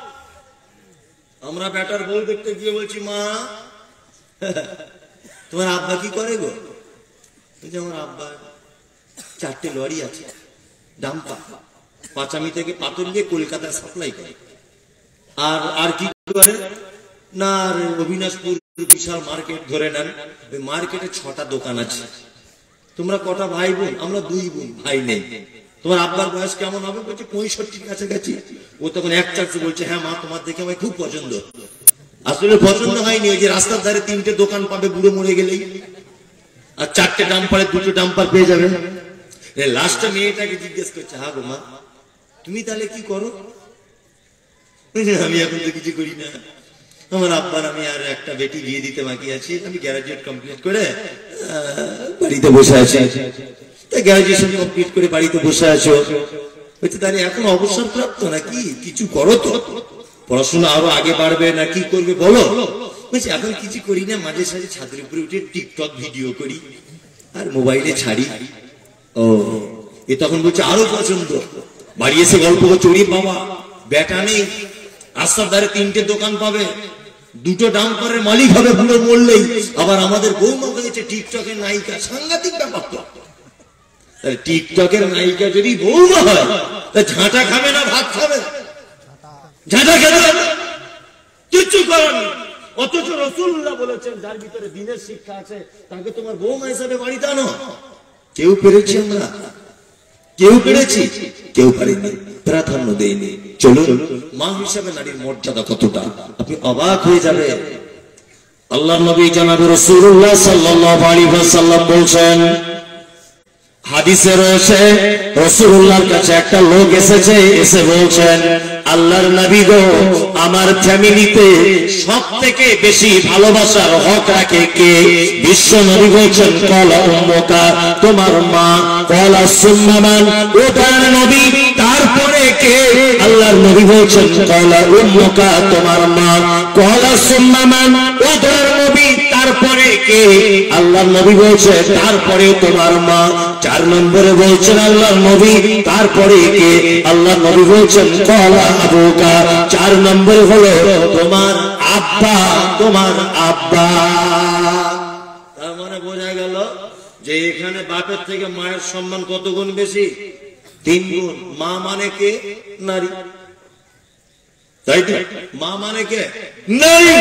আমরা বেটার বউ দেখতে গিয়ে বলছি মা তোমার আব্বা কি করে গো? আমার আব্বা চারটে লরি আছে, ডাম্পার, পাঁচামি থেকে পাথর নিয়ে কলকাতায় সাপ্লাই করে। আর আর কি করে না, আর অবিনাশপুর বিশাল মার্কেট ধরে নেন, ওই মার্কেটে ছটা দোকান আছে। তোমরা কটা ভাই বোন? আমরা দুই বোন, ভাই নেই। তোমার আব্বার বয়স কেমন হবে? বলছে পঁয়ষট্টির কাছাকাছি। ও তখন এক চার্চে বলছে হ্যাঁ মা তোমার দেখে আমার খুব পছন্দ। আসলে পছন্দ হয়নি, ওই যে রাস্তার ধারে তিনটে দোকান পাবে বুড়ো মরে গেলেই, আর চারটে ডাম্পারে দুটো ডাম্পার পেয়ে যাবে। লাস্টে মেয়েটাকে জিজ্ঞেস করছে হ্যাঁ গো মা তুমি তাহলে কি করো? আমি এখন তো কিছু করি না, আমার আব্বার আমি আর একটা বেটি বিয়ে দিতে বাকি আছি, আমি গ্রাজুয়েট কমপ্লিট করে বাড়িতে বসে আছি। গ্রাজুয়েশন কমপ্লিট করে বাড়িতে বসে আছো, বলছে তাহলে এখন অবসর প্রাপ্ত নাকি কিছু করো তো, পড়াশোনা আরো আগে বাড়বে না কি করবে বলো? বলছে এখন কিছু করি না, মাঝে সাঝে ছাদের উপরে উঠে টিকটক ভিডিও করি আর মোবাইলে ছাড়ি। ও এ তখন বলছে আরো পছন্দ। বাড়ি এসে গল্প চড়িয়ে বাবা বেটা নেই, রাস্তার ধারে তিনটে দোকান পাবে, দুটো ডাম্পারের মালিক হবে বুড়ো মরলেই, আবার আমাদের বৌমা হয়েছে টিকটকের নায়িকা। সাংঘাতিক ব্যাপার তো। টিকটকের নায়িকা যদি বৌমা হয় তা ঝাঁটা খাবে না ভাত খাবে? ঝাঁটা খেতে হবে, কিচ্ছু করার নেই। অথচ রাসূলুল্লাহ বলেছেন যার ভিতরে দ্বীনের শিক্ষা আছে তাকে তোমার বৌমা হিসেবে বাড়িতে আনো। কেউ পেরেছি আমরা, কেউ পেরেছি, কেউ পারেনি, প্রাধান্য দেয়নি। চলুন মা হিসেবে নারীর মর্যাদা কতটা আপনি অবাক হয়ে যাবে। আল্লাহর নবী জনাবে রাসূলুল্লাহ সাল্লাল্লাহু আলাইহি ওয়াসাল্লাম বলেন হাদিসে রয়েছে রাসূলুল্লাহর কাছে একটা লোক এসেছে, এসে বলছেন আল্লাহর নবী গো, আমার ফ্যামিলিতে সবথেকে বেশি ভালোবাসার হক রাখে কে? বিশ্ব নবী বলছেন কলা উম্মুকা, তোমার মা। কলা সুম্মা মান, ও দয়ার নবী তারপরে কে? আল্লাহর নবী বলছেন কলা উম্মুকা, তোমার মা। কলা সুম্মা মান, ও দয়ার নবী তারপরে কে? আল্লাহর নবী বলছে তারপরে তোমার মা। চার নম্বরে বলছেন আল্লাহর নবী তারপরে কে? আল্লাহর নবী বলছেন কলা আবুকা, চার নম্বরে হলো তোমার আব্বা, তোমার আব্বা। তার মানে বোঝা গেল যে এখানে বাপের থেকে মায়ের সম্মান কত গুণ বেশি? তিন গুণ। মা মানে কে? নারী, তাই তো? মা মানে কে? নারী।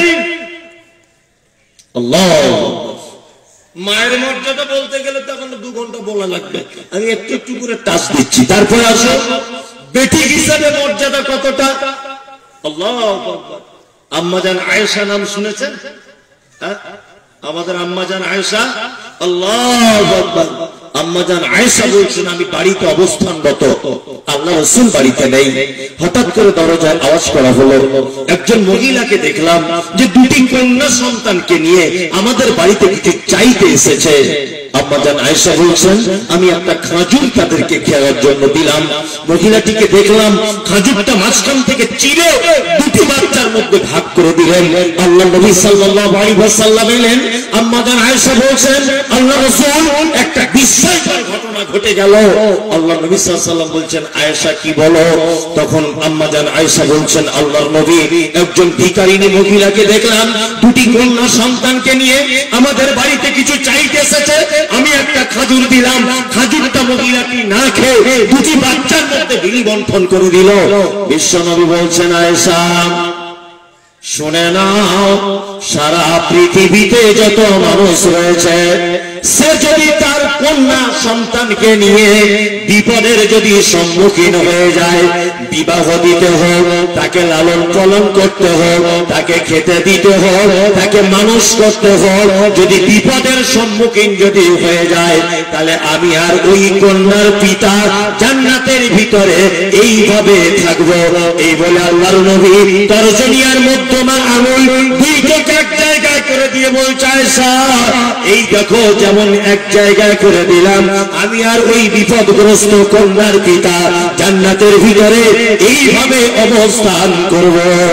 আল্লাহ, মায়ের মর্যাদা বলতে গেলে তখন দু ঘন্টা বলা লাগবে, আমি একটু একটু করে টাচ দিচ্ছি। তারপরে আসো বেটি হিসাবে মর্যাদা কতটা? আল্লাহু আকবার। আম্মাজান আয়েশা নাম শুনেছেন? আমাদের আম্মাজান আয়েশা, আল্লাহু আকবার। আম্মাজান আয়েশা বলছেন আমি বাড়িতে অবস্থানরত, আল্লাহ রাসূল বাড়িতে নেই। হঠাৎ করে দরজায় আওয়াজ করা হলো, একজন মহিলাকে দেখলাম যে দুটি কন্যা সন্তানকে নিয়ে আমাদের বাড়িতে কিছু চাইতে এসেছে। আম্মাজান আয়েশা বলছেন আমি একটা খাজুর তাদেরকে খাওয়ার জন্য দিলাম। মহিলাটিকে দেখলাম খাজুরটা মাঝখান থেকে চিরে দুটি বাচ্চার মধ্যে ভাগ করে দিলেন। আল্লাহ নবী সাল্লাল্লাহু আলাইহি ওয়াসাল্লাম এলেন। আম্মাজান আয়েশা বলছেন আল্লাহ রাসূল একটা বিস্ময়কর ঘটনা ঘটে গেল। আল্লাহ নবী সাল্লাল্লাহু আলাইহি ওয়াসাল্লাম বলছেন আয়েশা কি বলো? তখন আম্মাজান আয়েশা বলছেন আল্লাহর নবী একজন ভিখারিনী মহিলাকে দেখলাম দুটি কন্যা সন্তানকে নিয়ে আমাদের বাড়িতে কিছু চাইতে এসেছে, আমি একটা খাজুর দিলাম, খাজুরটা মহিলাটি না খেয়ে দুটি বাচ্চার মধ্যে বিলি বন্টন করে দিল। বিশ্বনবী বলছেন আয়েশা শুনে নাও, সারা পৃথিবীতে যত মানুষ রয়েছে সে যদি তার কন্যা সন্তানকে নিয়ে বিপদের যদি সম্মুখীন হয়ে যায়, বিবাহ দিতে হোক, তাকে লালন পালন করতে হোক, তাকে খেতে দিতে হোক, তাকে মানুষ করতে হোক, যদি বিপদের সম্মুখীন যদি হয়ে যায়, তাহলে আমি আর ওই কন্যার পিতা জান্নাতের ভিতরে এইভাবে থাকবো। এই বলে আল্লাহর নবী তরজনিয়ার মধ্যমা আঙুল দুইটাকে এক জায়গায় করে দিয়ে বলছে আয়েশা এই দেখো যেমন এক জায়গায় করে দিলাম, আমি আর ওই বিপদগ্রস্ত কন্যার পিতা জান্নাতের ভিতরে এইভাবে অবস্থান করব।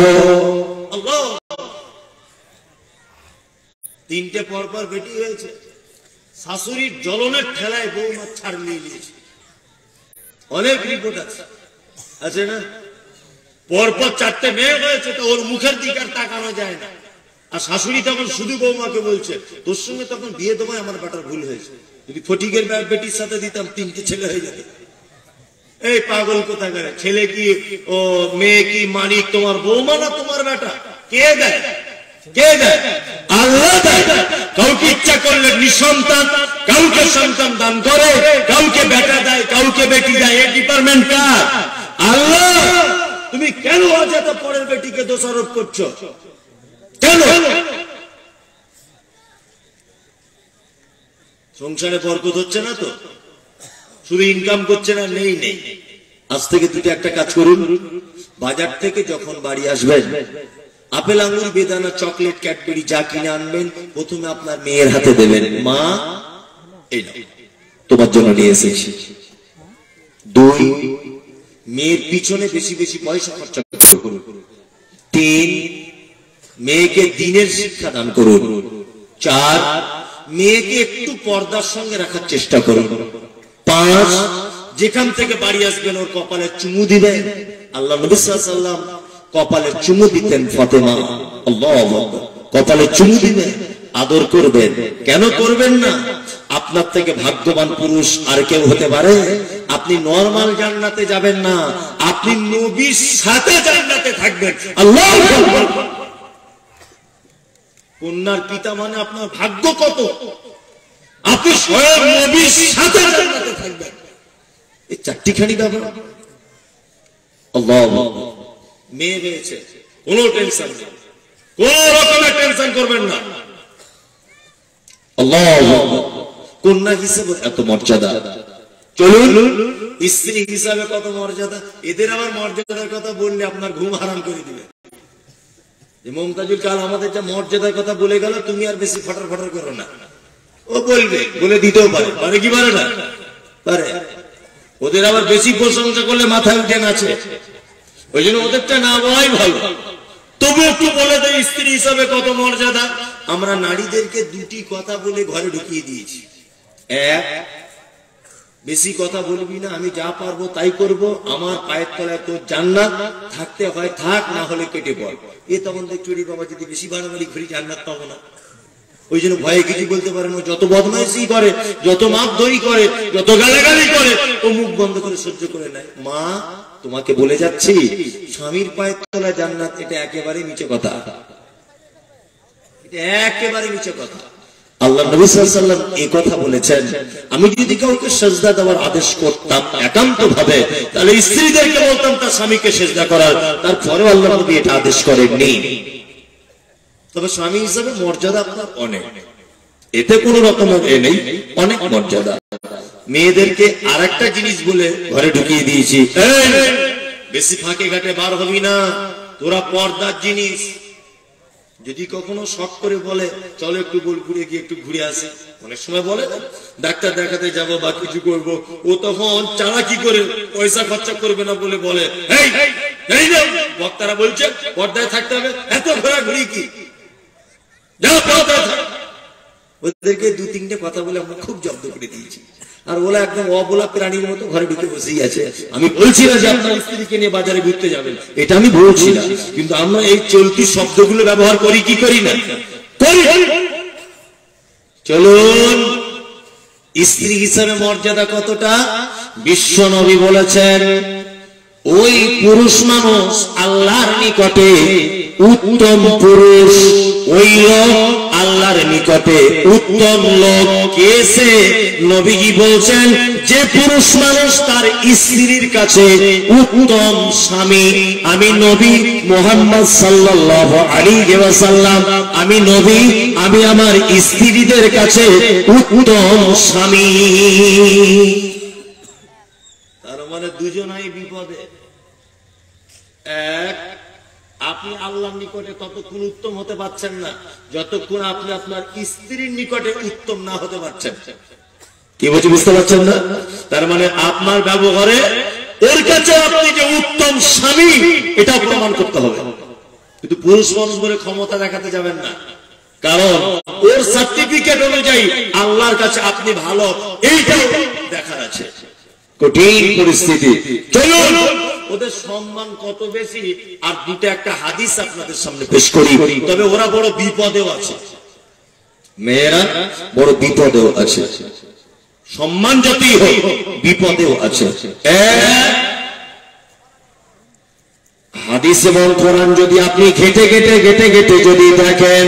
তিনটে পরপর বেটি হয়েছে, শাশুড়ির জ্বলনের ঠেলায় বৌমা ছাড় নিয়ে নিয়েছে, অনেক রিপোর্ট আছে, আছে না? পরপর চারটে মেয়ে হয়েছে, তো ওর মুখের দিকে আর তাকানো যায় না। আর শাশুড়ি তখন শুধু বৌমাকে বলছে তোর সঙ্গে তখন বিয়ে দেবো, আমার বেটার ভুল হয়েছে, যদি ফটিকের বেটির সাথে দিতাম তিনটে ছেলে হয়ে যেত। এই পাগল কোথা করে, ছেলে কি ও মেয়ে কি মানিক তোমার বৌমা না তোমার বেটা? কে দেয়? কে দেয়? আল্লাহ দেয়। কাউকে ইচ্ছা করলে নিঃসন্তান, কাউকে সন্তান দান করে, কাউকে বেটা দেয়, কাউকে বেটি দেয়। এই ডিপার্টমেন্ট কার? আল্লাহ। তুমি কেন আজ এত পরের বেটিকে দোষারোপ করছো? কেন? সংসারে বরকত হচ্ছে না তো, শুধু ইনকাম করছে না, নেই নেই। আজ থেকে দুটো একটা কাজ করুন, বাজার থেকে যখন বাড়ি আসবেন আপেল আঙ্গুর বেদানা চকলেট ক্যাডবেরি যা কিনে আনবেন প্রথমে আপনার মেয়ের হাতে দেবেন, মা এই নাও তোমার জন্য নিয়ে এসেছি। দুই, মেয়ের পিছনে বেশি বেশি পয়সা খরচা করুন। তিন, মেয়েকে দ্বীনের শিক্ষা দান করুন। চার, মেয়েকে একটু পর্দার সঙ্গে রাখার চেষ্টা করুন। পাঁচ, যেখান থেকে বাড়ি আসবেন ওর কপালে চুমু দিবেন। আল্লাহ নবী সাল্লাল্লাহু আলাইহি ওয়াসাল্লাম কপালে চুমু দিতেন ফাতেমা, আল্লাহু আকবার, কপালে চুমু দিবেন, আদর করবেন। কেন করবেন না? আপনার থেকে ভাগ্যবান পুরুষ আর কেউ হতে পারে? আপনি নরমাল জান্নাতে যাবেন না, আপনি নবীর সাথে জান্নাতে থাকবেন। আল্লাহু আকবার। কন্যার পিতা মানে আপনার ভাগ্য কত, আপনি স্বয়ং নবীর সাথে জান্নাতে থাকবেন। এই চারটিখানি ব্যাপার। আল্লাহু আকবার। মেয়ে হয়েছে, কোনো টেনশন নেই, কোন রকমের টেনশন করবেন না। আল্লাহু আকবার। কন্যা হিসেবে এত মর্যাদা, চলুন স্ত্রী হিসাবে কত মর্যাদা, এদের আবার মর্যাদার কথা বললে আপনার ঘুম হারাম করে দিবে। মমতাজুল কাল আমাদের যা মর্যাদার কথা বলে গেল, তুমি আর বেশি ফটার ফটার করো না। ও বলবে, বলে দিতেও পারে, পারে কি পারে না? পারে। ওদের আবার বেশি প্রশংসা করলে মাথায় উঠে নাচে, ওই জন্য ওদেরটা না বলাই ভালো। তবু একটু বলে দেয় স্ত্রী হিসাবে কত মর্যাদা। আমরা নারীদেরকে দুটি কথা বলে ঘরে ঢুকিয়ে দিয়েছি। এক, বেশি কথা বলবি না, আমি যা পারবো তাই করব, আমার পায়ের তলায় তোর জান্নাত, থাকতে হয় থাক, না হলে কেটে পড়। এ তখন দেখছি বাবা যদি বেশি বাড়াবাড়ি ঘুরি জান্নাত পাবো না। ওই জন্য ভয়ে কিছু বলতে পারে না। যত বদমাইশি করে, যত মাপধরি করে, যত গালাগালি করে, ও মুখ বন্ধ করে সহ্য করে নেয়। মা, তোমাকে বলে যাচ্ছি স্বামীর পায়ের তলায় জান্নাত, এটা একেবারে মিছে কথা, এটা একেবারে মিছে কথা। আল্লাহ নবী সাল্লাল্লাহু আলাইহি ওয়াসাল্লাম এই কথা বলেছেন, আমি যদি কাউকে সেজদা দেওয়ার আদেশ করতাম একান্ত ভাবে, তাহলে স্ত্রীদেরকে বলতাম তার স্বামীকে সেজদা করার। তারপরেও আল্লাহ নবী এটা আদেশ করেননি। তবে স্বামী হিসেবে মর্যাদা আপনার অনেক, এতে কোন রকমের এ নেই, অনেক মর্যাদা। মেয়েদেরকে আর একটা জিনিস বলে ঘরে ঢুকিয়ে দিয়েছি, বেশি ফাঁকে ঘাটে বার হবি না, তোরা পর্দার জিনিস। যদি কখনো শখ করে বলে চলো একটু বোলপুরে গিয়ে একটু ঘুরে আসি, অনেক সময় বলে না ডাক্তার দেখাতে যাব বা কিছু করবো, ও তখন চালা কি করে পয়সা খরচা করবে না বলে বলে, এই বক্তারা বলছে পর্দায় থাকতে হবে, এত ঘোরাঘুরি কি, ওদেরকে দু তিনটে কথা বলে আমরা খুব জব্দ করে দিয়েছি। আর ওরা একদম অবলা প্রাণীর মতো ঘরে ঢুকে বসেই আছে। আমি বলছি না যে আপনার স্ত্রীকে নিয়ে বাজারে ঘুরতে যাবেন, এটা আমি বলছি না, কিন্তু আমরা এই চলতি শব্দগুলো ব্যবহার করি কি করি না? চলুন স্ত্রী হিসাবে মর্যাদা কতটা বিশ্ব নবী বলেছেন, ওই পুরুষ মানুষ আল্লাহর নিকটে উত্তম পুরুষ, ওই লোক আল্লাহর নিকটে উত্তম লোক কেসে। নবীজি বলছেন যে পুরুষ মানুষ তার স্ত্রীর কাছে উত্তম স্বামী, আমি নবী মুহাম্মদ সাল্লাল্লাহু আলাইহি ওয়াসাল্লাম, আমি নবী, আমি আমার স্ত্রীদের কাছে উত্তম স্বামী। তার মানে দুজনাই বিপদে। এক, আপনি আল্লাহর নিকটে ততক্ষণ উত্তম হতে পারছেন না যতক্ষণ আপনি আপনার স্ত্রীর নিকটে উত্তম না হতে পারছেন। কি বলছি বুঝতে পারছেন না? তার মানে আপনার ব্যবহারে ওর কাছে আপনি যে উত্তম স্বামী এটা প্রমাণ করতে হবে। কিন্তু পুরুষ মানুষ বলে ক্ষমতা দেখাতে যাবেন না, কারণ ওর সার্টিফিকেট অনুযায়ী আল্লাহর কাছে আপনি ভালো, এইটাও দেখার আছে। কঠিন পরিস্থিতি। চলুন ওদের সম্মান কত বেশি, আর দুটো একটা হাদিস আপনাদের সামনে পেশ করি। তবে ওরা বড় বিপদেও আছে, মেয়েরা বড় বিপদেও আছে, সম্মান যতই হোক বিপদেও আছে। হাদিস এবং কোরআন যদি আপনি ঘেটে ঘেটে ঘেটে ঘেটে যদি দেখেন,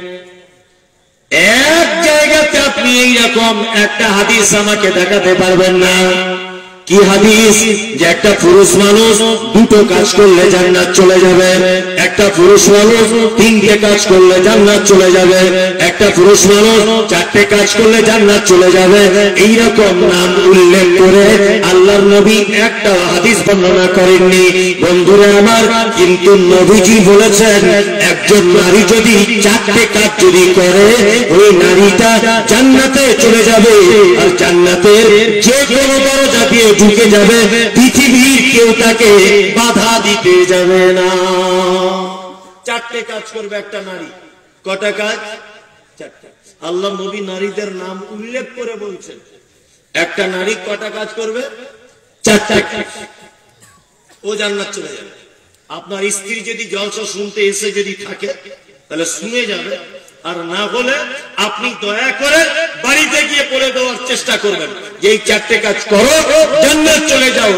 এক জায়গাতে আপনি এইরকম একটা হাদিস আমাকে দেখাতে পারবেন না। কি হাদিস? যে একটা পুরুষ মানুষ দুটো কাজ করলে জান্নাত চলে যাবে, একটা পুরুষ মানুষ তিনটে কাজ করলে জান্নাত চলে যাবে, একটা পুরুষ মানুষ চারটে কাজ করলে জান্নাত চলে যাবে। এইরকম নাম উল্লেখ করে আল্লাহর নবী একটা হাদিস বর্ণনা করেননি বন্ধুরা আমার। কিন্তু নবীজি বলেছেন একজন নারী যদি চারটে কাজ যদি করে, ওই নারীটা জান্নাতে চলে যাবে, আর জান্নাতের যে কোনো দরজা দিয়ে ঢুকে যাবে, পৃথিবীর কেউ তাকে বাধা দিতে যাবে না। চারটে কাজ করবে একটা নারী। কটা কাজ? চারটা। আল্লাহ নবী নারীদের নাম উল্লেখ করে বলছেন একটা নারী কটা কাজ করবে? চারটা কাজ। ও জান্নাত চলে যাবে। আপনার স্ত্রী যদি জলসা শুনতে এসে যদি থাকে তাহলে শুনে যাবে, আর না হলে আপনি দয়া করে বাড়িতে গিয়ে পড়ে দেওয়ার চেষ্টা করবেন যে এই চারটে কাজ করো, জান্নাত চলে যাও।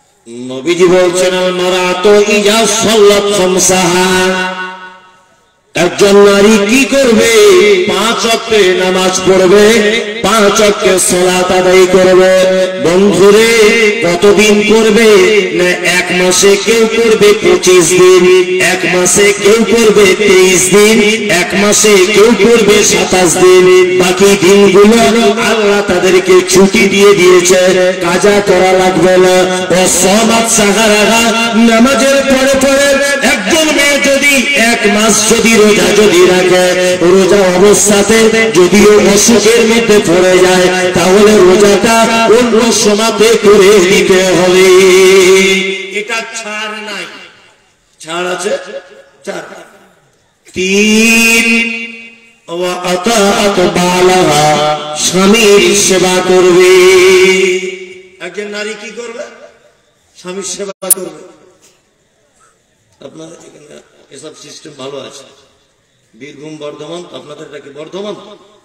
নবীজি বলছেন মারাতো ইজা সাল্লাত খামসাহা, একজন নারী কি করবে? পাঁচ ওয়াক্তে নামাজ পড়বে, পাঁচ ওয়াক্তে সালাত আদায় করবে। বন্ধুরে, কতদিন করবে? না এক মাসে কেউ করবে পঁচিশ দিন, এক মাসে কেউ করবে তেইশ দিন, এক মাসে কেউ করবে সাতাশ দিন। বাকি দিনগুলো আল্লাহ তাদেরকে ছুটি দিয়ে দিয়েছে, কাজা করা লাগবে না। ও সালাত সাহারা, নামাজের পরে পরে একজন মেয়ে যদি এক মাস যদি রোজা যদি রাখে, রোজা অবস্থাতে যদিও অসুখের মধ্যে পড়ে যায়, তাহলে রোজাটা অন্য সময়তে করে দিতে হবে। এটা ছাড় নাই, ছাড় আছে। চার তিন, স্বামীর সেবা করবে। একজন নারী কি করবে? স্বামীর সেবা করবে। আপনাদের এখানে এসব সিস্টেম ভালো আছে। বীরভূম বর্ধমান, আপনাদের এটা কি বর্ধমান?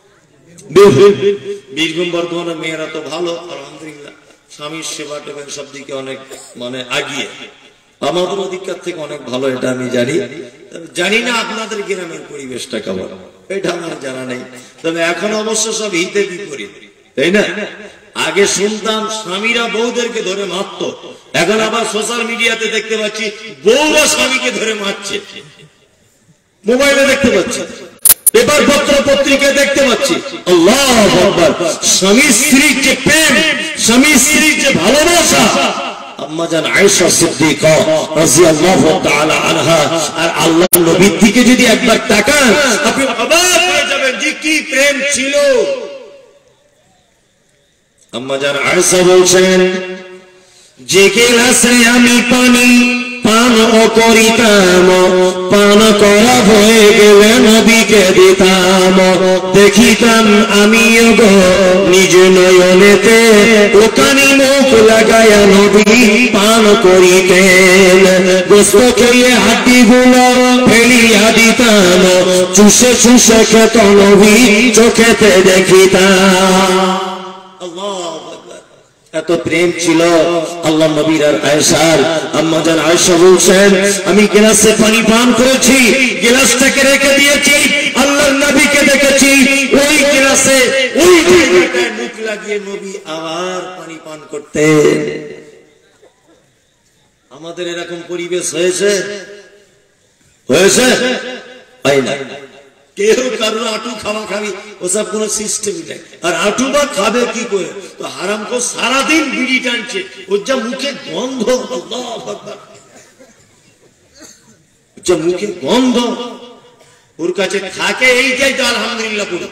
বীরভূম বর্ধমানের মেয়েরা তো ভালো আলহামদুলিল্লাহ, স্বামীর সেবা টেবা সব দিকে অনেক মানে আগিয়ে, আমাদের অধিকার থেকে অনেক ভালো, এটা আমি জানি। জানি না আপনাদের গ্রামের পরিবেশটা কেমন, এটা আমার জানা নেই। তবে এখন অবশ্য সব হিতে বিপরীত, তাই না? আগে শুনতাম স্বামীরা বউদেরকে ধরে মারত, এখন আবার সোশ্যাল মিডিয়াতে দেখতে পাচ্ছি বউরা স্বামীকে ধরে মারছে, মোবাইলে দেখতে পাচ্ছি, পেপার পত্র পত্রিকায় দেখতে পাচ্ছি। আল্লাহু আকবার! স্বামী স্ত্রীর যে প্রেম, স্বামী স্ত্রীর যে ভালোবাসা, আম্মা জান আয়েশা সিদ্দিকা রাদিয়াল্লাহু তাআলা আনহা আর আল্লাহর নবীর দিকে যদি একবার তাকান, আপনি অবাক হয়ে যাবেন যে কি প্রেম ছিল। আম্মা জান আয়েশা বলছেন, যে গ্লাসে আমি পানি পান করিতাম, পান করা হয়ে গেলে নবীকে দিতাম, দেখিতাম আমিও গো নিজ নয়নেতে, ওখানে মুখ লাগায়া নবী পান করিতেন। গোস্ত খেয়ে হাড্ডিগুলো ফেলিয়া দিতাম, চুষে চুষে খেত নবী চোখেতে দেখিতাম। এত প্রেম ছিল আল্লাহ নবীর আর আয়েশার। আম্মা জান আয়েশা বলছেন, আমি গ্লাসে পানি পান করেছি, গ্লাসটাকে রেখে দিয়েছি, আল্লাহর নবীকে দেখেছি, ওই গ্লাসে ওই জায়গাটায় মুখ লাগিয়ে নবী আবার পানি পান করতেন। আমাদের এরকম পরিবেশ হয়েছে হয়েছে হয় না। কেউ কারোর আটু খাওয়া খাবি ওসব কোন সিস্টেমই নেই। আর আটু বা খাবে কি করে? তো হারাম কো সারাদিন বিড়ি টানছে, ওর যা মুখে গন্ধ, আল্লাহু আকবার, যা মুখে গন্ধ, ওর কাছে থাকে এইটাই তো আলহামদুলিল্লাহ পড়ে।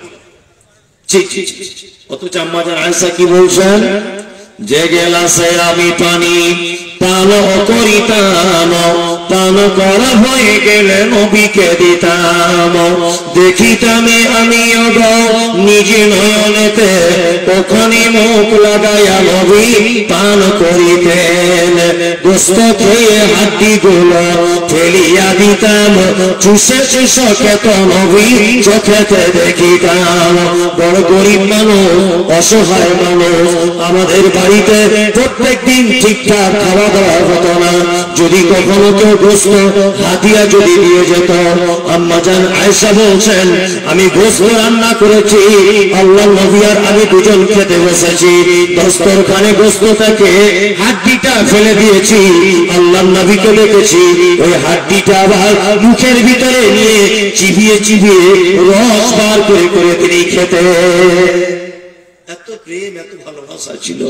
অথচ আম্মা জান আয়েশা কি বলছেন, যে গ্লাসে আমি পানি পান করিতাম, পান করা হয়ে গেলে নবীকে দিতাম, দেখিতাম আমিও গো নিজ নয়নেতে, ওখানে মুখ লাগায়া নবী পান করিতেন। গোস্ত খেয়ে হাড্ডিগুলো ফেলিয়া দিতাম, চুষে চুষে খেত নবী চোখেতে দেখিতাম। বড় গরিব মানুষ, অসহায় মানুষ, আমাদের বাড়িতে প্রত্যেক দিন ঠিকঠাক খাওয়া দাওয়া হতো না। যদি কখনো কেউ গোস্ত হাতিয়া যদি দিয়ে যেত, আম্মা জান আয়েশা বলছেন, আমি গোস্ত রান্না করেছি, আল্লাহর নবী আর আমি দুজন খেতে বসেছি, দস্তরখানে গোস্ত থেকে হাড্ডিটা ফেলে দিয়েছি, আল্লাহর নবীকে দেখেছি, ওই হাড্ডিটা আবার মুখের ভিতরে নিয়ে চিবিয়ে চিবিয়ে রস বার করে করে তিনি খেতে। এত প্রেম, এত ভালোবাসা ছিল।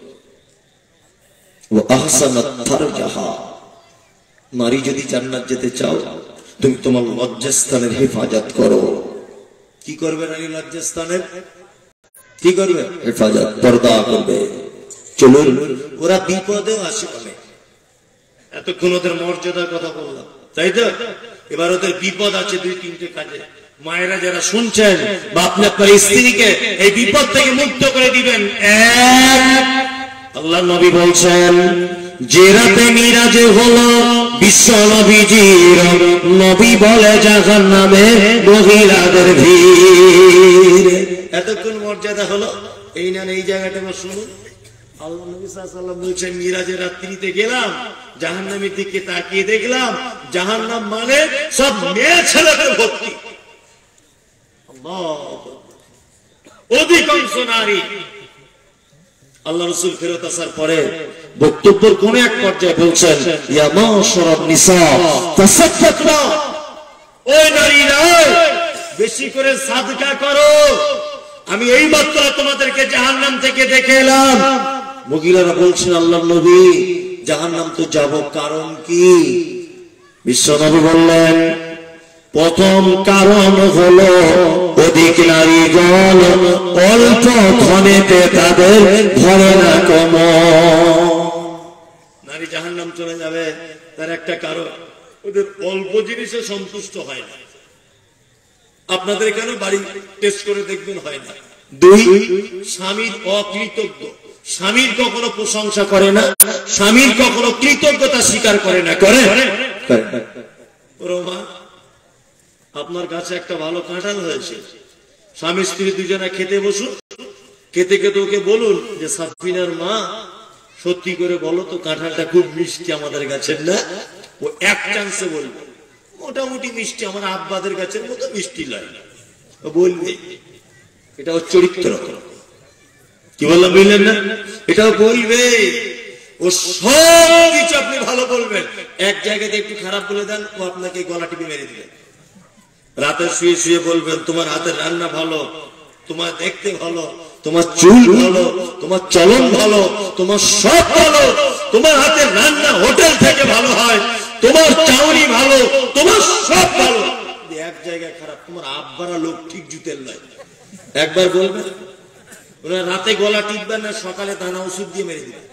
ও আহসানাত ফারজাহা, নারী যদি জান্নাত যেতে চাও, তুমি তোমার লজ্জাস্থানের হেফাজত করো। কি করবে নারী? লজ্জাস্থানের কি করবে? হেফাজত, পর্দা করবে। চলুন, ওরা বিপদেও আসে বলে, এতক্ষণ ওদের মর্যাদার কথা বললাম, তাই তো? এবার ওদের বিপদ আছে দুই তিনটে কাজে। মায়েরা যারা শুনছেন, বা আপনি আপনার স্ত্রীকে এই বিপদ থেকে মুক্ত করে দিবেন। এক, আল্লাহ নবী বলছেন, যে রাতে মিরাজে হলো বিশ্ব নবীজির, নবী বলে জাহান্নামে মহিলাদের ভিড়। এতক্ষণ মর্যাদা হলো, এই না এই জায়গাটা শুনুন। আল্লাহ নবী সাল্লাল্লাহু আলাইহি ওয়াসাল্লাম বলছেন, মিরাজের রাত্রিতে গেলাম, জাহান্নামের দিকে তাকিয়ে দেখলাম জাহান্নাম মানে সব মেয়ে ছেলেদের ভর্তি, অধিকাংশ নারী। আল্লাহ রাসূল ফেরত আসার পরে বক্তব্যের কোন এক পর্যায়ে বলছেন, ইয়া মাশারান নিসা তাসাদ্দাকনা, ওই নারীরা বেশি করে সাদকা করো, আমি এই মাত্র তোমাদেরকে জাহান্নাম থেকে দেখে এলাম। মহিলারা বলছেন, আল্লাহর নবী জাহান্নাম তো যাব, কারণ কি? বিশ্বনবী বললেন, প্রথম কারণ হলো অধিক নারীগণ অল্প ধনেতে তাদের ভরে না কম। নারী জাহান্নাম চলে যাবে তার একটা কারণ, ওদের অল্প জিনিসে সন্তুষ্ট হয় না। আপনাদের কেন বাড়ি টেস্ট করে দেখবেন হয় না। দুই, স্বামীর অকৃতজ্ঞ, স্বামীর কখনো প্রশংসা করে না, স্বামীর কখনো কৃতজ্ঞতা স্বীকার করে না। করে রোমা, আপনার কাছে একটা ভালো কাঁঠাল হয়েছে, স্বামী স্ত্রী দুজনে খেতে বসুন, খেতে খেতে ওকে বলুন যে সাফিনার মা সত্যি করে বলো তো কাঁঠালটা খুব মিষ্টি আমাদের গাছের না? ও এক চান্সে বলবে মোটামুটি মিষ্টি, আমার আব্বাদের গাছের মতো মিষ্টি লাগে। ও বলবে, এটা ওর চরিত্র। কি বললাম বুঝলেন না? এটাও বলবে, ও সব কিছু আপনি ভালো বলবেন, এক জায়গাতে একটু খারাপ বলে দেন, ও আপনাকে গলা টিপে মেরে দিবেন। রাতে শুয়ে শুয়ে বলবেন তোমার হাতের রান্না ভালো, তোমার দেখতে ভালো, তোমার চুল ভালো, তোমার চলন ভালো, তোমার সব ভালো, তোমার হাতের রান্না হোটেল থেকে ভালো হয়, তোমার চাউনি ভালো, তোমার সব ভালো। এক জায়গায় খারাপ, তোমার আব্বারা লোক ঠিক জুতের নয়। একবার বলবেন, ওরা রাতে গলা টিপবেন না, সকালে দানা ওষুধ দিয়ে মেরে দিবেন।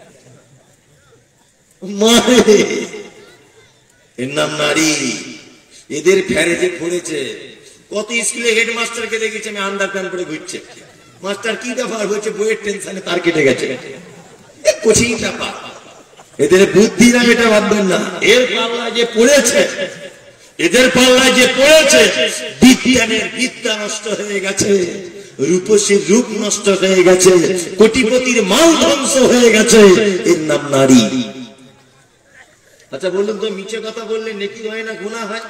এর নাম নারী। এদের ফেরে যে পড়েছে, কত স্কুলে হেডমাস্টারকে দেখেছি আমি আন্ডার প্যান্ট পরে ঘুরছে, মাস্টার কি ব্যাপার হয়েছে, বইয়ের টেনশনে তার কেটে গেছে, কঠিন ব্যাপার। এদের বুদ্ধি না, এটা ভাববেন না। এর পাল্লায় যে পড়েছে, এদের পাল্লায় যে পড়েছে, বিজ্ঞানের বিদ্যা নষ্ট হয়ে গেছে, রূপসীর রূপ নষ্ট হয়ে গেছে, কোটিপতির মাল ধ্বংস হয়ে গেছে। এর নাম নারী। আচ্ছা বলুন তো, মিছে কথা বললে নেকি হয় না গুনাহ হয়?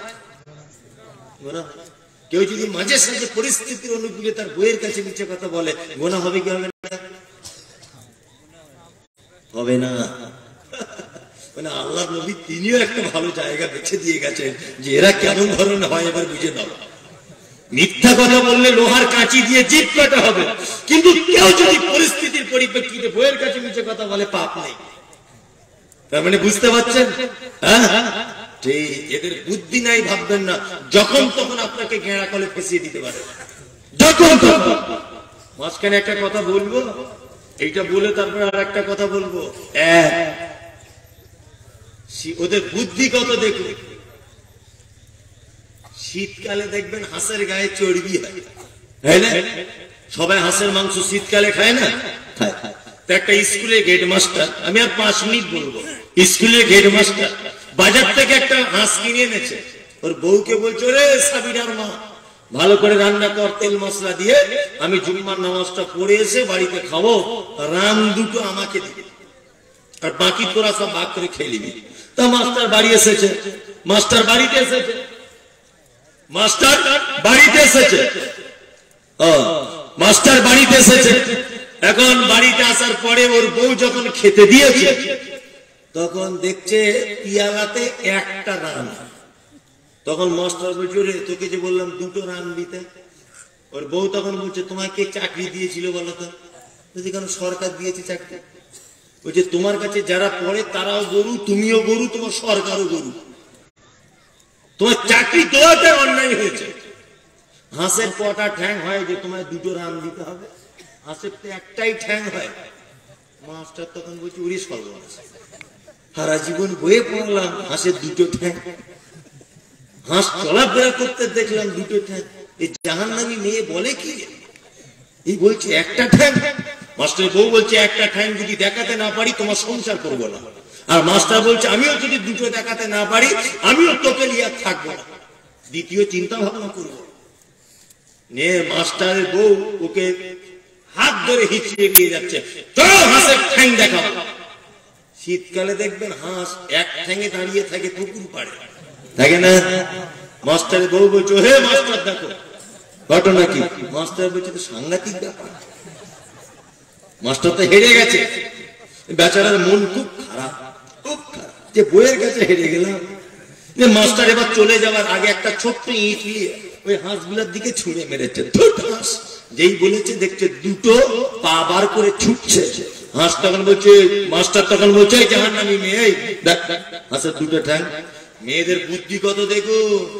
কেউ যদি মাঝে সাঝে পরিস্থিতির অনুকূলে তার বইয়ের কাছে মিছে কথা বলে, গুনাহ হবে কি হবে না? হবে না। মানে আল্লাহ নবী তিনিও একটা ভালো জায়গা বেছে দিয়ে গেছেন যে এরা কেমন ধরনের হয়, এবার বুঝে নাও। মিথ্যা কথা বললে লোহার কাঁচি দিয়ে জিভ কাটা হবে, কিন্তু কেউ যদি পরিস্থিতির পরিপ্রেক্ষিতে বইয়ের কাছে মিছে কথা বলে, পাপ নেই। তার মানে বুঝতে পারছেন? হ্যাঁ, ঠিক। এদের বুদ্ধি নাই ভাববেন না, যখন তখন আপনাকে ঘেরা কলে ফেসিয়ে দিতে পারে, যখন তখন। মাঝখানে একটা কথা বলবো, এইটা বলে তারপরে আর একটা কথা বলবো। ওদের বুদ্ধি কত দেখুন। শীতকালে দেখবেন হাঁসের গায়ে চর্বি হয়, সবাই হাঁসের মাংস শীতকালে খায় না? খায়। একটা স্কুলের হেডমাস্টার, আমি আর পাঁচ মিনিট বলবো, স্কুলের হেডমাস্টার বাজার থেকে একটা হাঁস কিনে এনেছে, ওর বউকে বলছে, রে সাবিনার মা ভালো করে রান্না কর তেল মশলা দিয়ে, আমি জুম্মার নামাজটা পড়ে এসে বাড়িতে খাবো, রাম দুটো আমাকে দিবে, আর বাকি তোরা সব ভাগ করে খেয়ে নিবি। তা মাস্টার বাড়ি এসেছে, মাস্টার বাড়িতে এসেছে, মাস্টার বাড়িতে এসেছে, মাস্টার বাড়িতে এসেছে। এখন বাড়িতে আসার পরে ওর বউ যখন খেতে দিয়েছে, তখন দেখছে পিয়ালাতে একটা রান। তখন মাস্টার বলছে, রে তোকে যে বললাম দুটো রান দিতে। ওর বউ তখন বলছে, তোমায় কে চাকরি দিয়েছিল বলো তো? বলছে, কেন সরকার দিয়েছে চাকরি। বলছে, তোমার কাছে যারা পড়ে তারাও গরু, তুমিও গরু, তোমার সরকারও গরু, তোমার চাকরি দেওয়াতে অন্যায় হয়েছে। হাঁসের কটা ঠ্যাং হয় যে তোমায় দুটো রান দিতে হবে? হাঁসের তো একটাই ঠ্যাং হয়। মাস্টার তখন বলছে, ওরে সর্বনাশ, সারা জীবন বয়ে পড়লাম হাঁসের দুটো ঠ্যাং, হাঁস চলাফেরা করতে দেখলাম দুটো ঠ্যাং, এই জাহান্নামী মেয়ে বলে কি? এই বলছে একটা ঠ্যাং। মাস্টার বউ বলছে, একটা ঠ্যাং যদি দেখাতে না পারি তোমার সংসার করবো না। আর মাস্টার বলছে, আমিও যদি দুটো দেখাতে না পারি আমিও তোকে নিয়ে থাকবো না। দ্বিতীয় চিন্তা ভাবনা করবো। নিয়ে মাস্টারের বউ ওকে হাত ধরে হিঁচড়ে নিয়ে যাচ্ছে, চলো হাঁসের ঠ্যাং দেখাও। শীতকালে দেখবেন হাঁস একটা ঠ্যাঙে দাঁড়িয়ে থাকে পুকুর পাড়ে, থাকে না? মাস্টারের বউ বলছো, হে মাস্টার দেখো ঘটনা কি? মাস্টার বলছে তো সাংঘাতিক ব্যাপার, মাস্টার তো হেরে গেছে, বেচারার মন খুব খারাপ, খুব খারাপ যে বইয়ের কাছে হেরে গেলাম। মাস্টার এবার চলে যাওয়ার আগে একটা ছোট্ট ইট নিয়ে ওই হাঁসগুলোর দিকে ছুঁড়ে মেরেছে। যেই বলেছে দেখছে দুটো পা বার করে ছুটছে। হাঁস তখন বলছে, মাস্টার তখন বলছে, জাহান্নামী মেয়ে, দেখ হাঁসের দুটো ঠ্যাং। মেয়েদের বুদ্ধি কত দেখো,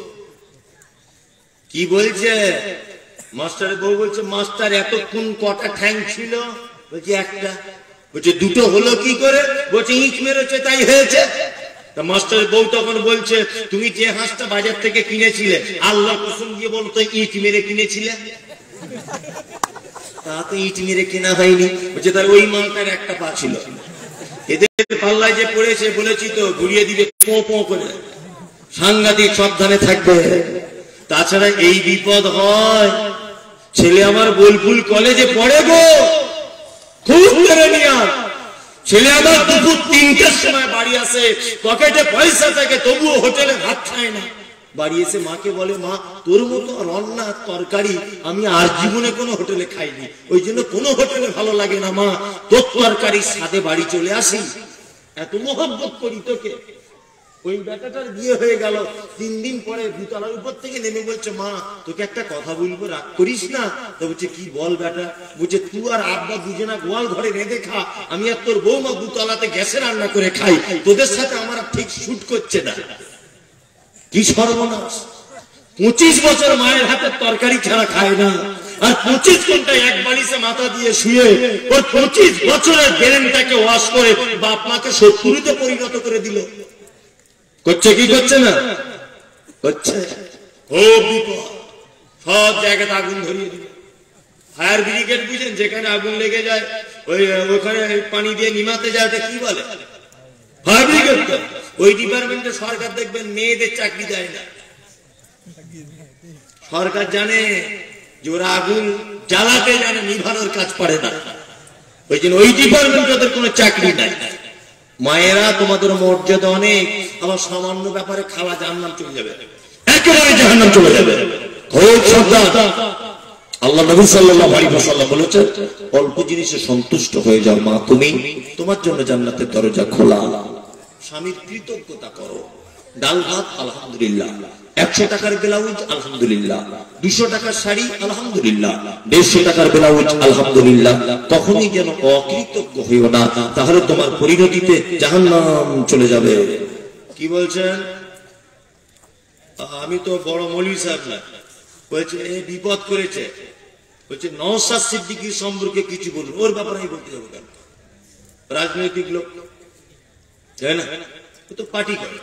কি বলছে? মাস্টারের বউ বলছে, মাস্টার এতক্ষণ কটা ঠ্যাং ছিল? বলছে একটা। বলছে দুটো হলো কি করে? বলছে ইট মেরেছে তাই হয়েছে। তা মাস্টারের বউ তখন বলছে, তুমি যে হাঁসটা বাজার থেকে কিনেছিলে আল্লাহ কসম দিয়ে বলো তো ইট মেরে কিনেছিলে? তা তো ইট মেরে কেনা হয়নি। বলছে তাহলে ওই মালটার একটা পা ছিল। এদের পাল্লায় যে পড়েছে বলেছি তো ঘুরিয়ে দিবে পো পো করে, সাংঘাতিক সাবধানে থাকবে। তাছাড়া এই বিপদ হয়, ছেলে আমার বোলপুর কলেজে পড়ে গো, খুব করে নিয়ে ছেলে আমার দুপুর তিনটার সময় বাড়ি আসে, পকেটে পয়সা থাকে তবুও হোটেলে ভাত খায় না। বাড়ি এসে মাকে বলে, মা তোর মতো রান্না তরকারি আমি আর জীবনে কোনো হোটেলে খাইনি, ওই জন্য কোনো হোটেলে ভালো লাগে না মা, তোর তরকারি সাথে বাড়ি চলে আসি, এত মোহব্বত করি তোকে। ওই বেটাটার বিয়ে হয়ে গেল, তিন দিন পরে দুতলার উপর থেকে নেমে বলছে, মা তোকে একটা কথা বলবো, রাগ করিস না? তো বলছে কি বল বেটা? বলছে তুই আর আব্বা দুজনা গোয়াল ঘরে রেঁধে খা, আমি আর তোর বৌমা দুতলাতে গ্যাসে রান্না করে খাই, তোদের সাথে আমার ঠিক শুট করছে না। কি সর্বনাশ! পঁচিশ বছর মায়ের হাতের তরকারি ছাড়া খায় না, আর পঁচিশ ঘন্টা এক বালিশে মাথা দিয়ে শুয়ে ওর পঁচিশ বছরের ব্রেনটাকে ওয়াশ করে বাপ মাকে শত্রুতে পরিণত করে দিল। করছে কি করছে না? করছে। খুব বিপদ, সব জায়গাতে আগুন ধরিয়ে দিল। ফায়ার ব্রিগেড বুঝেন, যেখানে আগুন লেগে যায় ওই ওখানে পানি দিয়ে নিমাতে যায়, ওটা কি বলে? Fire brigade. ওই ডিপার্টমেন্টে সরকার দেখবেন মেয়েদের চাকরি দেয় না। সরকার জানে যে ওরা আগুন জ্বালাতে জানে, নিভানোর কাজ পারে না, ওই জন্য ওই ডিপার্টমেন্টে ওদের কোনো চাকরি নাই। মায়েরা তোমাদের মর্যাদা অনেক, আবার সামান্য ব্যাপারে খালা জাহান্নাম চলে যাবে, একেবারে জাহান্নাম চলে যাবে। খুব সাবধান। আল্লাহ নবী সাল্লাল্লাহু আলাইহি ওয়াসাল্লাম বলেছেন, অল্প জিনিসে সন্তুষ্ট হয়ে যাও মা তুমি, তোমার জন্য জান্নাতের দরজা খোলা। স্বামীর কৃতজ্ঞতা করো। ডাল ভাত আলহামদুলিল্লাহ, একশো টাকার ব্লাউজ আলহামদুলিল্লাহ, দুশো টাকার শাড়ি আলহামদুলিল্লাহ, দেড়শো টাকার ব্লাউজ আলহামদুলিল্লাহ। কখনই যেন অকৃতজ্ঞ হইও না, তাহলে তোমার পরিণতিতে জাহান্নাম চলে যাবে। কি বলছেন? আমি তো বড় মৌলভী সাহেব না। বলছে এ বিপদ করেছে, বলছে নওশাদ সিদ্দিকীর সম্পর্কে কিছু বলুন। ওর ব্যাপারে আমি বলতে যাবো কেন? রাজনৈতিক লোক, তাই না? ও তো পার্টি করে,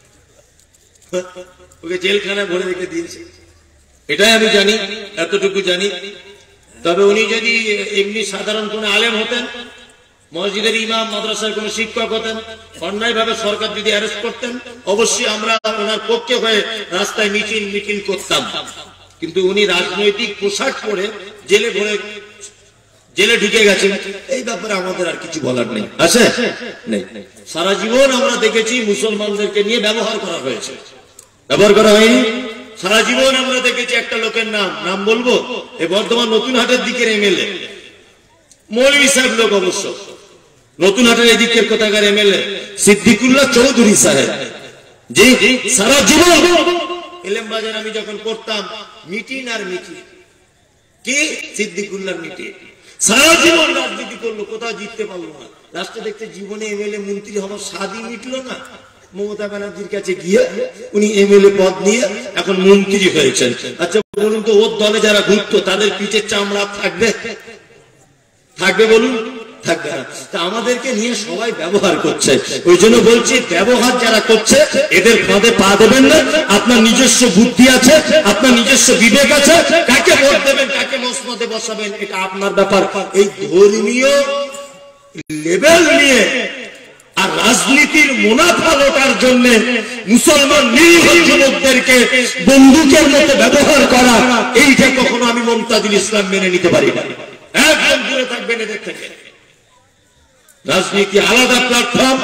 ওকে জেলখানায় ভরে রেখে দিয়েছে, এটাই আমি জানি, এতটুকু জানি। তবে উনি যদি এমনি সাধারণ কোন আলেম হতেন, মসজিদের ইমাম, মাদ্রাসার কোন শিক্ষক হতেন, অন্যায় ভাবে সরকার যদি অ্যারেস্ট করতেন, অবশ্যই আমরা ওনার পক্ষে হয়ে রাস্তায় মিছিল মিছিল করতাম। কিন্তু উনি রাজনৈতিক পোশাক পরে জেলে ভরে জেলে ঢুকে গেছেন, এই ব্যাপারে আমাদের আর কিছু বলার নেই, আছে নেই। সারা জীবন আমরা দেখেছি মুসলমানদেরকে নিয়ে ব্যবহার করা হয়েছে, ব্যবহার করা হয়নি। সারা জীবন আমরা দেখেছি একটা লোকের নাম, নাম বলবো, এই বর্ধমান নতুন হাটের দিকের এমএলএ, মৌলভী সাহেব লোক অবশ্য, নতুন হাটের এই দিকের কোথাকার এমএলএ সিদ্দিকুল্লাহ চৌধুরী সাহেব, যে সারা জীবন এলেম বাজার আমি যখন পড়তাম মিটিং আর মিটিং, কি সিদ্দিকুল্লাহর মিটিং, সারা জীবন রাজনীতি করলো, কোথাও জিততে পারলো না। লাস্টে দেখতে জীবনে এমএলএ মন্ত্রী হওয়ার স্বাদই মিটলো না, মমতা ব্যানার্জির কাছে গিয়ে উনি এমএলএ পদ নিয়ে এখন মন্ত্রী হয়েছেন। আচ্ছা বলুন তো, ওর দলে যারা ঘুরতো তাদের পিঠের চামড়া থাকবে? থাকবে বলুন? থাকবে না। তা আমাদেরকে নিয়ে সবাই ব্যবহার করছে, ওই জন্য বলছি ব্যবহার যারা করছে এদের ফাঁদে পা দেবেন না। আপনার নিজস্ব বুদ্ধি আছে, আপনার নিজস্ব বিবেক আছে, কাকে ভোট দেবেন, কাকে মসনদে বসাবেন, এটা আপনার ব্যাপার। এই ধর্মীয় লেভেল নিয়ে আর রাজনীতির মুনাফা লোটার জন্য মুসলমান নিরীহ যুবকদেরকে বন্দুকের মতো ব্যবহার করা, এইটা কখনো আমি মুমতাজুল ইসলাম মেনে নিতে পারি না। একদম দূরে থাকবেন এদের থেকে। রাজনীতি আলাদা প্ল্যাটফর্ম,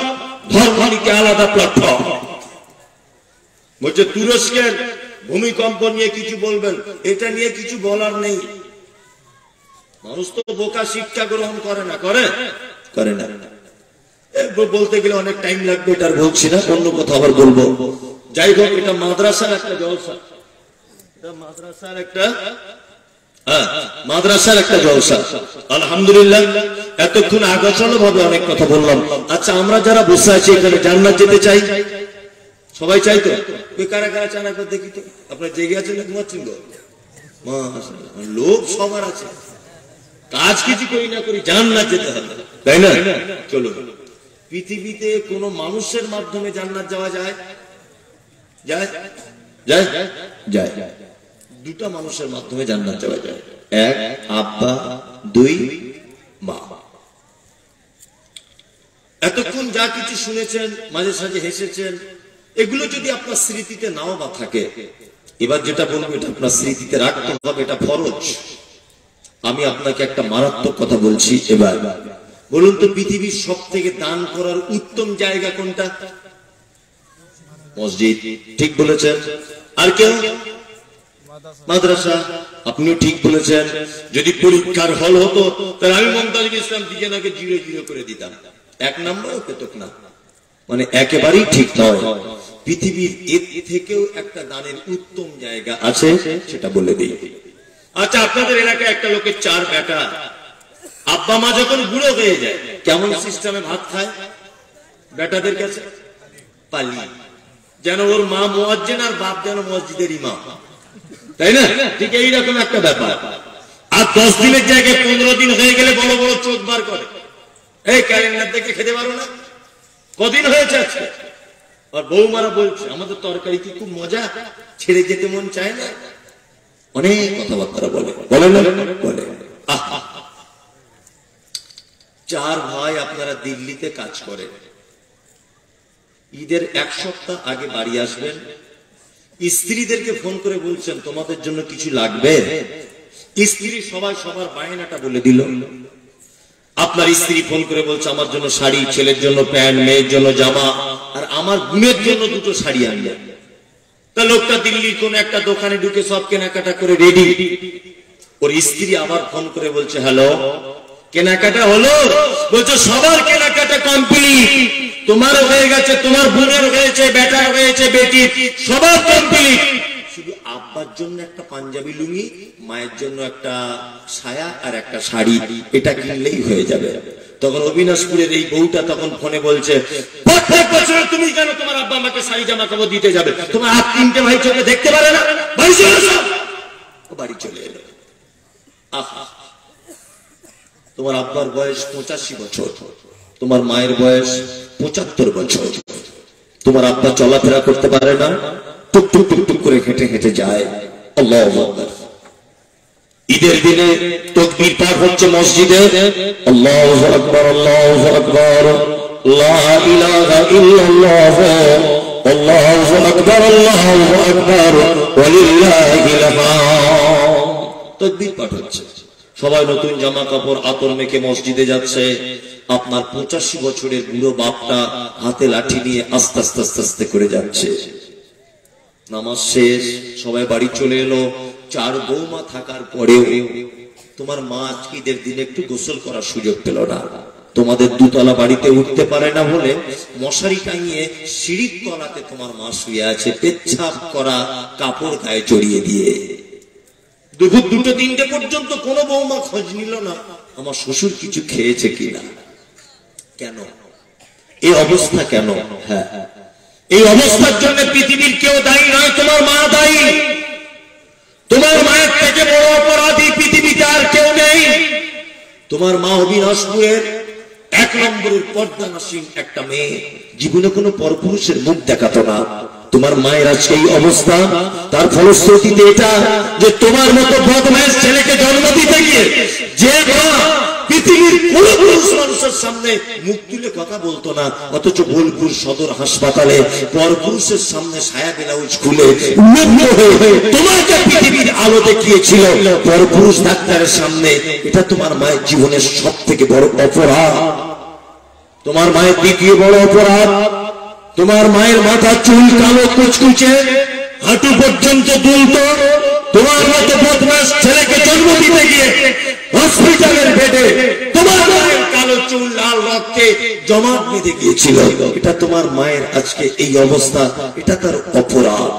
ধর্ম নিতে আলাদা প্ল্যাটফর্ম। বলছে তুরস্কের ভূমিকম্প নিয়ে কিছু বলবেন, এটা নিয়ে কিছু বলার নেই। মানুষ তো বোকা, শিক্ষা গ্রহণ করে না, করে করে না। বলতে গেলে অনেক টাইম লাগবে, এটা আর বলছি না, অন্য কথা আবার বলবো। যাই হোক, এটা মাদ্রাসার একটা জলসা, এটা মাদ্রাসার একটা হ্যাঁ মাদ্রাসার একটা জলসা। আলহামদুলিল্লাহ, এতক্ষণ আগাছালো ভাবে অনেক কথা বললাম। আচ্ছা, আমরা যারা বসে আছি এখানে জান্নাত যেতে চাই, সবাই চাই তো? কারা কারা চান একবার দেখি তো। আপনার জেগে আছেন না ঘুমাচ্ছেন? লোক সবার আছে, কাজ কিছু করি না করি জান্নাত যেতে হবে, তাই না? চলো, পৃথিবীতে কোন মানুষের মাধ্যমে জান্নাত যাওয়া যায়? যায় যায় যায় দুটা মানুষের মাধ্যমে জান্নাত যাওয়া যায়। এক আব্বা, দুই মা। এতক্ষণ যা কিছু শুনেছেন, মাঝে সাঝে হেসেছেন, এগুলো যদি আপনার স্মৃতিতে নাও বা থাকে, এবার যেটা বলবো এটা আপনার স্মৃতিতে রাখতে হবে, এটা ফরজ। আমি আপনাকে একটা মারাত্মক কথা বলছি। এবার বলুন তো, পৃথিবীর সব থেকে দান করার উত্তম জায়গা কোনটা? মসজিদ। ঠিক বলেছেন। আর কেউ? মাদ্রাসা। আপনিও ঠিক বলেছেন। যদি পরীক্ষার হল হতো তাহলে আমি মমতাজুল ইসলাম দিজানাকে জিরো জিরো করে দিতাম, এক নম্বরও পেত না। মানে একেবারেই ঠিক নয়। পৃথিবীর এর থেকেও একটা দানের উত্তম জায়গা আছে, সেটা বলে দিই। আচ্ছা, আপনাদের এলাকায় একটা লোকের চার বেটা, আব্বা মা যখন বুড়ো হয়ে যায় কেমন সিস্টেমে ভাত খায়? বেটাদের কাছে পালি, যেন ওর মা মুয়াজ্জিন আর বাপ যেন মসজিদের ইমাম, তাই না? ঠিক এইরকম একটা ব্যাপার। আর দশ দিনের জায়গায় পনেরো দিন হয়ে গেলে বড় বড় চোখ বার করে, এই ক্যালেন্ডার দেখে খেতে পারো না? কদিন হয়েছে আজকে? আর বৌমারা বলছে আমাদের তরকারি কি খুব মজা, ছেড়ে যেতে মন চায় না। অনেক কথাবার্তা বলে, বলে না বলে। চার ভাই আপনারা দিল্লিতে কাজ করেন, ঈদের এক সপ্তাহ আগে বাড়ি আসবেন, স্ত্রীদেরকে ফোন করে বলছেন তোমাদের জন্য কিছু লাগবে। স্ত্রী সবাই সবার বায়নাটা বলে দিল। আপনার স্ত্রী ফোন করে বলছে আমার জন্য শাড়ি, ছেলের জন্য প্যান্ট, মেয়ের জন্য জামা, আর আমার বোনের জন্য দুটো শাড়ি আনলেন। তা লোকটা দিল্লির কোন একটা দোকানে ঢুকে সব কেনাকাটা করে রেডি। ওর স্ত্রী আবার ফোন করে বলছে হ্যালো, কেনাকাটা হলো? বলছে সবার কেনাকাটা কমপ্লিট, তোমারও হয়ে গেছে, তোমার বোনের হয়েছে, বেটার হয়েছে, বেটি, সবার কমপ্লিট। শুধু আব্বার জন্য একটা পাঞ্জাবি লুঙ্গি, মায়ের জন্য একটা সায়া আর একটা শাড়ি, এটা কিনলেই হয়ে যাবে। তখন অবিনাশপুরের এই বউটা তখন ফোনে বলছে প্রত্যেক বছর তুমি কেন তোমার আব্বা আমাকে শাড়ি জামা কাপড় দিতে যাবে? তোমার আর তিনটে ভাই চোখে দেখতে পারে না? বাড়ি চলে এসো। বাড়ি চলে এলো। আহা, তোমার আব্বার বয়স পঁচাশি বছর, তোমার মায়ের বয়স পঁচাত্তর বছর। তোমার আব্বা চলাফেরা করতে পারে না, টুক টুক টুক টুক করে হেঁটে হেঁটে যায়। আল্লাহু আকবার। ঈদের দিনে তাকবীর পাঠ হচ্ছে মসজিদে, আল্লাহু আকবার, আল্লাহু আকবার, লা ইলাহা ইল্লাল্লাহ, আল্লাহু আকবার, আল্লাহু আকবার, ওয়ালিল্লাহিল হামদ। তাকবীর পাঠ হচ্ছে, সবাই নতুন জামা কাপড় আতর মেখে মসজিদে যাচ্ছে। আপনার পঁচাশি বছরের বুড়ো বাপটা হাতে লাঠি নিয়ে আস্তে আস্তে আস্তে আস্তে করে যাচ্ছে। নামাজ শেষ, সবাই বাড়ি চলে এলো। চার বৌমা থাকার পরেও তোমার মা ঈদের দিনে একটু গোসল করার সুযোগ পেল না। তোমাদের দুতলা বাড়িতে উঠতে পারে না বলে মশারি টাঙিয়ে সিঁড়ির তলাতে তোমার মা শুয়ে আছে, পেচ্ছাপ করা কাপড় গায়ে জড়িয়ে দিয়ে। দুপুর দুটো তিনটে পর্যন্ত কোন বৌমা খোঁজ নিল না আমার শ্বশুর কিছু খেয়েছে কিনা। কেন এই অবস্থা? কেন? হ্যাঁ, এই অবস্থার জন্য পৃথিবীর কেউ দায়ী নয়, তোমার মা দায়ী। তোমার মায়ের থেকে বড় অপরাধী পৃথিবীতে আর কেউ নেই। তোমার মা অবিনাশপুরের এক নম্বরের পর্দানাসীন একটা মেয়ে, জীবনে কোনো পরপুরুষের মুখ দেখাতো না। তোমার মায়ের আজকে এই অবস্থা, তার ফলশ্রুতিতে এটা যে তোমার মতো বদমাইশ ছেলেকে জন্ম দিতে গিয়ে যে মা পৃথিবীর কোন পুরুষ মানুষের সামনে মুখ তুলে কথা বলতো না, অথচ বোলপুর সদর হাসপাতালে পরপুরুষের সামনে সায়া ব্লাউজ খুলে তোমাকে পৃথিবীর আলো দেখিয়েছিল পরপুরুষ ডাক্তারের সামনে। এটা তোমার মায়ের জীবনের সব থেকে বড় অপরাধ। তোমার মায়ের দ্বিতীয় বড় অপরাধ, তোমার মায়ের মাথা চুল কালো কুচকুচে, হাঁটু পর্যন্ত দুলত। তোমার মতো বদমাস ছেলেকে জন্ম দিতে গিয়ে হসপিটালের বেডে তোমার মায়ের কালো চুল লাল রক্তে জমাট বেঁধে গিয়েছিল। এটা তোমার মায়ের আজকে এই অবস্থা, এটা তার অপরাধ।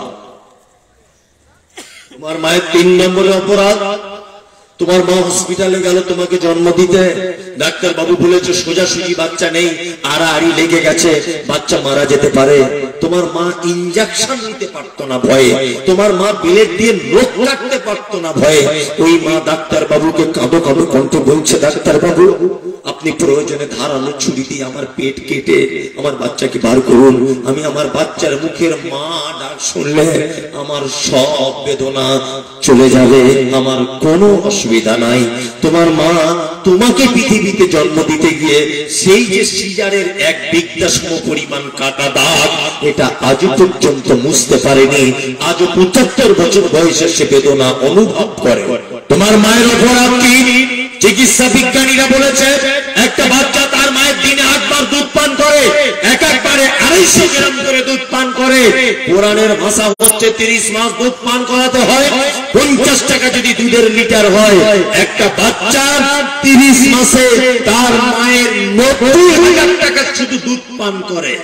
তোমার মায়ের তিন নম্বরে অপরাধ, তোমার মা হসপিটালে গেল তোমাকে জন্ম দিতে, ডাক্তার বাবু বলেছে সোজাসুজি বাচ্চা নেই, আড়াআড়ি লেগে গেছে, বাচ্চা মারা যেতে পারে। তোমার মা ইনজেকশন নিতে পারতো না ভয়ে, তোমার মা বিলেট দিয়ে নখ কাটতে পারতো না ভয়ে। ওই মা ডাক্তার বাবুকে কাঁদো কাঁদো কণ্ঠে বলছে, ডাক্তার বাবু আপনি প্রয়োজনে ধারালো ছুরি দিয়ে আমার পেট কেটে আমার বাচ্চাকে বার করুন। আমি আমার বাচ্চার মুখের মা ডাক শুনলে আমার সব বেদনা চলে যাবে, আমার কোনো অসুবিধা নাই। তোমার মা তোমাকে পৃথিবীতে জন্ম দিতে গিয়ে সেই যে সিজারের এক বিঘা সম পরিমাণ কাটা দাগ, এটা আজও পর্যন্ত মুছতে পারেনি। আজও পঁচাত্তর বছর বয়সে সে বেদনা অনুভব করে। তোমার মায়ের অপরাধ কি? চিকিৎসা বিজ্ঞানীরা বলেছে একটা বাচ্চা তার মায়ের দিনে আটবার দুধ পান করে, এক একবারে আড়াইশো গ্রাম করে দুধ পান করে। কোরআনের ভাষা হচ্ছে তিরিশ মাস দুধ পান করাতে হয়। পঞ্চাশ টাকা যদি দুধের লিটার হয়, একটা বাচ্চা তিরিশ মাসে তার মায়ের নব্বই হাজার টাকা শুধু দুধ পান করে।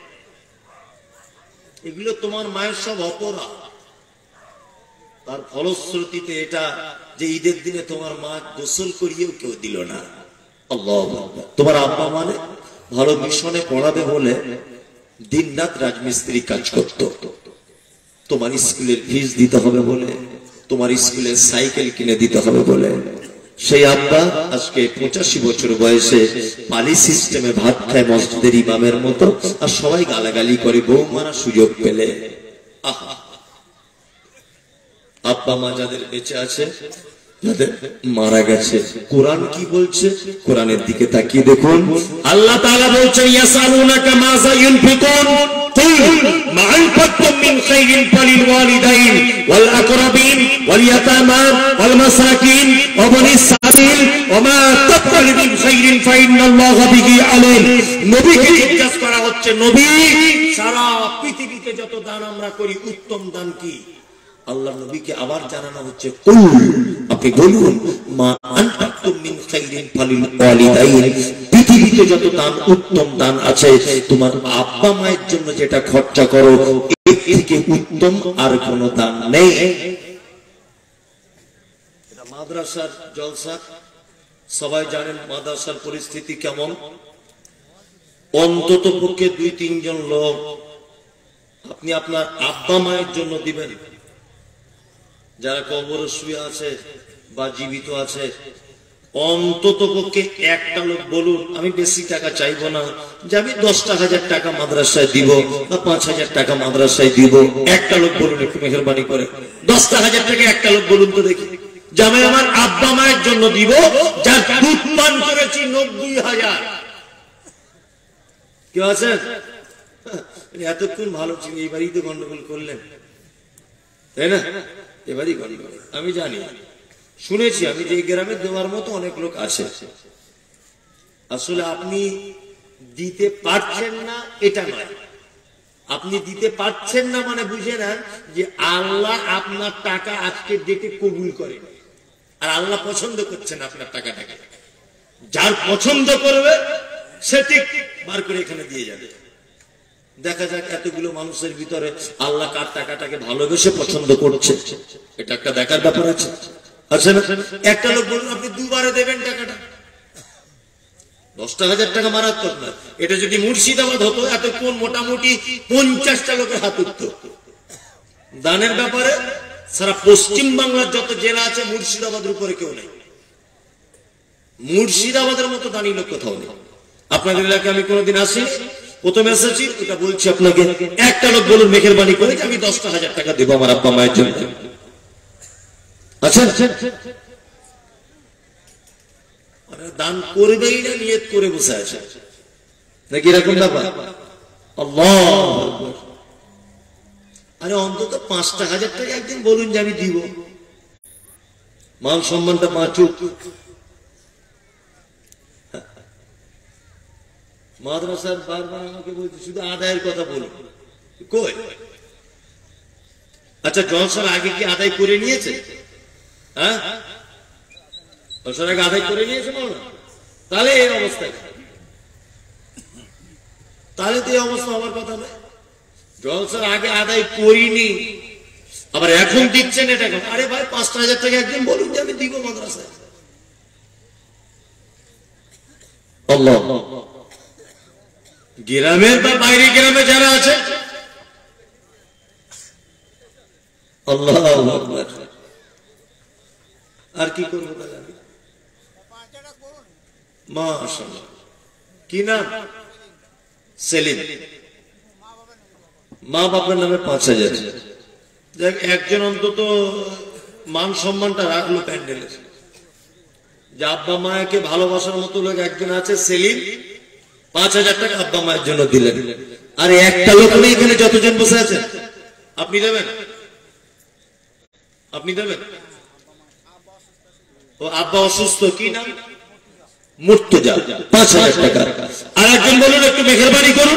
এগুলো তোমার মায়ের সব অপরাধ। তার ফলশ্রুতিতে এটা যে ঈদের দিনে তোমার মা গোসল করিয়েও কেউ দিল না। আল্লাহু আকবার। তোমার আব্বা মানে ভালো মিশনে পড়াবে বলে দিন রাত রাজমিস্ত্রি কাজ করত। তোমার স্কুলের ফিস দিতে হবে বলে, তোমার স্কুলের সাইকেল কিনে দিতে হবে বলে সেই আব্বা আজকে পঁচাশি বছর বয়সে পালি সিস্টেমে ভাত খায় মসজিদের ইমামের মতো, আর সবাই গালাগালি করে বউ মারা সুযোগ পেলে। আহা, আব্বা মা যাদের বেঁচে আছে, যাদের মারা গেছে, কোরআন কি বলছে? কোরআনের দিকে তাকিয়ে দেখুন। আল্লাহ তাআলা বলছেন ইয়াসালুনাকা মাযা ইউনফিকুন কুল মা আনফাকতুম মিন খাইরিন ফালিল ওয়ালিদাইন ওয়াল আকরাবিন ওয়াল ইয়াতামা ওয়াল মাসাকিন ওয়া বানিস সাবিল ওয়া মা তাফআলু মিন খাইরিন ফাইন্নাল্লাহা বিহি আলিম। নবীকে জিজ্ঞাসা করা হচ্ছে, নবী সারা পৃথিবীতে যত দান আমরা করি উত্তম দান কি? আল্লাহ নবীকে আবার জানানো হচ্ছে, কুল আপনি বলুন মা আনফাকতুম মিন খাইরিন ফালিল ওয়ালিদাইন, পৃথিবীতে যত দান উত্তম দান আছে তোমার আব্বা মায়ের জন্য যেটা খরচা করো এর থেকে উত্তম আর কোনো দান নেই। এটা মাদ্রাসার জলসা, সবাই জানেন মাদ্রাসার পরিস্থিতি কেমন। অন্তত পক্ষে দুই তিনজন লোক আপনি আপনার আব্বা মায়ের জন্য দিবেন, যারা কবরে শুয়ে আছে বা জীবিত আছে। অন্তত পক্ষে একটা লোক বলুন, আমি বেশি টাকা চাইবো না, যে আমি দশটা হাজার টাকা মাদ্রাসায় দিব বা পাঁচ হাজার টাকা মাদ্রাসায় দিব। একটা লোক বলুন একটু মেহেরবানি করে, দশটা হাজার টাকা একটা লোক বলুন তো দেখি, যে আমি আমার আব্বা মায়ের জন্য দিব, যার দুধ পান করেছি নব্বই হাজার। কেউ আছেন? এতক্ষণ ভালো ছিল, এইবারই তো গন্ডগোল করলেন, তাই না? এবারই গন্ডগোল। আমি জানি, শুনেছি আমি যে গ্রামে দেওয়ার মতো অনেক লোক আছে। আসলে আপনি দিতে পারছেন না এটা নয়, আপনি দিতে পারছেন না মানে বুঝে নেন যে আল্লাহ আপনার টাকা আজকের ডেটে কবুল করে, আর আল্লাহ পছন্দ করছেন আপনার টাকাটাকে। যার পছন্দ করবে সে ঠিক বার করে এখানে দিয়ে যাবে। দেখা যাক এতগুলো মানুষের ভিতরে আল্লাহ কার টাকাটাকে ভালোবেসে পছন্দ করছে, এটা একটা দেখার ব্যাপার আছে। আচ্ছা, একটা লোক বলুন আপনি দুবারে দেবেন টাকাটা, দশটা হাজার টাকা মারাত্মক না। এটা যদি মুর্শিদাবাদ হতো এতক্ষণ মোটামুটি পঞ্চাশটা লোকের হাত উঠত দানের ব্যাপারে। সারা পশ্চিম বাংলার যত জেলা আছে মুর্শিদাবাদের উপরে কেউ নেই, মুর্শিদাবাদের মতো দানি লোক কোথাও নেই। আপনাদের এলাকায় আমি কোনোদিন আসি, প্রথমে এসেছি, এটা বলছি আপনাকে, একটা লোক বলুন মেহেরবানি করে আমি দশটা হাজার টাকা দেবো আমার আব্বা মায়ের জন্য। আচ্ছা, দান করবেই না নিয়ত করে বসে আছে নাকি এরকম ব্যাপার? আল্লাহ, আরে অন্তত পাঁচটা হাজার টাকা একদিন বলুন যে আমি দিব, মান সম্মানটা বাঁচুক। মাদ্রাসার বারবার আমাকে বলছে শুধু আদায়ের কথা বলি, কই? আচ্ছা জলসার আগে কি আদায় করে নিয়েছে? হ্যাঁ, জলসার আগে আদায় করে নিয়েছে না? তাহলে এই অবস্থায়, তাহলে তো এই অবস্থা হওয়ার কথা নয়। জলসার আগে আদায় করিনি, আবার এখন দিচ্ছেন এটা কেন? আরে ভাই পাঁচটা হাজার টাকা একদিন বলুন যে আমি দিব মাদ্রাসায়। আল্লাহ, গ্রামের বা বাইরে গ্রামে যারা আছে, আল্লাহ আর কি করবো তাহলে আমি? মাশাআল্লাহ, কি নাম? সেলিম। মা বাবার নামে পাঁচ হাজার। দেখ একজন অন্তত মান সম্মানটা রাখলো প্যান্ডেলে, যে আব্বা মাকে ভালোবাসার মতো লোক একজন আছে সেলিম, পাঁচ হাজার টাকা আব্বা মায়ের জন্য দিলেন। আর একটা লোক নেই এখানে যতজন বসে আছেন, আপনি দেবেন? আপনি দেবেন? ও আব্বা অসুস্থ, কি নাম? মুর্তজা, পাঁচ হাজার টাকা। আর একজন বলুন একটু মেহেরবানি করুন,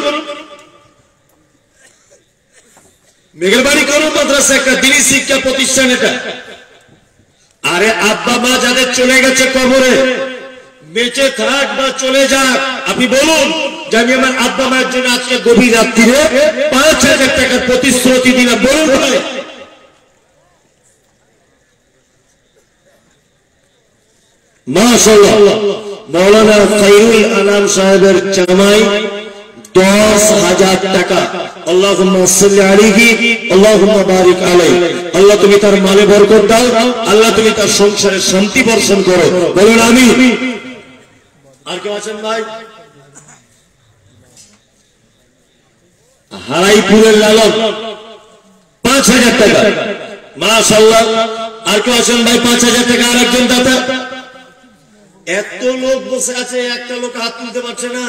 মেহেরবানি করুন, মাদ্রাসা একটা দিনী শিক্ষা প্রতিষ্ঠান এটা। আরে আব্বা মা যাদের চলে গেছে কবরে, বেঁচে থাক বা চলে যাক, আপনি বলুন যে আমি আমার আব্বা মায়ের জন্য আজকে গভীর রাত্রিরে পাঁচ হাজার টাকার প্রতিশ্রুতি দিলাম, বলুন ভাই। মাশাআল্লাহ, মাওলানা খায়রুল আনাম সাহেবের জামাই দশ হাজার টাকা। আল্লাহুম্মা সাল্লি আলাইহি আল্লাহুম্মা বারিক আলাইহি। আল্লাহ তুমি তার মালে বরকত দাও, আল্লাহ তুমি তার সংসারে শান্তি বর্ষণ করো, বলুন আমিন। আর কেউ আছেন ভাই? হারাইপুরের লালন পাঁচ হাজার টাকা। মাশাআল্লাহ, আর কেউ আছেন ভাই? পাঁচ হাজার টাকা। আর একজন দাতা। এত লোক বসে আছে, একটা লোক হাত তুলতে পারছে না।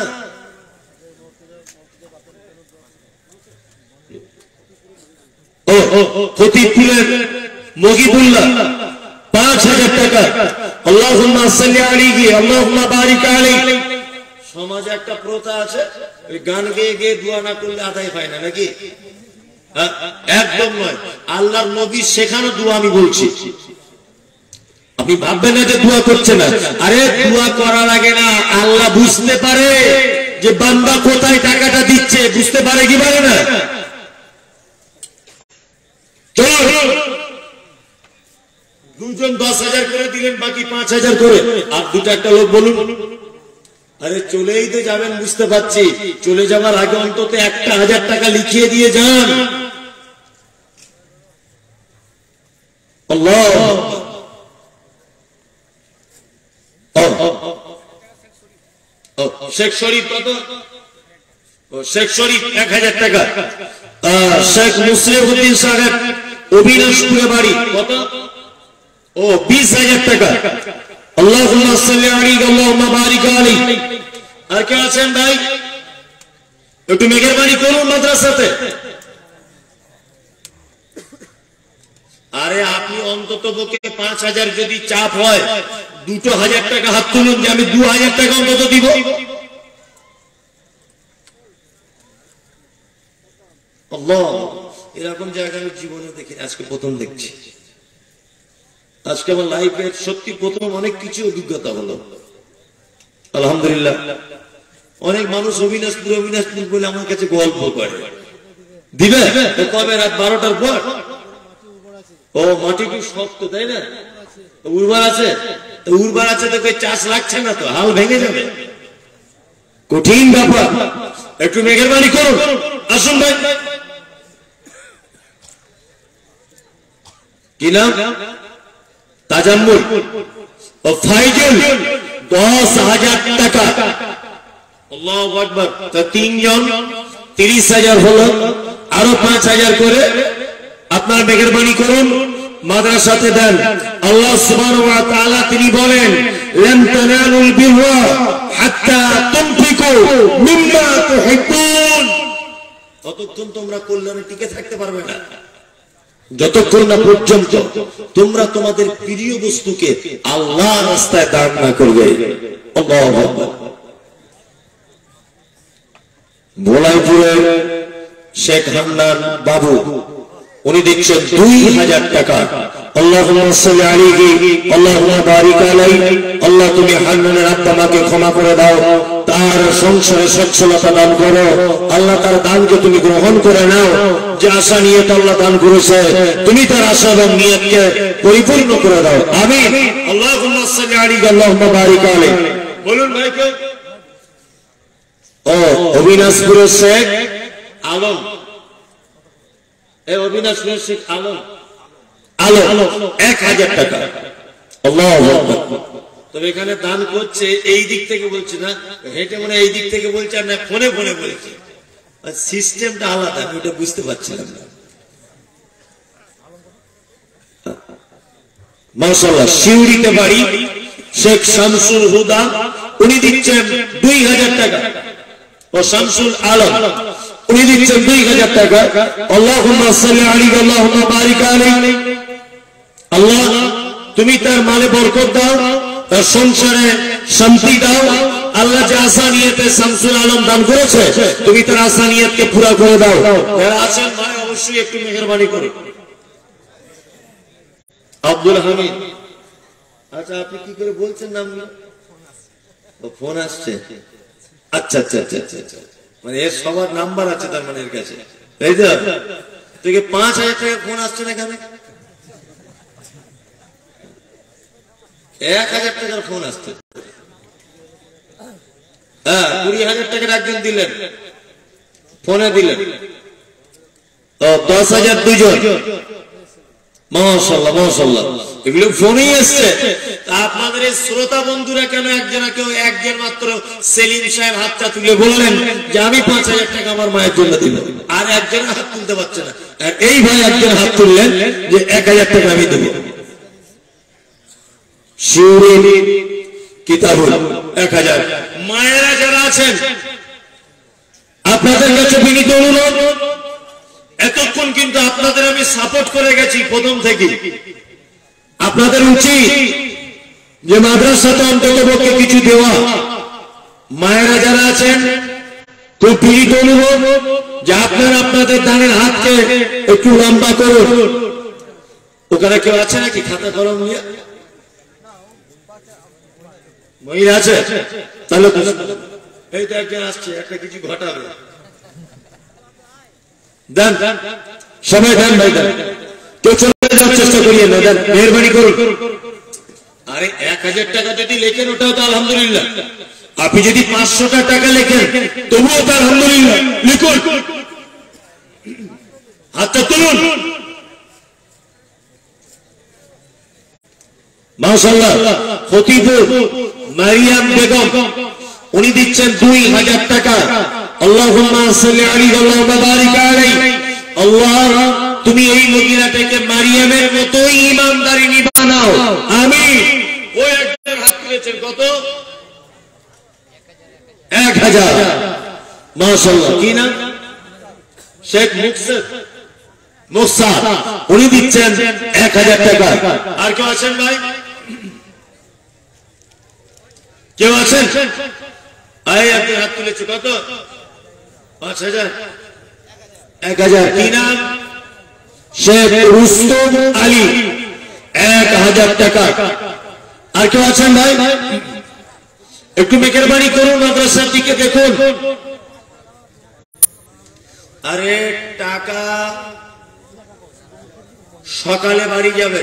ও ফতিপুরের মগিবুল্লাহ পাঁচ হাজার টাকা। আল্লাহুম্মা সাল্লি আলাইহি আল্লাহুম্মা বারিক আলাইহি। সমাজে একটা প্রথা আছে, ওই গান গেয়ে গিয়ে দোয়া না করলে আদায় পায় না, নাকি? একদম নয়, আল্লাহর নবী শেখানো দোয়া আমি বলছি। আপনি ভাববেন না যে দোয়া করছে না, আরে দোয়া করার আগে না আল্লাহ বুঝতে পারে যে বান্দা কোথায় টাকাটা দিচ্ছে, বুঝতে পারে কি পারে না? দুজন দশ হাজার করে দিলেন, বাকি পাঁচ হাজার করে। আর দুটো একটা লোক বলুন, আরে চলেই তো যাবেন বুঝতে পারছি, চলে যাবার আগে অন্তত একটা হাজার টাকা লিখিয়ে দিয়ে যান। আল্লাহ, শেখ শরীফ কত? শেখ শরীফ এক হাজার টাকা। শেখ মুসলিউদ্দিন সাহেব অবিনাশপুরে বাড়ি, কত? ও বিশ হাজার টাকা। আল্লাহুম্মা সাল্লি আলাইহি আল্লাহুম্মা বারিক আলাইহি। আর কে আছেন ভাই? একটু মেহেরবানি করুন মাদ্রাসাতে। আরে আপনি অন্তত পক্ষে পাঁচ হাজার যদি চাপ হয়, দুটো হাজার টাকা হাত তুলুন যে আমি দু হাজার টাকা অন্তত দিব। আল্লাহ, এরকম জায়গা আমি জীবনে দেখি, আজকে প্রথম দেখছি। আজকে আমার লাইফের সত্যি প্রথম অনেক কিছু অভিজ্ঞতা হলো, আলহামদুলিল্লাহ। অনেক মানুষ অবিনাশপুর অবিনাশপুর বলে আমার কাছে গল্প করে, দিবে কবে? রাত বারোটার পর। ও মাটি কি শক্ত, তাই না? উর্বর আছে, উর্বর আছে তো চাষ লাগছে না, তো হাল ভেঙে যাবে, কঠিন ব্যাপার। একটু মেহেরবানি করুন। আসুন ভাই, কি নাম? তাজাম্মুল ও ফাইজুল দশ হাজার টাকা। আল্লাহু আকবার। তো তিনজন তিরিশ হাজার হলো, আরো পাঁচ হাজার করে আপনার মেহেরবানি করুন, মাদ্রাসাতে দেন। আল্লাহ সুবহানাহু ওয়া তাআলা তিনি বলেন, লান তানালুল বিররা হাত্তা তুনফিকু মিম্মা তুহিব্বুন। ততক্ষণ তোমরা কল্যাণে টিকে থাকতে পারবে না যতক্ষণ না পর্যন্ত তোমরা তোমাদের প্রিয় বস্তুকে আল্লাহর রাস্তায় দান না করবে। আল্লাহু আকবার। রায়পুরের শেখ হান্নান বাবু, উনি দিচ্ছেন দুই হাজার টাকা। আল্লাহুম্মা সাল্লি আলাইহি আল্লাহুম্মা বারিক আলাইহি। আল্লাহ তুমি হান্নানের আব্বা মাকে ক্ষমা করে দাও, তার সংসারে সচ্ছলতা দান করো। আল্লাহ তার দানকে তুমি গ্রহণ করে নাও। যে আশা নিয়ত আল্লাহ দান করেছে, তুমি তার আশা এবং নিয়তকে পরিপূর্ণ করে দাও, আমিন। আল্লাহুম্মা সাল্লি আলাইহি আল্লাহুম্মা বারিক আলাইহি। বলুন ভাইকে। ও অবিনাশপুরের শেখ আলম, এই অবিনাশপুরের শেখ আলম আলম এক হাজার টাকা। আল্লাহু আকবার। তবে এখানে দান করছে এই দিক থেকে বলছে না, হেঁটে মনে এই দিক থেকে বলছে, আর না ফোনে ফোনে বলছে। সিস্টেমটা আলাদা, আমি ওটা বুঝতে পারছিলাম না। মাশাআল্লাহ। শিউরিতে বাড়ি শেখ শামসুল হুদা, উনি দিচ্ছেন দুই হাজার টাকা। ও শামসুল আলম, উনি দিচ্ছেন দুই হাজার টাকা। আল্লাহুম্মা সাল্লি আলাইহি আল্লাহুম্মা বারিক আলাইহি। আল্লাহ তুমি তার মালে বরকত দাও, তার সংসারে শান্তি দাও। আল্লাহ যে আশা নিয়েতে শামসুল আলম দান করেছে, তুমি তার আশা নিয়তকে পুরা করে দাও। যারা আছেন ভাই অবশ্যই একটু মেহেরবানি করুন। আব্দুল হামিদ, আচ্ছা আপনি কি করে বলছেন নাম? ফোন আসছে। আচ্ছা আচ্ছা আচ্ছা আচ্ছা, মানে এর সবার নাম্বার আছে তার মানে এর কাছে, তাই তো? তোকে পাঁচ হাজার টাকা ফোন আসছে না কেন? এক হাজার টাকার ফোন আসছে। হ্যাঁ, কুড়ি হাজার টাকার একজন দিলেন, ফোনে দিলেন। তো দশ হাজার দুজন। মাশাআল্লাহ মাশাআল্লাহ, এগুলো ফোনেই এসছে। আপনাদের এই শ্রোতা বন্ধুরা কেন একজনা কেউ একজন মাত্র সেলিম সাহেব হাতটা তুলে বললেন যে আমি পাঁচ হাজার টাকা আমার মায়ের জন্য দিব, আর একজন হাত তুলতে পারছে না। আর এই ভাই একজন হাত তুললেন যে এক হাজার টাকা আমি দেব। শিউরি কিতাবুল এক হাজার। মায়েরা যারা আছেন আপনাদের কাছে বিনীত অনুরোধ, এতক্ষণ কিন্তু আপনাদের আমি সাপোর্ট করে গেছি প্রথম থেকে। আপনাদের উচিত যে মাদ্রাসাতে অন্তত পক্ষে কিছু দেওয়া। মায়েরা যারা আছেন তো বিনীত অনুরোধ যে আপনারা আপনাদের দানের হাতকে একটু লম্বা করুন। ওখানে কেউ আছে নাকি খাতা কলম নিয়ে? মহিলা আছে? তাহলে এই তো একজন আসছে, একটা কিছু ঘটাবে। দেন সবাই দেন ভাই, দেন। কেউ চলে যাওয়ার চেষ্টা করিয়ে না, দেন মেহরবানি করুন। আরে এক হাজার টাকা যদি লেখেন ওটাও তো আলহামদুলিল্লাহ। আপনি যদি পাঁচশোটা টাকা লেখেন তবুও তো আলহামদুলিল্লাহ। লিখুন, হাতটা তুলুন। মাশাআল্লাহ। খতিবুর মারিয়াম বেগম, উনি দিচ্ছেন দুই হাজার টাকা। আল্লাহুম্মা সাল্লি আলাইহি আল্লাহুম্মা বারিক আলাইহি। আল্লাহ তুমি এই মহিলাটাকে মারিয়ামের মতোই ঈমানদারিনী বানাও, আমিন। ওই একজন হাত তুলেছেন, কত? এক হাজার। মাশাআল্লাহ। কি নাম? শেখ মুকসেদ মুকসাদ, উনি দিচ্ছেন এক হাজার টাকা। আর কেউ আছেন ভাই? কেউ আছেন? আয় একজন হাত তুলেছে, কত? পাঁচ হাজার। এক হাজার। কি নাম? শেখ রুস্তম আলী, এক হাজার টাকা। আর কেউ আছেন ভাই? একটু মেহেরবানি করুন, মাদ্রাসার দিকে দেখুন। আরে টাকা সকালে বাড়ি যাবে,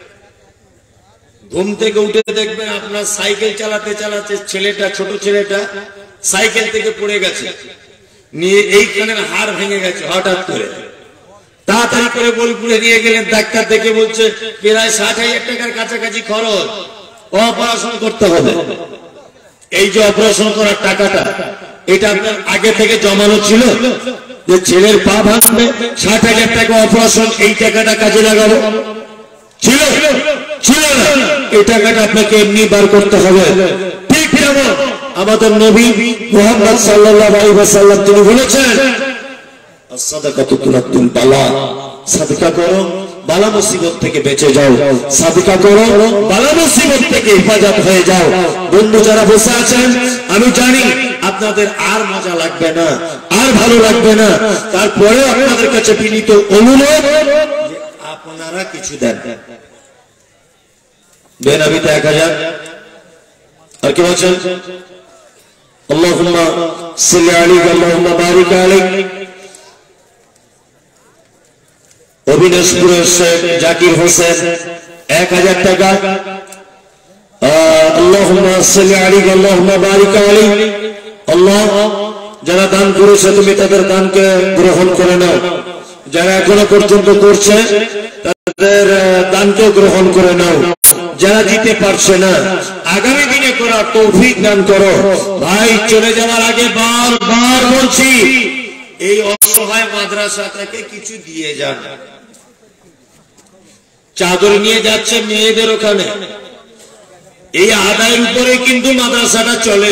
ঘুম থেকে উঠে দেখবেন আপনার সাইকেল চালাতে চালাতে ছেলেটা, ছোট ছেলেটা সাইকেল থেকে পড়ে গেছে, নিয়ে এইখানের হাড় ভেঙে গেছে হঠাৎ করে। তাড়াতাড়ি করে বোলপুরে নিয়ে গেলেন, ডাক্তার দেখে বলছে প্রায় ষাট হাজার টাকার কাছাকাছি খরচ, অপারেশন করতে হবে। এই যে অপারেশন করার টাকাটা, এটা আপনার আগে থেকে জমানো ছিল যে ছেলের পা ভাঙবে, ষাট হাজার টাকা অপারেশন, এই টাকাটা কাজে লাগাবো? ছিল ছিল না। এই টাকাটা আপনাকে এমনি বার করতে হবে। ঠিক যেমন আমাদের নবী মুহাম্মদ সাল্লাল্লাহু আলাইহি ওয়াসাল্লাম তিনি বলেছেন, আস-সাদাকাতু তুরাদ্দুল বালা, সাদকা করো বালা মুসিবত থেকে বেঁচে যাও, সাদকা করো বালা মুসিবত থেকে হেফাজত হয়ে যাও। বন্ধু যারা বসে আছেন, আমি জানি আপনাদের আর মজা লাগবে না, আর ভালো লাগবে না। তারপরে আপনাদের কাছে বিনীত অনুরোধ যে আপনারা কিছু দেন। বেনামিতে এক হাজার। আর কি বলছেন? আল্লাহুম্মা সাল্লি আলাইহি আল্লাহুম্মা বারিক আলাইহি। অবিনাশপুরের শেখ জাকির হোসেন এক হাজার টাকা। আল্লাহুম্মা সাল্লি আলাইহি আল্লাহুম্মা বারিক আলাইহি। আল্লাহ, যারা দান করেছে তুমি তাদের দানকে গ্রহণ করে নাও। যারা এখনো পর্যন্ত করছে তাদের দানকে গ্রহণ করে নাও। যারা দিতে পারছে না আগামী দিনে করার তৌফিক দান করো। ভাই, চলে যাওয়ার আগে বারবার বলছি, এই অসহায় মাদ্রাসা থেকে কিছু দিয়ে যান। চাদর নিয়ে যাচ্ছে মেয়েদের ওখানে, এই আদায়ের উপরে কিন্তু মাদ্রাসাটা চলে।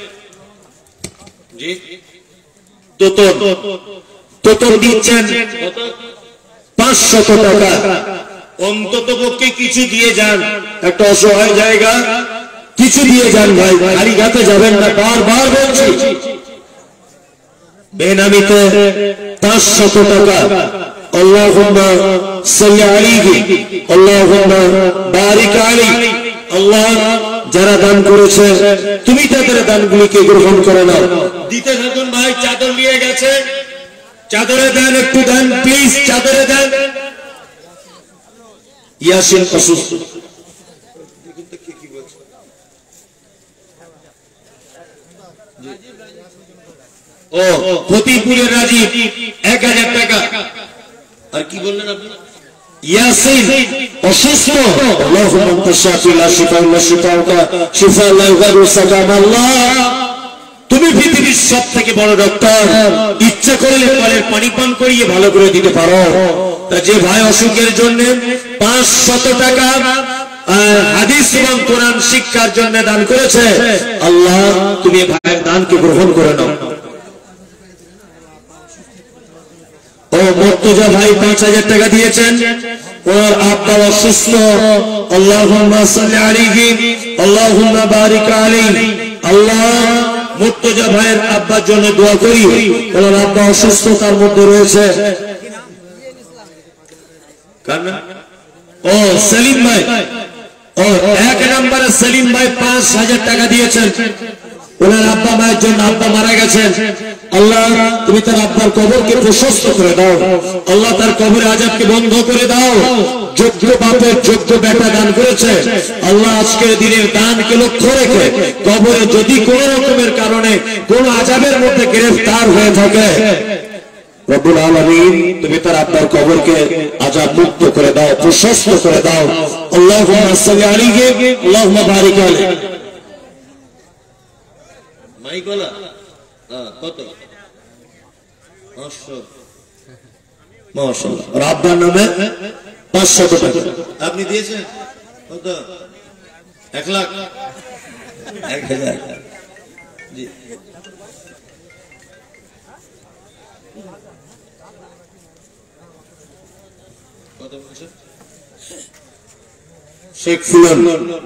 তোতর দিচ্ছেন পাঁচশত টাকা, অন্তত পক্ষে কিছু দিয়ে যান। একটা অসহায় জায়গা, কিছু দিয়ে যান ভাই, খালি ঘাতে যাবেন না, বারবার বলছি। বেনামিতে পাঁচশত টাকা। আল্লাহুম্মা সাল্লি আলাইহি আল্লাহুম্মা বারিক আলাইহি। আল্লাহ, যারা দান করেছে তুমি তাদের দানগুলিকে গ্রহণ করে নাও। দিতে থাকুন ভাই। চাদর নিয়ে গেছে, চাদরে দেন, একটু দেন প্লিজ, চাদরে দেন। ইয়াসিন অসুস্থ, ও ফতিপুরের রাজীব এক হাজার টাকা। আর কি বললেন আপনি? ইয়াসিন অসুস্থ। আল্লাহুম্মা আনতা শাফি লা শিফা ইল্লা শিফাউকা শিফা লা ইগাদিরু সাকামা। আল্লাহ, তুমি পৃথিবীর সব থেকে বড় ডক্টর, ইচ্ছা করলে পালের পানি পান করিয়ে ভালো করে দিতে পারো। তা যে ভাই অসুখের জন্য পাঁচশত টাকা হাদিস এবং কোরআন শিক্ষার জন্য দান করেছে, আল্লাহ তুমি ভাইয়ের দানকে গ্রহণ করে নাও। ও মুর্তজা ভাই পাঁচ হাজার টাকা দিয়েছেন, ওর আব্বা অসুস্থ। আল্লাহুম্মা সাল্লি আলাইহি আল্লাহুম্মা বারিক আলাইহি। আল্লাহ, মুর্তজা ভাইয়ের আব্বার জন্য দোয়া করি, ওর আব্বা অসুস্থতার মধ্যে রয়েছে। ও সেলিম ভাই, ও এক নম্বরে সেলিম ভাই পাঁচ হাজার টাকা দিয়েছেন, ওনার আব্বা মায়ের জন্য, আব্বা মারা গেছেন। আল্লাহ, তুমি তার আব্বার কবরকে প্রশস্ত করে দাও। আল্লাহ, তার কবরের আযাবকে বন্ধ করে দাও। যোগ্য বাপের যোগ্য বেটা দান করেছে। আল্লাহ, আজকের দিনের দানকে লক্ষ্য রেখে কবরে যদি কোন রকমের কারণে কোন আযাবের মধ্যে গ্রেফতার হয়ে থাকে, রব্বুল আলামিন তুমি তার আব্বার কবরকে আযাব মুক্ত করে দাও, প্রশস্ত করে দাও। আল্লাহুম্মা সাল্লি আলাইহি আল্লাহুম্মা বারিক আলাইহি। মাইকলা কত? মাশাআল্লাহ। আর আব্বার নামে পাঁচশত টাকা আপনি দিয়েছেন কত? এক লাখ এক হাজার। জি, কত বলছেন? শেখ ফুলন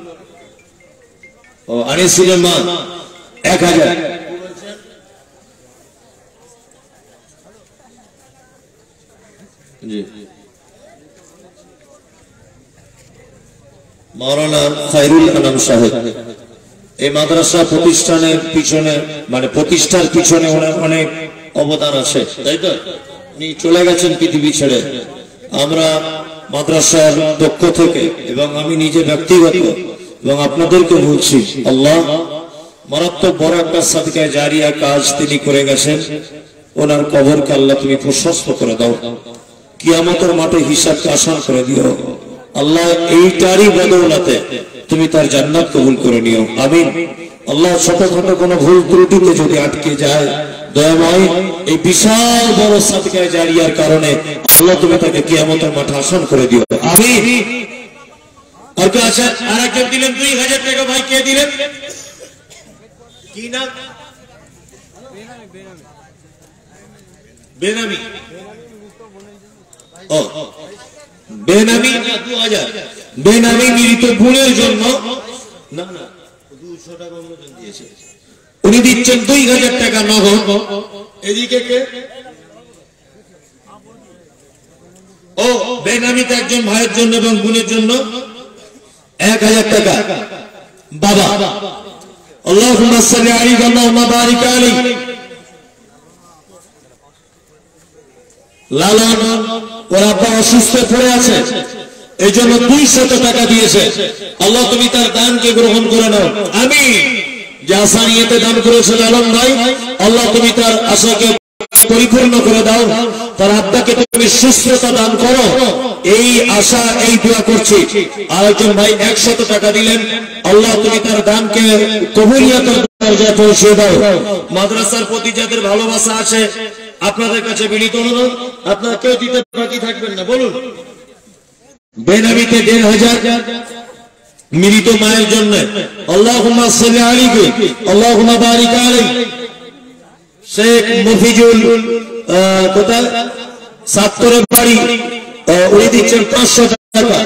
ও আনিসুলের মা এক হাজার। জি, মাওলানা খায়রুল আনাম সাহেব। এই মাদ্রাসা প্রতিষ্ঠানের পিছনে, মানে প্রতিষ্ঠার পিছনে ওনার অনেক অবদান আছে, তাই তো? উনি চলে গেছেন পৃথিবী ছেড়ে। আমরা মাদ্রাসার পক্ষ থেকে এবং আমি নিজে ব্যক্তিগত এবং আপনাদেরকে বলছি, আল্লাহ মারাত্মক বড় একটা সাদকায়ে জারিয়া কাজ তিনি করে গেছেন। ওনার কবরকে আল্লাহ তুমি প্রশস্ত করে দাও, কিয়ামতের মাঠে হিসাবকে আসান করে দিও। আল্লাহ, এইটারই বদৌলতে তুমি তার জান্নাত কবুল করে নিও, আমিন। আল্লাহ, ছোটখাটো কোনো ভুল ত্রুটিতে যদি আটকে যায়, দয়াময় এই বিশাল বড় সাদকায়ে জারিয়ার কারণে আল্লাহ তুমি তাকে কিয়ামতের মাঠে আসান করে দিও, আমিন। আর কে আছেন? আর একজন দিলেন দুই হাজার টাকা। ভাই কে দিলেন? কি নাম? বেনামি। ও বেনামি দু হাজার। বেনামি মৃত বোনের জন্য না না দুশো টাকা অনুদান দিয়েছে। উনি দিচ্ছেন দুই হাজার টাকা নগদ। এদিকে কে? ও বেনামিতে একজন ভাইয়ের জন্য এবং বোনের জন্য এক হাজার টাকা। বাবা আল্লাহুম্মা সাল্লি আলাইহি আল্লাহুম্মা বারিক আলাইহি। লালন ওর আব্বা অসুস্থ পড়ে আছে, এই জন্য দুইশত টাকা দিয়েছে। আল্লাহ তুমি তার দানকে গ্রহণ করে নাও। আমি যে আশা নিয়েতে দান করেছে লালন ভাই, আল্লাহ তুমি তার আশাকে পরিপূর্ণ করে দাও, তার আব্বাকে তুমি সুস্থতা দান করো, এই আশা এই দোয়া করছি। আরেকজন ভাই একশত টাকা দিলেন, আল্লাহ তুমি তার দানকে কবুলিয়াতের দরজায় পৌঁছে দাও। মাদ্রাসার প্রতি যাদের ভালোবাসা আছে আপনাদের কাছে বিনীত অনুরোধ, আপনারা কেউ দিতে বাকি থাকবেন না, বলুন। বেনামিতে দেড় হাজার মৃত মায়ের জন্য, আল্লাহুম্মা সাল্লি আলাইহি আল্লাহুম্মা বারিক আলাইহি। শেখ মফিজুল কোথায় সাতপুরের বাড়ি, উনি দিচ্ছেন পাঁচশো টাকা।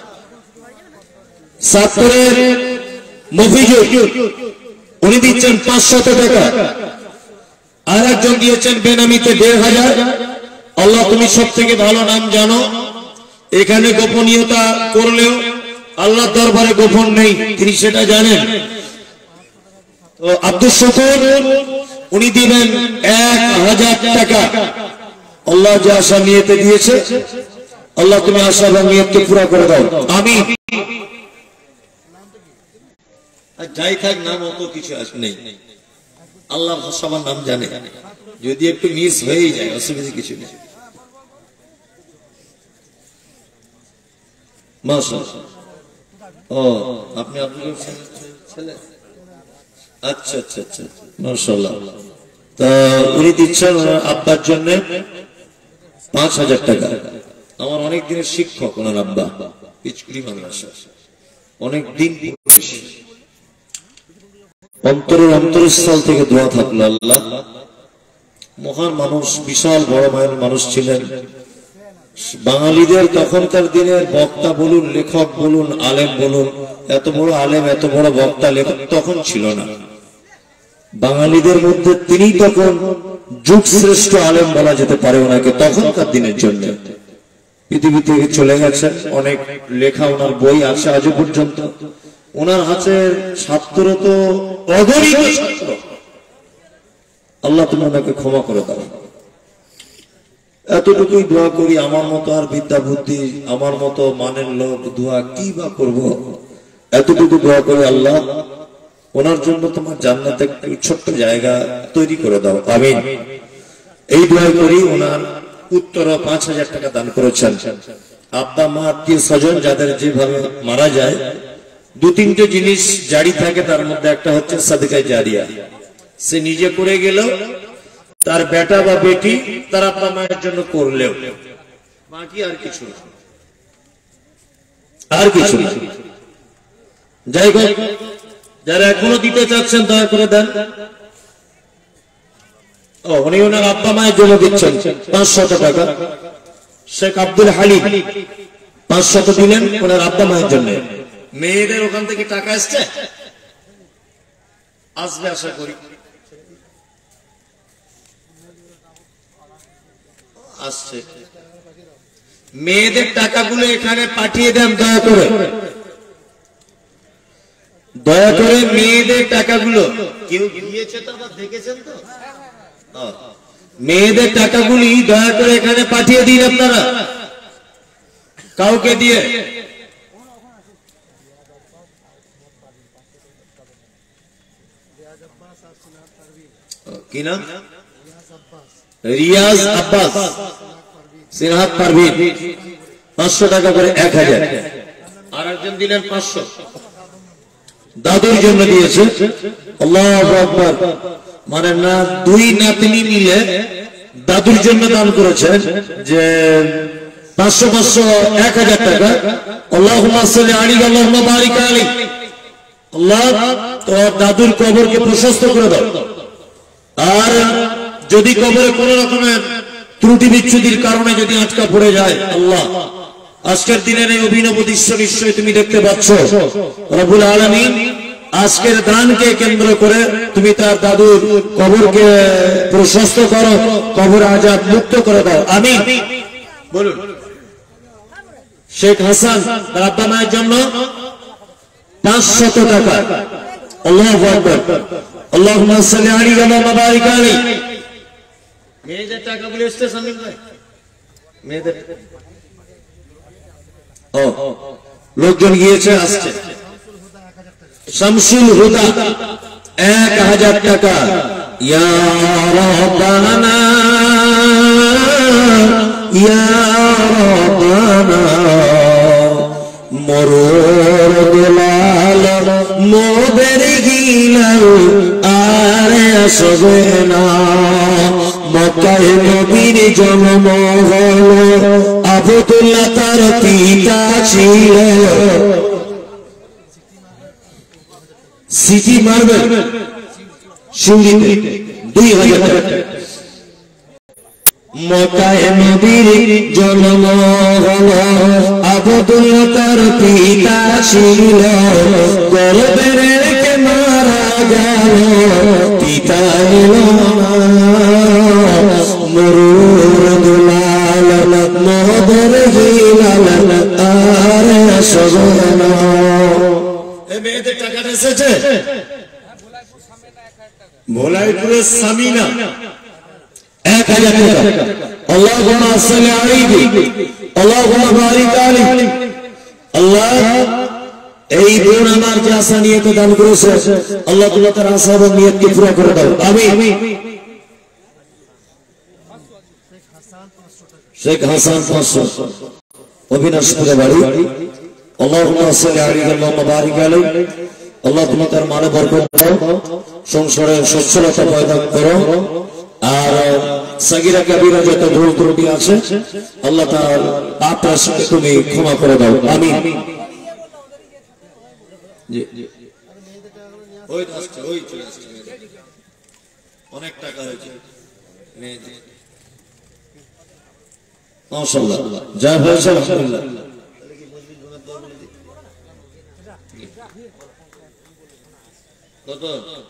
সাতপুরের মফিজুল উনি দিচ্ছেন পাঁচশত টাকা। আর একজন দিয়েছেন বেনামিতে দেড় হাজার। আল্লাহ তুমি সব থেকে ভালো নাম জানো, এখানে গোপনীয়তা করলেও আল্লাহর দরবারে গোপন নেই, তিনি সেটা জানেন। তো আব্দুল শুকুর উনি দিবেন এক হাজার টাকা। আল্লাহ যে আশা নিয়েতে দিয়েছে, আল্লাহ তুমি আশা এবং নিয়তকে পুরা করে দাও, আমি যাই থাক নাম অত কিছু আস নেই, আল্লাহ সবার নাম জানে, যদি একটু মিস হয়েই যায় অসুবিধা কিছু নেই। মাশাআল্লাহ। ও আপনি আপনার ছেলে? আচ্ছা আচ্ছা আচ্ছা, মাশাআল্লাহ। তা উনি দিচ্ছেন আব্বার জন্য পাঁচ হাজার টাকা। আমার অনেক দিনের শিক্ষক ওনার আব্বা, পিচকুড়ি মাদ্রাসা, অনেক দিন অন্তরের অন্তরস্থল থেকে দোয়া থাকলো। আল্লাহ মহান মানুষ, বিশাল বড় মায়ের মানুষ ছিলেন। বাঙালিদের তখনকার দিনের বক্তা বলুন, লেখক বলুন, আলেম বলুন, এত বড় আলেম এত বড় বক্তা লেখক তখন ছিল না। বাঙালিদের মধ্যে তিনি তখন যুগ শ্রেষ্ঠ আলেম বলা যেতে পারে ওনাকে তখনকার দিনের জন্য। পৃথিবী থেকে চলে গেছেন, অনেক লেখা ওনার বই আছে আজও পর্যন্ত। ওনার হাতের ছাত্র তো অগণিত ছাত্র, আল্লাহ তুমি ওনাকে ক্ষমা করে দাও। এতটুকুই দোয়া করি, আমার মতো আর বিদ্যা বুদ্ধি, আমার মতো মানের লোক দোয়া কি বা করবো, এতটুকু দোয়া করে আল্লাহ ওনার জন্য তোমার জান্নাতে ছোট্ট জায়গা তৈরি করে দাও, আমিন। এই দোয়া করি। ওনার উত্তর পাঁচ হাজার টাকা দান করেছেন। আব্বা মা আত্মীয় স্বজন যাদের যেভাবে মারা যায়, দু তিনটে জিনিস জারি থাকে, তার মধ্যে একটা হচ্ছে সাদকায়ে জারিয়া। সে নিজে করে গেল, তার বেটা বা বেটি তার আব্বা মায়ের জন্য করলেও, বাকি আর কিছু না, আর কিছু না। যাই হোক, যারা এখনো দিতে চাচ্ছেন দয়া করে দেন। ও উনি ওনার আব্বা মায়ের জন্য দিচ্ছেন পাঁচশত টাকা। শেখ আব্দুল হালিম পাঁচশত দিলেন ওনার আব্বা মায়ের জন্য। মেয়েদের ওখান থেকে টাকা আসছে, আসবে আশা করি, আসছে। মেয়েদের টাকাগুলো এখানে পাঠিয়ে দেন দয়া করে, দয়া করে মেয়েদের টাকাগুলো। কেউ গিয়েছে তো আবার দেখেছেন তো, মেয়েদের টাকাগুলি দয়া করে এখানে পাঠিয়ে দিন আপনারা, কাউকে দিয়ে। কি নাম? রিয়াজ আব্বাস, সিনহাত পারভিন, পাঁচশো টাকা করে এক হাজার। আর একজন দিলেন পাঁচশো, দাদুর জন্য দিয়েছে। আল্লাহু আকবার। মানে না দুই নাতনি মিলে দাদুর জন্য দান করেছেন যে পাঁচশো পাঁচশো এক হাজার টাকা। আল্লাহুম্মা সাল্লি আলাইহি আল্লাহুম্মা বারিক আলাইহি। আল্লাহ তোর দাদুর কবরকে প্রশস্ত করে দাও, আর যদি কবরে কোন রকমের ত্রুটি বিচ্ছুতির কারণে যদি আটকা পড়ে যায়, আল্লাহ আজকের দিনের এই অভিনব দৃশ্য নিশ্চয়ই তুমি দেখতে পাচ্ছ। রব্বুল আলামিন আজকের দানকে কেন্দ্র করে তুমি তার দাদুর কবরকে প্রশস্ত করো, কবর আজাব মুক্ত করে দাও, আমিন বলুন। শেখ হাসান তার আব্বা মায়ের জন্য পাঁচশত টাকা। আল্লাহু আকবার, আল্লাহুম্মা সাল্লি আলাইহি ওয়া বারিক আলাইহি। মেয়েদের টাকা বলে স্টেশন ভাই, মেয়েদের ও লোকজন গিয়েছে আসছে। শামসুল হুদা এক হাজার টাকা। ইয়া রাব্বানা ইয়া রাব্বানা মরুর দুলাল মোদের গিলাল আর আসবে না। মক্কায় নবীর জন্ম হলো, আব্দুল্লাহ তার পিতা ছিল। সিটি মারবেন সিউড়িতে দুই হাজার টাকা। মক্কায় নবীর জন্ম হলো, আব্দুল্লাহ তার পিতা ছিল। গর্ভে রেখে মারা গেল, পিতা এলো না। মরুর দুলাল মোদের গিলাল আর আসবে না। মেয়েদের টাকাটা এসেছে ভোলাইপুরের সামিনা এক হাজার টাকা। আল্লাহুম্মা সাল্লি আলাইহি আল্লাহুম্মা বারিক আলাইহি। আল্লাহ এই বোন আমার যে আশা নিয়ে তো দান করেছে, আল্লাহ তুমি তার আশা এবং নিয়তকে পুরো করে দাও, আমিন। শেখ হাসান পাঁচশো, অবিনাশপুরে বাড়ি। আল্লাহুম্মা সাল্লি আলাইহি ওয়া বারিক আলাইহি। আল্লাহ তুমি তার মালে বরকত দাও, সংসারে সচ্ছলতা পয়দা করো, আর সাগীরা কাবীরা যত ভুল ত্রুটি আছে আল্লাহ তার পাপ রাশিকে তুমি ক্ষমা করে দাও, আমিন। জি ওই আসছে, ওই চলে আসছে, অনেক টাকা হয়েছে মাশাআল্লাহ, যা হয়েছে আলহামদুলিল্লাহ। কত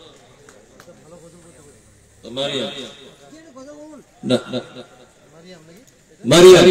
মারিয়া না না মারিয়া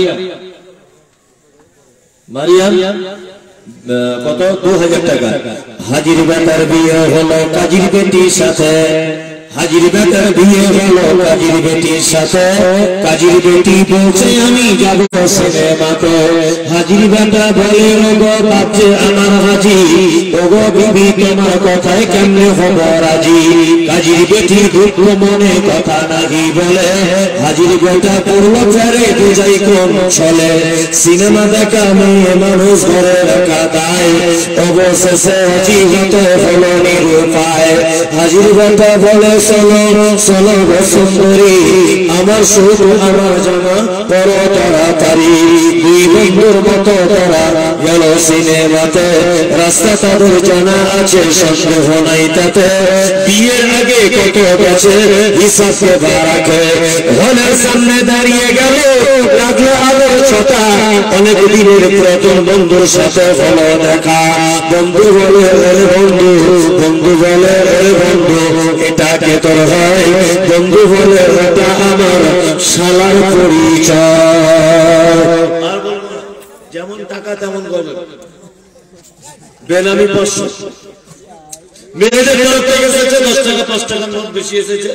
মারিয়া কত দু হাজার টাকা। হাজির বেটার বিয়ে হলো কাজীর বেটির সাথে, হাজির বেটার বিয়ে হলো কাজীর বেটির সাথে। কাজীর বেটি বলছে আমি যাব সিনেমাতে। হাজির বেটা বলে ওগো বাচ্চা আমার হাজি, ওগো বিবি তোমার কথায় কেমনে হব রাজি। কাজীর বেটি দুঃখ মনে কথা নাহি বলে, হাজির বেটা পড়লো ফেরে বুঝাই কোন চলে। সিনেমা দেখা মেয়ে মানুষ ঘরে রাখা দায়, অবশেষে হাজি হতে হলো নিরুপায়। হাজির বেটা বলে চলো চলো সুন্দরী, আমার সুখ আমার জানা বড় তাড়াতাড়ি। দুই বন্ধুর মতো তারা গেল সিনেমাতে, রাস্তা তাদের জানা আছে সন্দেহ নাই তাতে। বিয়ের আগে কত গেছে হিসাবকে বারাকে, হলের সামনে দাঁড়িয়ে গেল লাগলো আলোর ছটা। অনেক দিনের প্রথম বন্ধুর সাথে হলো দেখা। বন্ধু বলে ওরে বন্ধু, বন্ধু বলে ওরে বন্ধু এটাকে তোর হয়। বন্ধু বলে ওটা আমার শালার পরিচয়। যেমন টাকা তেমন গল্প, বেনামি পাঁচশো। মেয়েদের তরফ থেকে এসেছে দশ টাকা পাঁচ টাকার নোট বেশি এসেছে,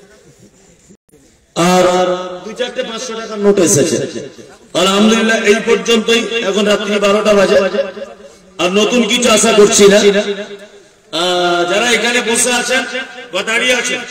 আর দুই চারটে পাঁচশো টাকার নোট এসেছে। আলহামদুলিল্লাহ এই পর্যন্তই। এখন রাত্রি বারোটা বাজে, আর নতুন কিছু আশা করছি না। যারা এখানে বসে আছেন বা দাঁড়িয়ে আছেন,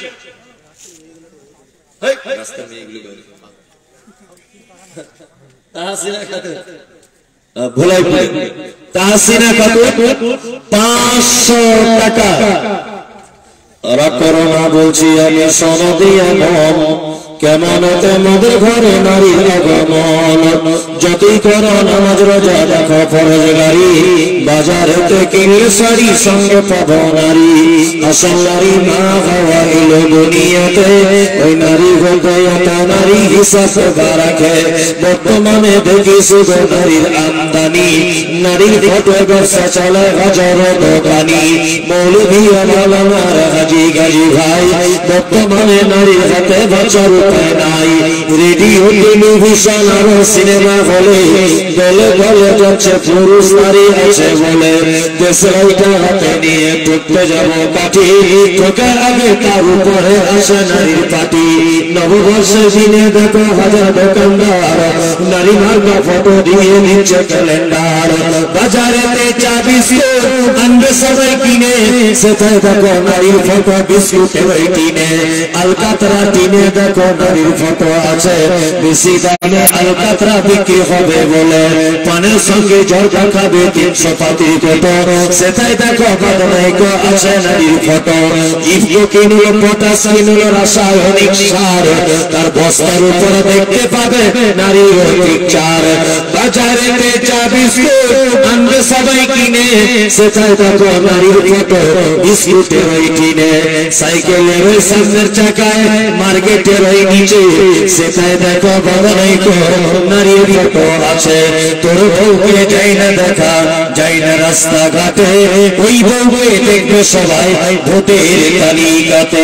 পাঁচশো টাকা। ওরা করোনা বলছি আমি সনদিয়া মম, কেমনতে মোদের ঘরে নারীর আগমন যতই করো নামাজ রোজা দেখো ফরজগারি বাজারেতে কিনলে শাড়ি সঙ্গে পাবো নারী আসল নারী না হওয়া এলো দুনিয়াতে ওই নারী বলতে এত নারী হিসাব রাখে বর্তমানে দেখি শুধু নারীর আমদানি নারীর ফটো ব্যবসা চলে হাজার দোকানি মৌলভী মাওলানার হাজি গাজী ভাই বর্তমানে নারীর হাতে বাঁচার উপায় নাই রেডিও টেলিভিশন আর সিনেমা হলে দলে দলে যাচ্ছে পুরুষ নারী আছে বলে দেশের ওইটা হাতে নিয়ে পড়তে যাবো কাঠি ঠোকার আগে তার উপরে আসে নারীর পাটি নববর্ষের দিনে দেখো হাজার দোকানদার নারী ভাঙা ফটো দিয়ে নিচ্ছে ক্যালেন্ডার বাজারেতে চা বিস্কুট আনবে সবাই কিনে সেটাই দেখো নারীর ফটো বিস্কুটের ওই টিনে আলকাতরা টিনে দেখো নারীর ফটো আছে বেশি দামে আলকাতরা বিক্রি হবে বলে পানের সঙ্গে জর্দা খাবে তিনশো পাতির ফটো সেটাই দেখো বাদনাইক আছে নারীর ফটো ইফকো কিনুল পটাশ কিনুল রাসায়নিক সার তার বস্তার উপরে দেখতে পাবে নারীর পিকচার বাজারে চা বিস্কুট আনবে সবাই কিনে সেটাই দেখো নারীর ফটো বিস্কুটের ওই কিনে সাইকেলের ওই সামনের চাকায় মার্কেটের ওই নিচে সেটাই দেখো বাদনাইক নারীর ফটো আছে তোর বউকে যাই না দেখা যাই না রাস্তাঘাটে ওই বউকে দেখবে সবাই ভোটের তালিকাতে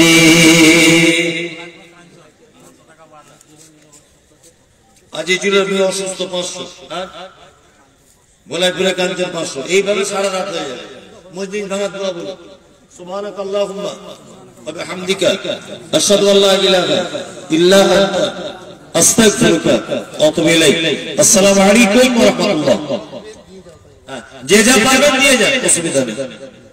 আজি জুলের মেয়ে অসুস্থ পাঁচশো বলাই পুরে কাঞ্চন পাঁচশো এইভাবে সারা রাত হয়ে যাবে মসজিদ ভাঙা দোয়া বলো সুবহানাক আল্লাহুম্মা ওয়া বিহামদিকা আশহাদু আল্লা ইলাহা ইল্লা আনতা আস্তাগফিরুকা ওয়া আতুবু ইলাইক আসসালামু আলাইকুম ওয়া রাহমাতুল্লাহ যে যা পাবেন দিয়ে যান অসুবিধা নেই